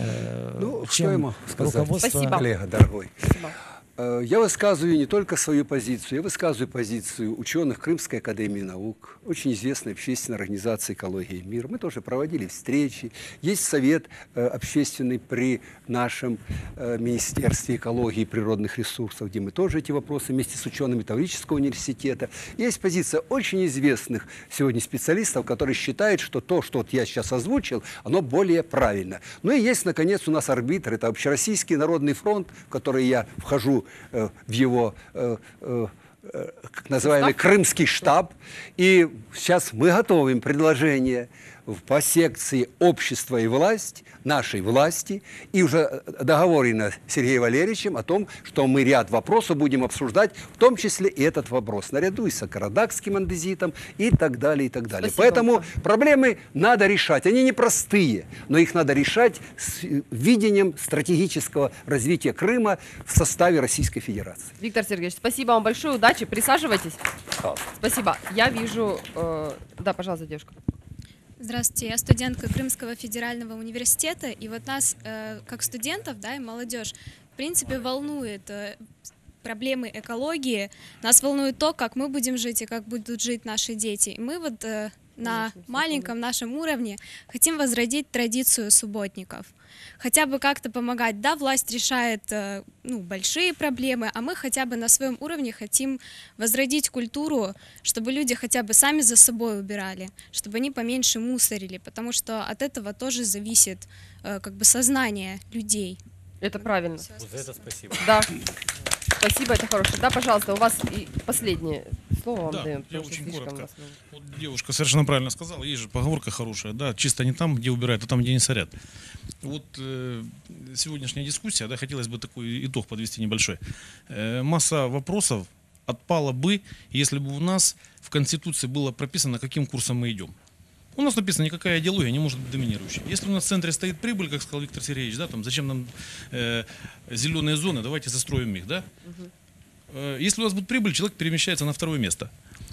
э, Ну, что чем ему сказать, руководство... коллега дорогой. Спасибо. Э, Я высказываю не только свою позицию, я высказываю позицию ученых Крымской академии наук, очень известной общественной организации «Экология и мир». Мы тоже проводили встречи. Есть совет э, общественный при нашем э, Министерстве экологии и природных ресурсов, где мы тоже эти вопросы вместе с учеными Таврического университета. Есть позиция очень известных сегодня специалистов, которые считают, что то, что вот я сейчас озвучил, оно более правильно. Ну и есть, наконец, у нас арбитр, это Общероссийский народный фронт, в который я вхожу э, в его... Э, э, как называемый крымский штаб. И сейчас мы готовим предложение по секции «Общество и власть», нашей власти, и уже договорено с Сергеем Валерьевичем о том, что мы ряд вопросов будем обсуждать, в том числе и этот вопрос, наряду и с сакарадакским андезитом и так далее, и так далее. Спасибо. Поэтому проблемы надо решать. Они непростые, но их надо решать с видением стратегического развития Крыма в составе Российской Федерации. Виктор Сергеевич, спасибо вам большое, удачи, присаживайтесь. Спасибо. Я вижу... э, Да, пожалуйста, девушка. Здравствуйте, я студентка Крымского федерального университета, и вот нас, э, как студентов, да, и молодежь, в принципе, волнует э, проблемы экологии, нас волнует то, как мы будем жить и как будут жить наши дети. И мы вот э, на маленьком нашем уровне хотим возродить традицию субботников. Хотя бы как-то помогать. Да, власть решает э, ну, большие проблемы, а мы хотя бы на своем уровне хотим возродить культуру, чтобы люди хотя бы сами за собой убирали, чтобы они поменьше мусорили, потому что от этого тоже зависит э, как бы сознание людей. Это правильно. Вот за это спасибо. Да. Спасибо, это хорошее. Да, пожалуйста, у вас и последнее слово вам Да, даем. я потому что очень слишком коротко. у нас много. Вот девушка совершенно правильно сказала, есть же поговорка хорошая, да, чисто не там, где убирают, а там, где не сорят. Вот э, сегодняшняя дискуссия, да, хотелось бы такой итог подвести небольшой. Э, масса вопросов отпала бы, если бы у нас в Конституции было прописано, каким курсом мы идем. У нас написано, никакая идеология не может быть доминирующей. Если у нас в центре стоит прибыль, как сказал Виктор Сергеевич, да, там, зачем нам э, зеленые зоны, давайте застроим их, да? Э, если у нас будет прибыль, человек перемещается на второе место.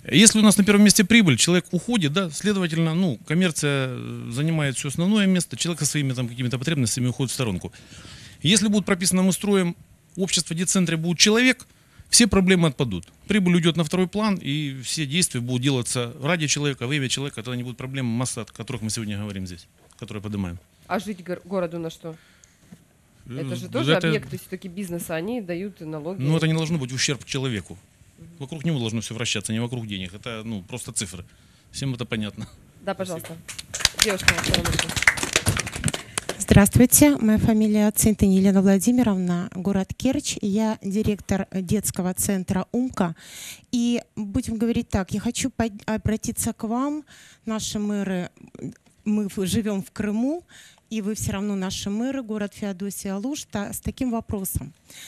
Если у нас на первом месте прибыль, человек уходит, да, следовательно, ну, коммерция занимает все основное место, человек со своими там какими-то потребностями уходит в сторонку. Если будет прописано, мы строим общество, где в центре будет человек, все проблемы отпадут. Прибыль уйдет на второй план, и все действия будут делаться ради человека, во имя человека. Тогда не будет проблем, масса, о которых мы сегодня говорим здесь, которые поднимаем. А жить гор- городу на что? Это же тоже Это- объекты все-таки бизнеса, они дают налоги. Ну, это не должно быть ущерб человеку. Вокруг него должно все вращаться, не вокруг денег. Это, ну, просто цифры. Всем это понятно. Да, пожалуйста. Девушка на втором ряду. Здравствуйте, моя фамилия Цинтин Елена Владимировна, город Керчь. Я директор детского центра «Умка». И будем говорить так, я хочу под- обратиться к вам, наши мэры. Мы в- живем в Крыму, и вы все равно наши мэры, город Феодосия Алушта, с таким вопросом.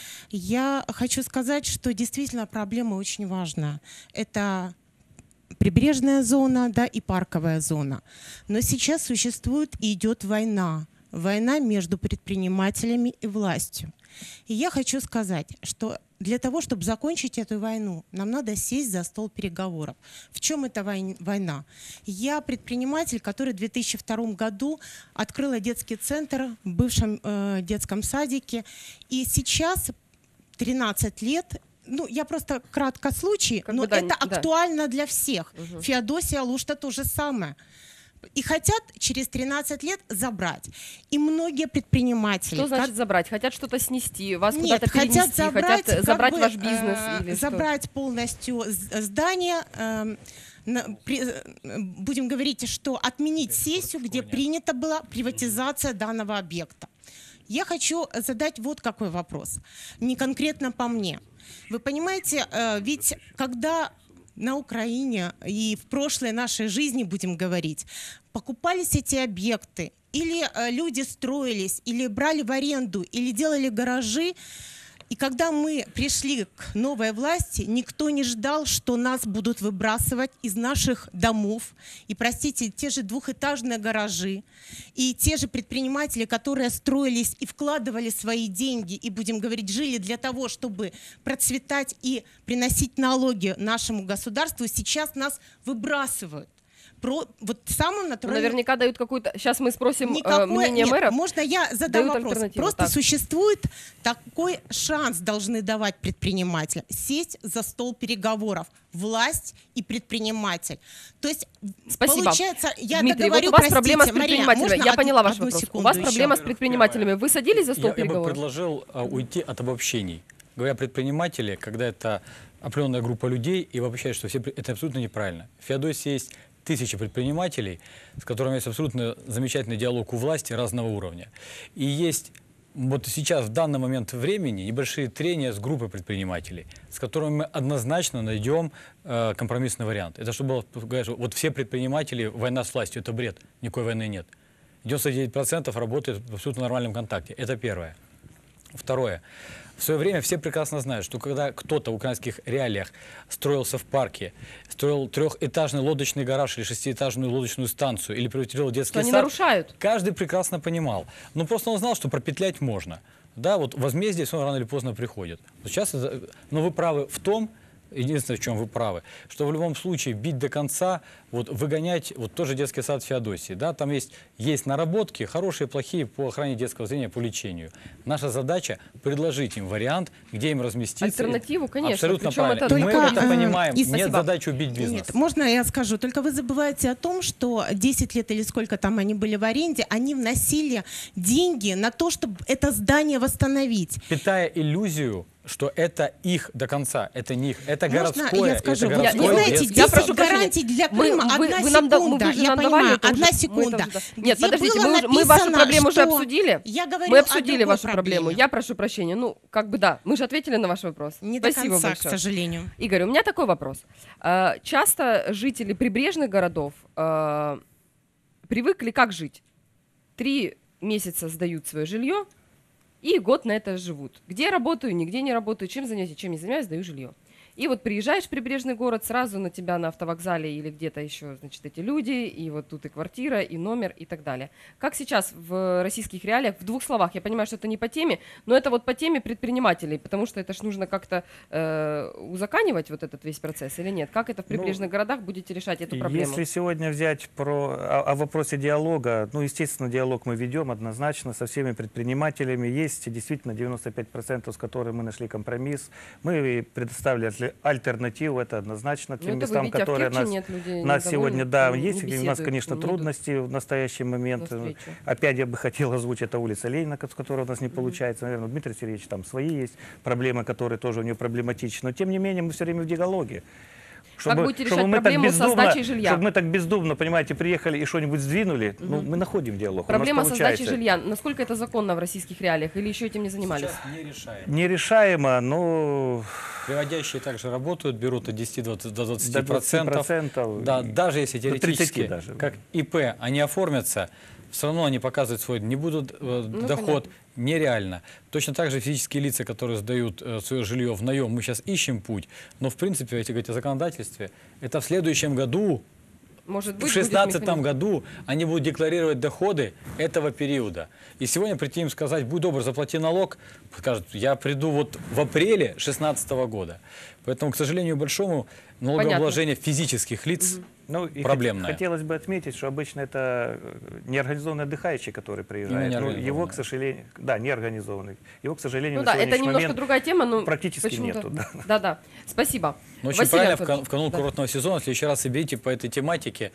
Я хочу сказать, что действительно проблема очень важна. Это прибрежная зона, да, и парковая зона. Но сейчас существует и идет война. Война между предпринимателями и властью. И я хочу сказать, что для того, чтобы закончить эту войну, нам надо сесть за стол переговоров. В чем эта вой- война? Я предприниматель, который в две тысячи втором году открыла детский центр в бывшем э, детском садике. И сейчас тринадцать лет. Ну, я просто кратко случай, Как но бы да, это да. актуально для всех. Мгм. Феодосия Алушта то же самое. И хотят через тринадцать лет забрать. И многие предприниматели... Что значит как- забрать? Хотят что-то снести, вас Нет, куда-то хотят перенести, забрать, хотят как забрать бы, ваш бизнес э, или что? забрать полностью з- здание. эм, на- при- э, будем говорить, что отменить сессию, где принята была приватизация данного объекта. Я хочу задать вот какой вопрос. Не конкретно по мне. Вы понимаете, э, ведь когда на Украине и в прошлой нашей жизни, будем говорить, покупались эти объекты, или э, люди строились, или брали в аренду, или делали гаражи, и когда мы пришли к новой власти, никто не ждал, что нас будут выбрасывать из наших домов. И, простите, те же двухэтажные гаражи, и те же предприниматели, которые строились и вкладывали свои деньги, и, будем говорить, жили для того, чтобы процветать и приносить налоги нашему государству, сейчас нас выбрасывают. Про, вот самым Ну, натуральным... наверняка дают какую-то... Сейчас мы спросим э, Никакое- мнение нет, мэров. Можно я задам Дают вопрос? альтернативу, Просто так. существует такой шанс, должны давать предпринимателям, сесть за стол переговоров, власть и предприниматель. То есть Спасибо. получается, я Дмитрий, договорю, вот у вас простите, проблема с Мария, предпринимателями. можно Я одну- поняла ваш одну вопрос. У секунду вас еще? проблема с предпринимателями. Вы садились за стол Я, я бы переговоров? предложил а, уйти от обобщений. Говоря предприниматели, когда это определенная группа людей, и вы обобщаете, что все, при- это абсолютно неправильно. В Феодосии есть тысячи предпринимателей, с которыми есть абсолютно замечательный диалог у власти разного уровня. И есть вот сейчас, в данный момент времени, небольшие трения с группой предпринимателей, с которыми мы однозначно найдем э, компромиссный вариант. Это чтобы было, говорят, вот все предприниматели, война с властью, это бред, никакой войны нет. девяносто девять процентов работает в абсолютно нормальном контакте. Это первое. Второе. В свое время все прекрасно знают, что когда кто-то в украинских реалиях строился в парке, строил трехэтажный лодочный гараж или шестиэтажную лодочную станцию или превратил в детский Что они сад, нарушают. каждый прекрасно понимал. Но просто он знал, что пропетлять можно. Да, вот возмездие все рано или поздно приходит. Вот сейчас, это- но вы правы в том, единственное, в чем вы правы, что в любом случае бить до конца, вот выгонять, вот тоже детский сад Феодосии, да, там есть, есть наработки, хорошие, плохие по охране детского зрения, по лечению. Наша задача предложить им вариант, где им разместиться. Альтернативу, конечно. Абсолютно Причем правильно. это Мы Только, это э, понимаем, и нет спасибо. задачи убить бизнес. Нет, можно я скажу? Только вы забываете о том, что десять лет или сколько там они были в аренде, они вносили деньги на то, чтобы это здание восстановить. Питая иллюзию, что это их до конца, это не их, это Можно городское, я скажу? это Вот, городское вы знаете, детское десять Я прошу гарантий прощения. для Мы- Крыма, вы- одна вы нам да- секунда, вы же я нам давали понимаю, это уже- одна мы это секунда. уже- Нет, где подождите, было мы, уже- мы вашу написано, проблему уже что- обсудили. Я говорю мы о обсудили другой вашу проблеме. проблему. Я прошу прощения. Ну, как бы да, мы же ответили на ваш вопрос. Не до Спасибо конца, большое. к сожалению. Игорь, у меня такой вопрос. А, Часто жители прибрежных городов а, привыкли как жить? Три месяца сдают свое жилье и год на это живут. Где работаю, нигде не работаю, чем занимаюсь, чем не занимаюсь, сдаю жилье. И вот приезжаешь в прибрежный город, сразу на тебя на автовокзале или где-то еще, значит, эти люди, и вот тут и квартира, и номер, и так далее. Как сейчас в российских реалиях, в двух словах, я понимаю, что это не по теме, но это вот по теме предпринимателей, потому что это ж нужно как-то э, узаконивать вот этот весь процесс или нет? Как это в прибрежных ну, городах будете решать эту проблему? Если сегодня взять про, о, о вопросе диалога, ну, естественно, диалог мы ведем однозначно со всеми предпринимателями. Есть действительно девяносто пять процентов, с которыми мы нашли компромисс. Мы предоставили альтернативу, это однозначно тем местам, видите, которые нас, нас сегодня, да, есть. У нас, конечно, трудности в настоящий момент. Опять я бы хотел озвучить, это улица Ленина, с которой у нас не получается. Наверное, Дмитрий Сергеевич, там свои есть проблемы, которые тоже у него проблематичны. Но, тем не менее, мы все время в диалоге. Чтобы, как будете решать чтобы проблему бездумно, со сдачей жилья? Чтобы мы так бездумно, понимаете, приехали и что-нибудь сдвинули, угу. ну, мы находим диалог. Проблема со сдачей жилья, насколько это законно в российских реалиях или еще этим не занимались? Сейчас нерешаемо. Нерешаемо, но... Приводящие также работают, берут от десяти до двадцати процентов. Да, даже если теоретически, даже. Как ИП, они оформятся, все равно они показывают свой, не будут э, ну, доход, понятно. Нереально. Точно так же физические лица, которые сдают э, свое жилье в наем, мы сейчас ищем путь, но в принципе, если говорить о законодательстве, это в следующем году, может быть, в шестнадцатом году они будут декларировать доходы этого периода. И сегодня прийти им сказать, будь добр, заплати налог, скажут, я приду вот в апреле шестнадцатого года. Поэтому, к сожалению, большому налогообложение физических лиц угу. ну, проблемное. Хотелось бы отметить, что обычно это неорганизованный отдыхающий, который приезжает. Ну, его, к сожалению, да, неорганизованный. Его, к сожалению, ну, на да, это немножко момент другая тема, но практически нету. Да. да, да. Спасибо. Но очень Василий правильно, Анатольевич, в канун да. курортного сезона, в следующий раз соберите по этой тематике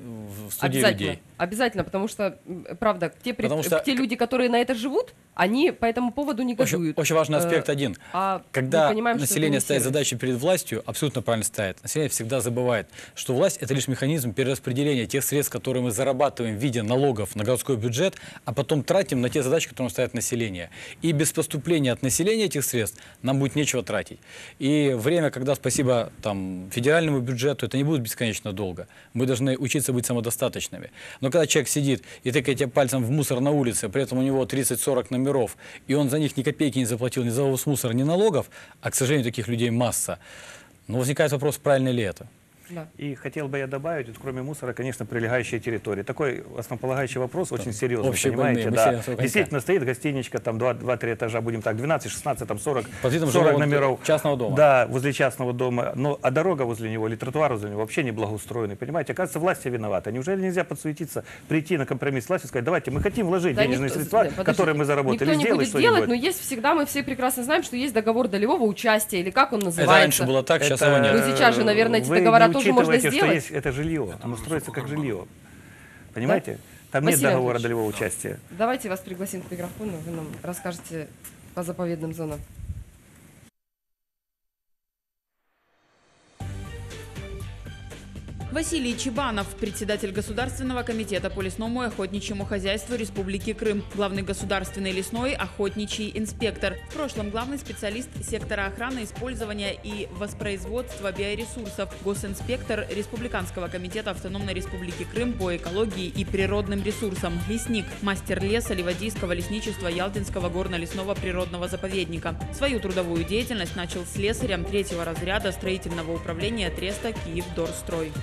в студии обязательно, людей. Обязательно, потому что, правда, те, пред... что... те люди, которые на это живут, они по этому поводу негодуют. Очень, очень важный аспект э, один. А Когда понимаем, население ставит задачи перед властью, абсолютно правильно ставит. Население всегда забывает, что власть – это лишь механизм перераспределения тех средств, которые мы зарабатываем в виде налогов на городской бюджет, а потом тратим на те задачи, которые ставит население. И без поступления от населения этих средств нам будет нечего тратить. И время, когда, спасибо там, федеральному бюджету, это не будет бесконечно долго. Мы должны учиться быть самодостаточными. Но когда человек сидит и тыкает тебе пальцем в мусор на улице, при этом у него тридцать-сорок номеров, и он за них ни копейки не заплатил, ни за вывоз мусора, ни налогов, а, к сожалению, таких людей масса, но возникает вопрос, правильно ли это. Да. И хотел бы я добавить, вот, кроме мусора, конечно, прилегающие территории. Такой основополагающий вопрос, да. очень серьезный, общие понимаете? Да. Действительно, стоит гостиничка, там два-три этажа, будем так, двенадцать, шестнадцать, там сорок, сорок номеров. Частного дома. Да, возле частного дома. Но, а дорога возле него или тротуар возле него вообще не благоустроенный, понимаете? Оказывается, власти виноваты. Неужели нельзя подсуетиться, прийти на компромисс с властью и сказать, давайте, мы хотим вложить да денежные никто, средства, да, которые мы заработали, никто не сделать будет делать, но есть всегда, мы все прекрасно знаем, что есть договор долевого участия, или как он называется. Это раньше было так, сейчас его нет. Ну сейчас же, наверное, эти договора тоже можно сделать. Это жилье, оно строится как жилье. Понимаете? Да? Там Василий нет договора долевого участия. Давайте вас пригласим к микрофону, вы нам расскажете по заповедным зонам. Василий Чебанов, председатель Государственного комитета по лесному и охотничьему хозяйству Республики Крым, главный государственный лесной охотничий инспектор. В прошлом главный специалист сектора охраны, использования и воспроизводства биоресурсов, госинспектор Республиканского комитета Автономной Республики Крым по экологии и природным ресурсам, лесник, мастер леса Ливадийского лесничества Ялтинского горно-лесного природного заповедника. Свою трудовую деятельность начал слесарем третьего разряда строительного управления Треста Киевдорстрой.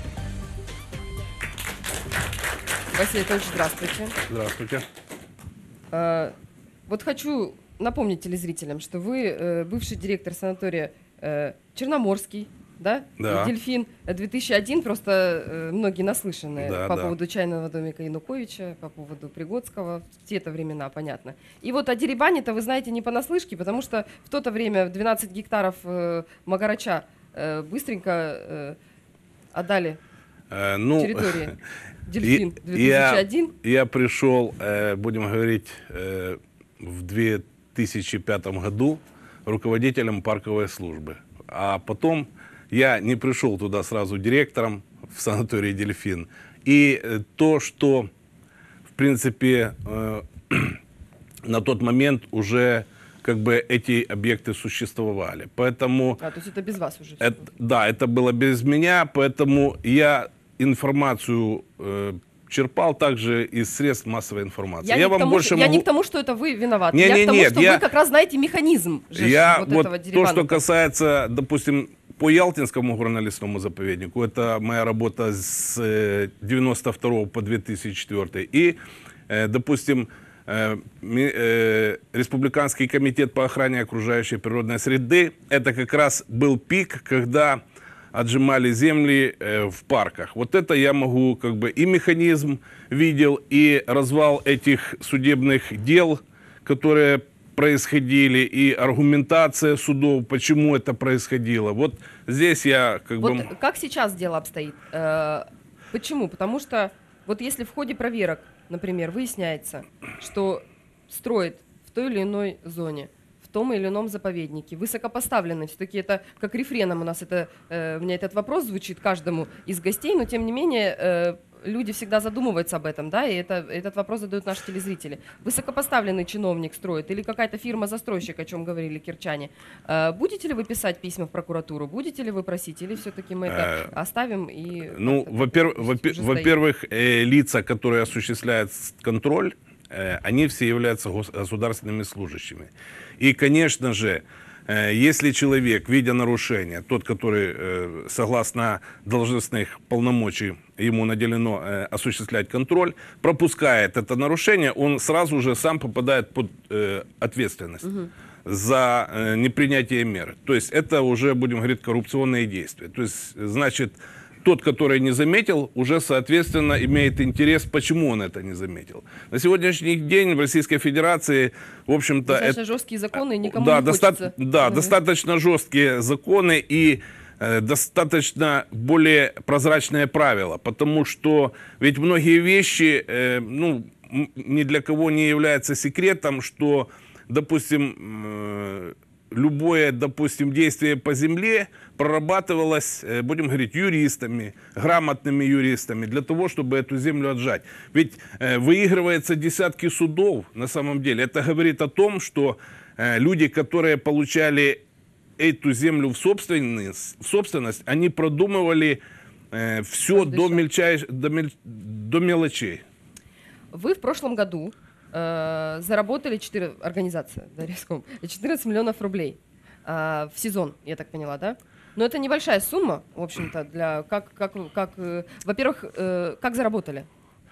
Василий Анатольевич, здравствуйте. Здравствуйте. А, вот хочу напомнить телезрителям, что вы э, бывший директор санатория э, Черноморский, да? Да. Дельфин две тысячи один, просто э, многие наслышаны да, по да. поводу чайного домика Януковича, по поводу Пригодского, в те-то времена, понятно. И вот о дерибане-то вы знаете не понаслышке, потому что в то-то время двенадцать гектаров э, Магарача э, быстренько э, отдали э, ну, территории. Дельфин две тысячи один. Я, я пришел, э, будем говорить, э, в две тысячи пятом году руководителем парковой службы. А потом я не пришел туда сразу директором в санатории «Дельфин». И э, то, что, в принципе, э, на тот момент уже как бы эти объекты существовали. Поэтому... А, то есть это без вас уже? Это, да, это было без меня, поэтому я... информацию э, черпал также из средств массовой информации. Я, я, не, вам тому, больше что, могу... я не к тому, что это вы виноваты. Не, я не, к тому, нет, что я... вы как раз знаете механизм же я вот вот этого то, дерибана. что касается, допустим, По Ялтинскому горнолесному заповеднику, это моя работа с девяносто второго по две тысячи четвёртый. И, допустим, Республиканский комитет по охране окружающей природной среды, это как раз был пик, когда отжимали земли в парках. Вот это я могу, как бы, и механизм видел, и развал этих судебных дел, которые происходили, и аргументация судов, почему это происходило. Вот здесь я как вот бы... Как сейчас дело обстоит? Э, почему? Потому что вот если в ходе проверок, например, выясняется, что строит в той или иной зоне, в том или ином заповеднике, высокопоставленный, все-таки это как рефреном у нас это, э, у меня этот вопрос звучит каждому из гостей, но тем не менее э, люди всегда задумываются об этом, да, и это, этот вопрос задают наши телезрители. Высокопоставленный чиновник строит или какая-то фирма-застройщик, о чем говорили кирчане. Э, будете ли вы писать письма в прокуратуру, будете ли вы просить, или все-таки мы это оставим и... Ну, во-первых, во-первых, э, лица, которые осуществляют контроль, э, они все являются гос- государственными служащими. И, конечно же, если человек, видя нарушение, тот, который, согласно должностных полномочий, ему наделено осуществлять контроль, пропускает это нарушение, он сразу же сам попадает под ответственность угу. за непринятие мер. То есть это уже, будем говорить, коррупционные действия. То есть, значит, тот, который не заметил, уже, соответственно, имеет интерес, почему он это не заметил. На сегодняшний день в Российской Федерации, в общем-то... Достаточно это... жесткие законы, никому да, не доста... хочется. Да, mm-hmm. достаточно жесткие законы и э, достаточно более прозрачные правила, потому что ведь многие вещи, э, ну, ни для кого не является секретом, что, допустим, э, любое, допустим, действие по земле прорабатывалось, будем говорить, юристами, грамотными юристами, для того, чтобы эту землю отжать. Ведь э, выигрывается десятки судов на самом деле. Это говорит о том, что э, люди, которые получали эту землю в собственность, в собственность они продумывали э, все до, мельчайш... до, мель... до мелочей. Вы в прошлом году э, заработали четыре организации, да, четырнадцать миллионов рублей э, в сезон, я так поняла, да? Но это небольшая сумма, в общем-то, для как, как, как, э, во-первых, э, как заработали?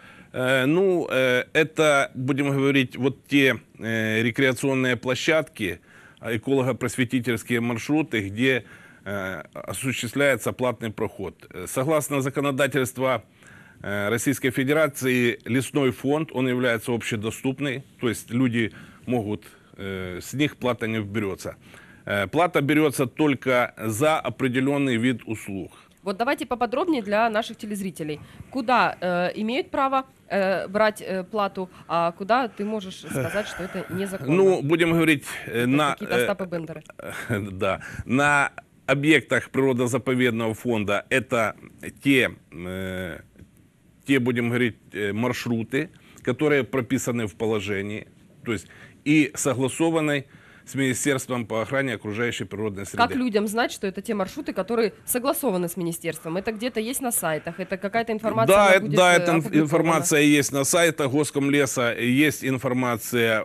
Э, ну, э, это, будем говорить, вот те э, рекреационные площадки, эколого-просветительские маршруты, где э, осуществляется платный проход. Согласно законодательству э, Российской Федерации, лесной фонд, он является общедоступный, то есть люди могут, э, с них плата не берется. Плата берется только за определенный вид услуг. Вот давайте поподробнее для наших телезрителей. Куда э, имеют право э, брать э, плату, а куда ты можешь сказать, что это незаконно? Ну, будем говорить, это на... Какие-то Остапы Бендеры. Э, да. На объектах природозаповедного фонда это те, э, те, будем говорить, маршруты, которые прописаны в положении, то есть и согласованы с Министерством по охране окружающей природной среды. Как людям знать, что это те маршруты, которые согласованы с Министерством? Это где-то есть на сайтах? Это какая-то информация? Да, будет да, эта информация есть на сайтах Госкомлеса, есть информация,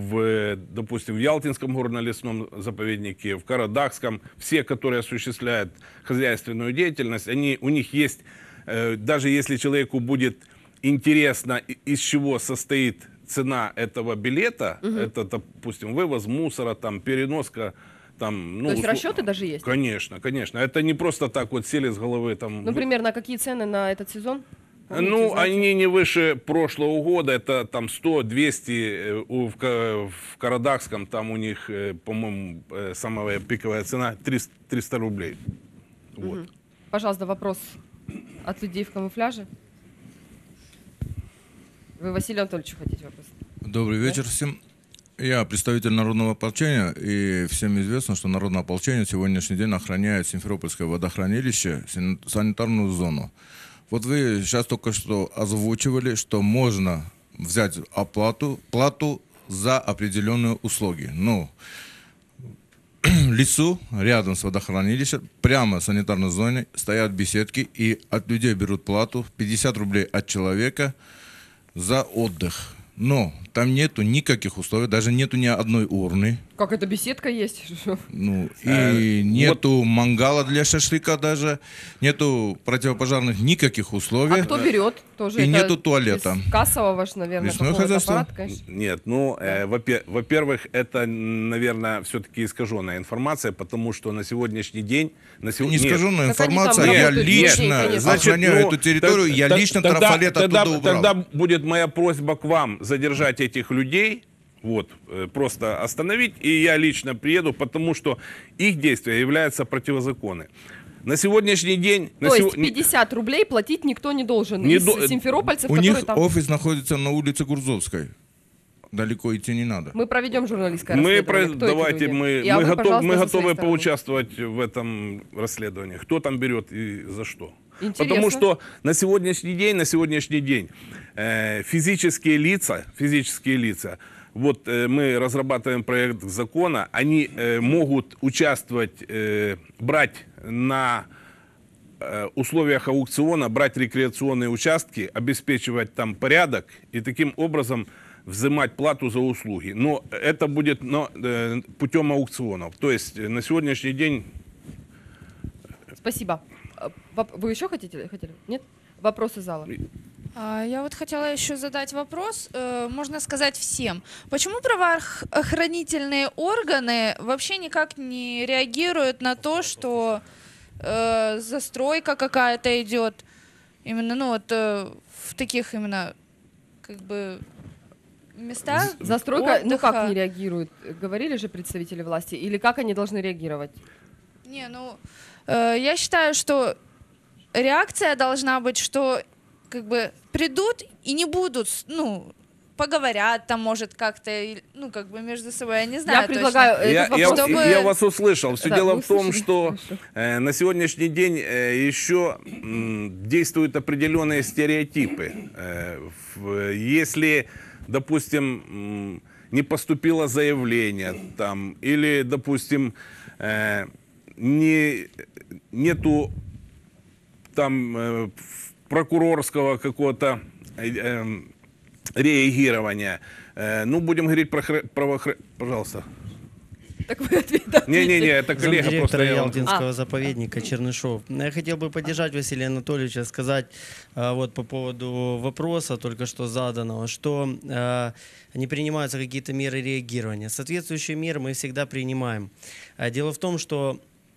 в, допустим, в Ялтинском горнолесном заповеднике, в Карадахском. Все, которые осуществляют хозяйственную деятельность, они, у них есть, э, даже если человеку будет интересно, из чего состоит цена этого билета, угу. это, допустим, вывоз мусора, там, переноска, там... Ну, то есть услуг... расчеты даже есть? Конечно, конечно. Это не просто так вот сели с головы там... Ну, примерно, какие цены на этот сезон? Помните, ну, знаете? Они не выше прошлого года, это там сто-двести, в, в Карадахском там у них, по-моему, самая пиковая цена триста рублей. Угу. Вот. Пожалуйста, вопрос от людей в камуфляже. Вы Василию Анатольевичу хотите вопрос? Добрый вечер всем. Я представитель Народного ополчения, и всем известно, что Народное ополчение сегодняшний день охраняет Симферопольское водохранилище, санитарную зону. Вот вы сейчас только что озвучивали, что можно взять оплату, плату за определенные услуги. Ну, в лесу, рядом с водохранилищем, прямо в санитарной зоне стоят беседки, и от людей берут плату пятьдесят рублей от человека за отдых. Но там нету никаких условий, даже нету ни одной урны. Как это, беседка есть? Ну, Э, и нету мангала для шашлыка даже, нету противопожарных никаких условий. А кто берет? Тоже и это нету туалета. из кассового ж, наверное, Лесное какого-то хозяйство. аппарата, конечно. Нет, ну, э, во-пе- во-первых, это, наверное, все-таки искаженная информация, потому что на сегодняшний день... На сего- Не Нет. искаженная Так они там информация, я работают лично весь день, охраняю конечно. эту территорию, так- я так- лично тогда- трафарет тогда, оттуда убрал. Тогда будет моя просьба к вам задержать этих людей, вот, э, просто остановить, и я лично приеду, потому что их действия являются противозаконны. На сегодняшний день... на То сего- есть пятьдесят рублей платить никто не должен Не из до- симферопольцев, У которые них там... офис находится на улице Гурзовской. Далеко идти не надо. Мы проведем журналистское Мы расследование. про- Кто эти давайте люди? мы, И, а мы, вы, готов- пожалуйста, мы со готовы своей стороны. поучаствовать в этом расследовании. Кто там берет и за что? Интересно. Потому что на сегодняшний день, на сегодняшний день э, физические лица, физические лица, вот э, мы разрабатываем проект закона, они э, могут участвовать, э, брать на э, условиях аукциона, брать рекреационные участки, обеспечивать там порядок и таким образом взимать плату за услуги. Но это будет но, э, путем аукционов. То есть э, на сегодняшний день... Спасибо. А, воп- Вы еще хотите? хотели? Нет? Вопросы зала. А, Я вот хотела еще задать вопрос, э, можно сказать всем. Почему правоохранительные органы вообще никак не реагируют на то, что э, застройка какая-то идет именно, ну вот э, в таких именно как бы местах? Застройка, ну как отдыха? не реагирует? Говорили же представители власти? Или как они должны реагировать? Не, ну э, я считаю, что реакция должна быть, что как бы придут и не будут, ну, поговорят там, может, как-то, и, ну, как бы между собой, я не знаю. предлагаю, точно. Я, я- Чтобы- я вас услышал. Все Да, дело вы в том, услышали? что э, на сегодняшний день э, еще м, действуют определенные стереотипы. Э, в- если, допустим, м, не поступило заявление там, или, допустим, э, не, нету там э, прокурорского какого-то э, э, реагирования. Э, ну, будем говорить про правоохранение. Пожалуйста. Так вы ответите. Не-не-не, это коллега Замдиректора просто. я вам- Ялтинского А. заповедника Чернышов. Я хотел бы поддержать Василия Анатольевича, сказать а, вот по поводу вопроса, только что заданного, что а, не принимаются какие-то меры реагирования. Соответствующие меры мы всегда принимаем. А, дело в том, что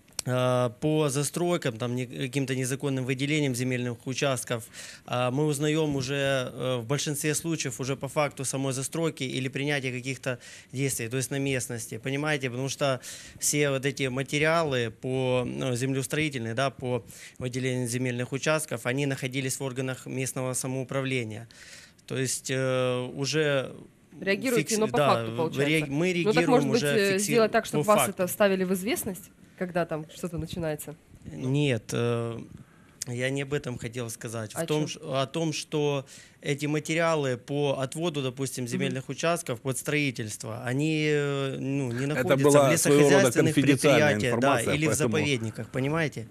а, по застройкам, там, не- каким-то незаконным выделением земельных участков, а, мы узнаем уже э, в большинстве случаев уже по факту самой застройки или принятия каких-то действий, то есть на местности, понимаете, потому что все вот эти материалы по ну, землеустроительные, да, по выделению земельных участков, они находились в органах местного самоуправления. То есть э, уже Реагируете, фикси- но по да, факту, получается. ре- мы Ну так, реагируем может быть, уже э, фикси- сделать так, чтобы по вас факту. это ставили в известность, когда там что-то начинается? Нет, э, я не об этом хотел сказать. О В том, чем? ш- о том, что эти материалы по отводу, допустим, земельных участков под строительство, они э, ну, не находятся была в своего рода лесохозяйственных конфиденциальная предприятиях, да, информация, или в поэтому- заповедниках, понимаете?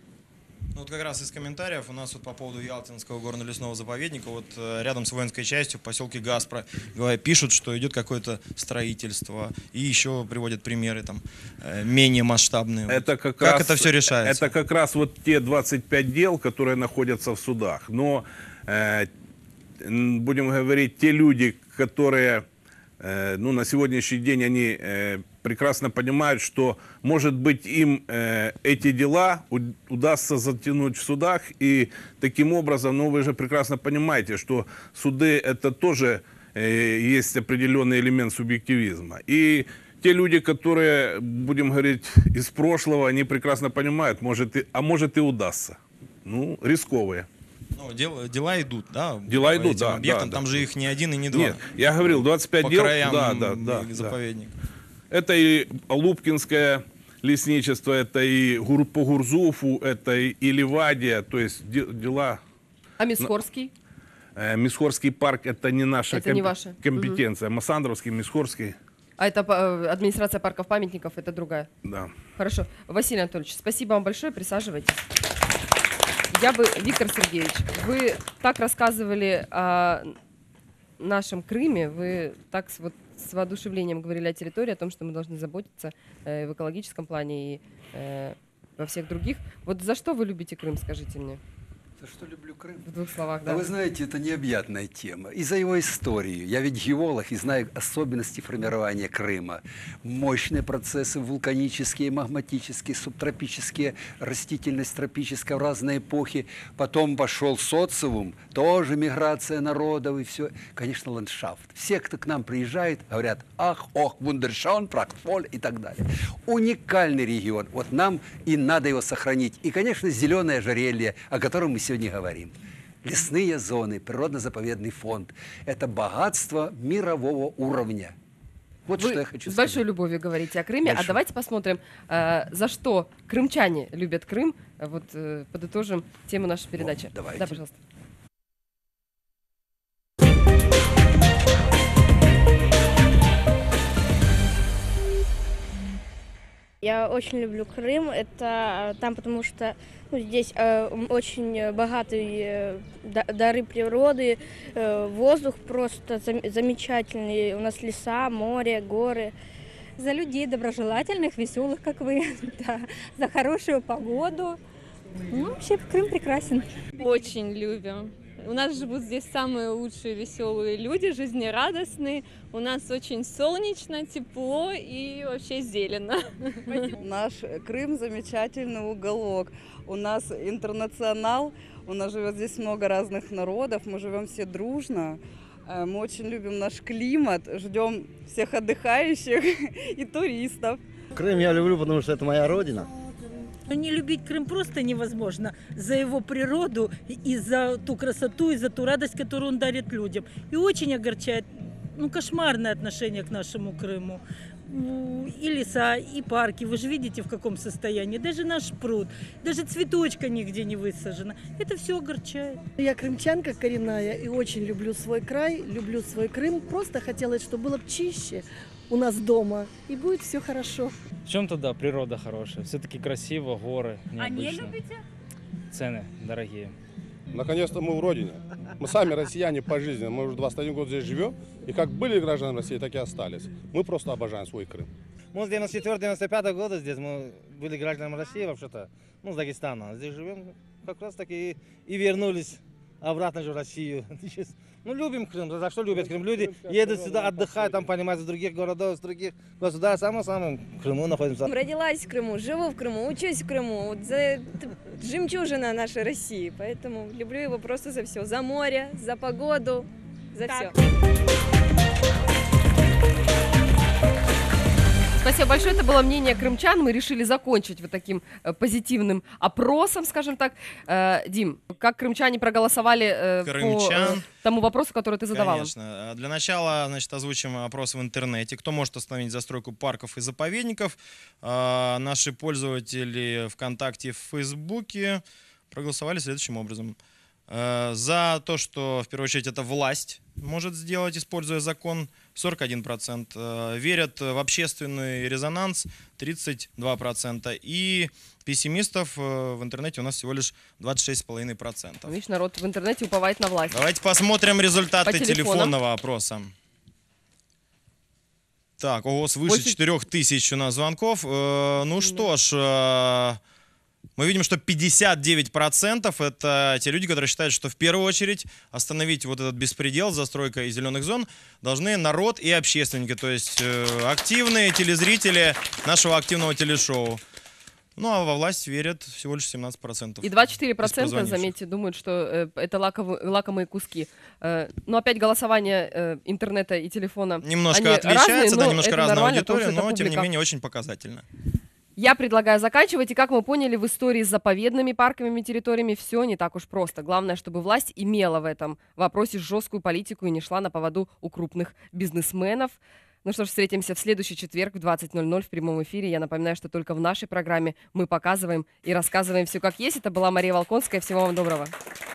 Ну, вот как раз из комментариев у нас вот по поводу Ялтинского горно-лесного заповедника, вот э, рядом с воинской частью в поселке Гаспро говорят, пишут, что идет какое-то строительство, и еще приводят примеры там э, менее масштабные. Вот Это как, как раз, это все решается? Это как раз вот те двадцать пять дел, которые находятся в судах. Но, э, м, будем говорить, те люди, которые э, ну, на сегодняшний день они э, прекрасно понимают, что, может быть, им э, эти дела у- удастся затянуть в судах. И таким образом, ну, вы же прекрасно понимаете, что суды – это тоже э, есть определенный элемент субъективизма. И те люди, которые, будем говорить, из прошлого, они прекрасно понимают, может и, а может и удастся. Ну, рисковые. Ну, дела, дела идут, да? Дела по идут, этим да, объектам, да, там да. же их не один и не два. Нет, я говорил, двадцать пять по дел. краям Да, да, да, и да. заповедник. Это и Лубкинское лесничество, это и Гур- по Гурзуфу, это и, и Ливадия, то есть де- дела... А Мисхорский? Э, Мисхорский парк – это не наша Это не ваша. компетенция. Масандровский, Мисхорский, А это э, администрация парков-памятников, это другая? да. Хорошо. Василий Анатольевич, спасибо вам большое, присаживайтесь. Я бы, Виктор Сергеевич, вы так рассказывали о нашем Крыме вы так с, вот, с воодушевлением говорили о территории, о том, что мы должны заботиться э, в экологическом плане и э, во всех других. Вот за что вы любите Крым, скажите мне? За что люблю Крым? В двух словах, А да. вы знаете, это необъятная тема. И за его историю. Я ведь геолог и знаю особенности формирования Крыма. Мощные процессы вулканические, магматические, субтропические, растительность тропическая в разные эпохи. Потом пошел социум, тоже миграция народов и все. Конечно, ландшафт. Все, кто к нам приезжает, говорят, ах, ох, вундершон, практфоль и так далее. Уникальный регион. Вот нам и надо его сохранить. И, конечно, зеленое ожерелье, о котором мы сегодня говорим. Лесные зоны, природно-заповедный фонд – это богатство мирового уровня. Вот Вы что я хочу с сказать. большой любовью говорите о Крыме. Большой. А давайте посмотрим, э, за что крымчане любят Крым. Вот э, подытожим тему нашей передачи. Вот, давайте. Да, пожалуйста. Я очень люблю Крым. Это там, потому что ну, здесь э, очень богатые э, дары природы, э, воздух просто зам, замечательный. У нас леса, море, горы. За людей доброжелательных, веселых, как вы, да, за хорошую погоду. Ну, вообще Крым прекрасен. Очень любим. У нас живут здесь самые лучшие веселые люди, жизнерадостные. У нас очень солнечно, тепло и вообще зелено. Наш Крым замечательный уголок. У нас интернационал, у нас живет здесь много разных народов, мы живем все дружно. Мы очень любим наш климат, ждем всех отдыхающих и туристов. Крым я люблю, потому что это моя родина. Не любить Крым просто невозможно за его природу и за ту красоту, и за ту радость, которую он дарит людям. И очень огорчает, ну, кошмарное отношение к нашему Крыму. И леса, и парки. Вы же видите, в каком состоянии. Даже наш пруд, даже цветочка нигде не высажена. Это все огорчает. Я крымчанка коренная и очень люблю свой край, люблю свой Крым. Просто хотелось, чтобы было чище у нас дома, и будет все хорошо. В чем-то, да, природа хорошая. Все-таки красиво, горы необычно. А не любите? Цены дорогие. Наконец-то мы в родине. Мы сами россияне по жизни. Мы уже двадцать один год здесь живем. И как были гражданами России, так и остались. Мы просто обожаем свой Крым. Мы с девяносто четвёртого — девяносто пятого года здесь. Мы были гражданами России вообще-то. Ну, с Дагестана. Здесь живем как раз таки и вернулись обратно же в Россию. Ну, любим Крым. За что любят Крым? Люди едут сюда, отдыхают, там, понимаете, из других городов, из других государств. Самое-самое в Крыму находимся. Родилась в Крыму, живу в Крыму, учусь в Крыму. Вот за... жемчужина нашей России. Поэтому люблю его просто за все. За море, за погоду, за Так. все. Спасибо большое. Это было мнение крымчан. Мы решили закончить вот таким э, позитивным опросом, скажем так. Э, Дим, как крымчане проголосовали э, по Крымчан. э, тому вопросу, который ты задавал? им? Конечно. Для начала, значит, озвучим опрос в интернете. Кто может остановить застройку парков и заповедников? А, наши пользователи ВКонтакте и в Фейсбуке проголосовали следующим образом. А, за то, что, в первую очередь, это власть может сделать, используя закон, сорок один процент. А, верят в общественный резонанс, тридцать два процента. И пессимистов в интернете у нас всего лишь двадцать шесть целых пять десятых процента. Видишь, народ в интернете уповает на власть. Давайте посмотрим результаты По телефону. телефонного опроса. Так, ого, свыше Больше- четырёх тысяч у нас звонков. Э, ну что ж, э, мы видим, что пятьдесят девять процентов это те люди, которые считают, что в первую очередь остановить вот этот беспредел с застройкой зеленых зон должны народ и общественники, то есть э, активные телезрители нашего активного телешоу. Ну а во власть верят всего лишь семнадцать процентов. И двадцать четыре процента, из позвонивших. заметьте, думают, что э, это лаковы- лакомые куски. Э, но опять голосование э, интернета и телефона. Немножко они отличается, разные, да, но немножко это разная нормально, потому аудитория, что это но тем не публика. менее очень показательно. Я предлагаю заканчивать. И как мы поняли, в истории с заповедными парковыми территориями все не так уж просто. Главное, чтобы власть имела в этом вопросе жесткую политику и не шла на поводу у крупных бизнесменов. Ну что ж, встретимся в следующий четверг в двадцать ноль ноль в прямом эфире. Я напоминаю, что только в нашей программе мы показываем и рассказываем все как есть. Это была Мария Волконская. Всего вам доброго.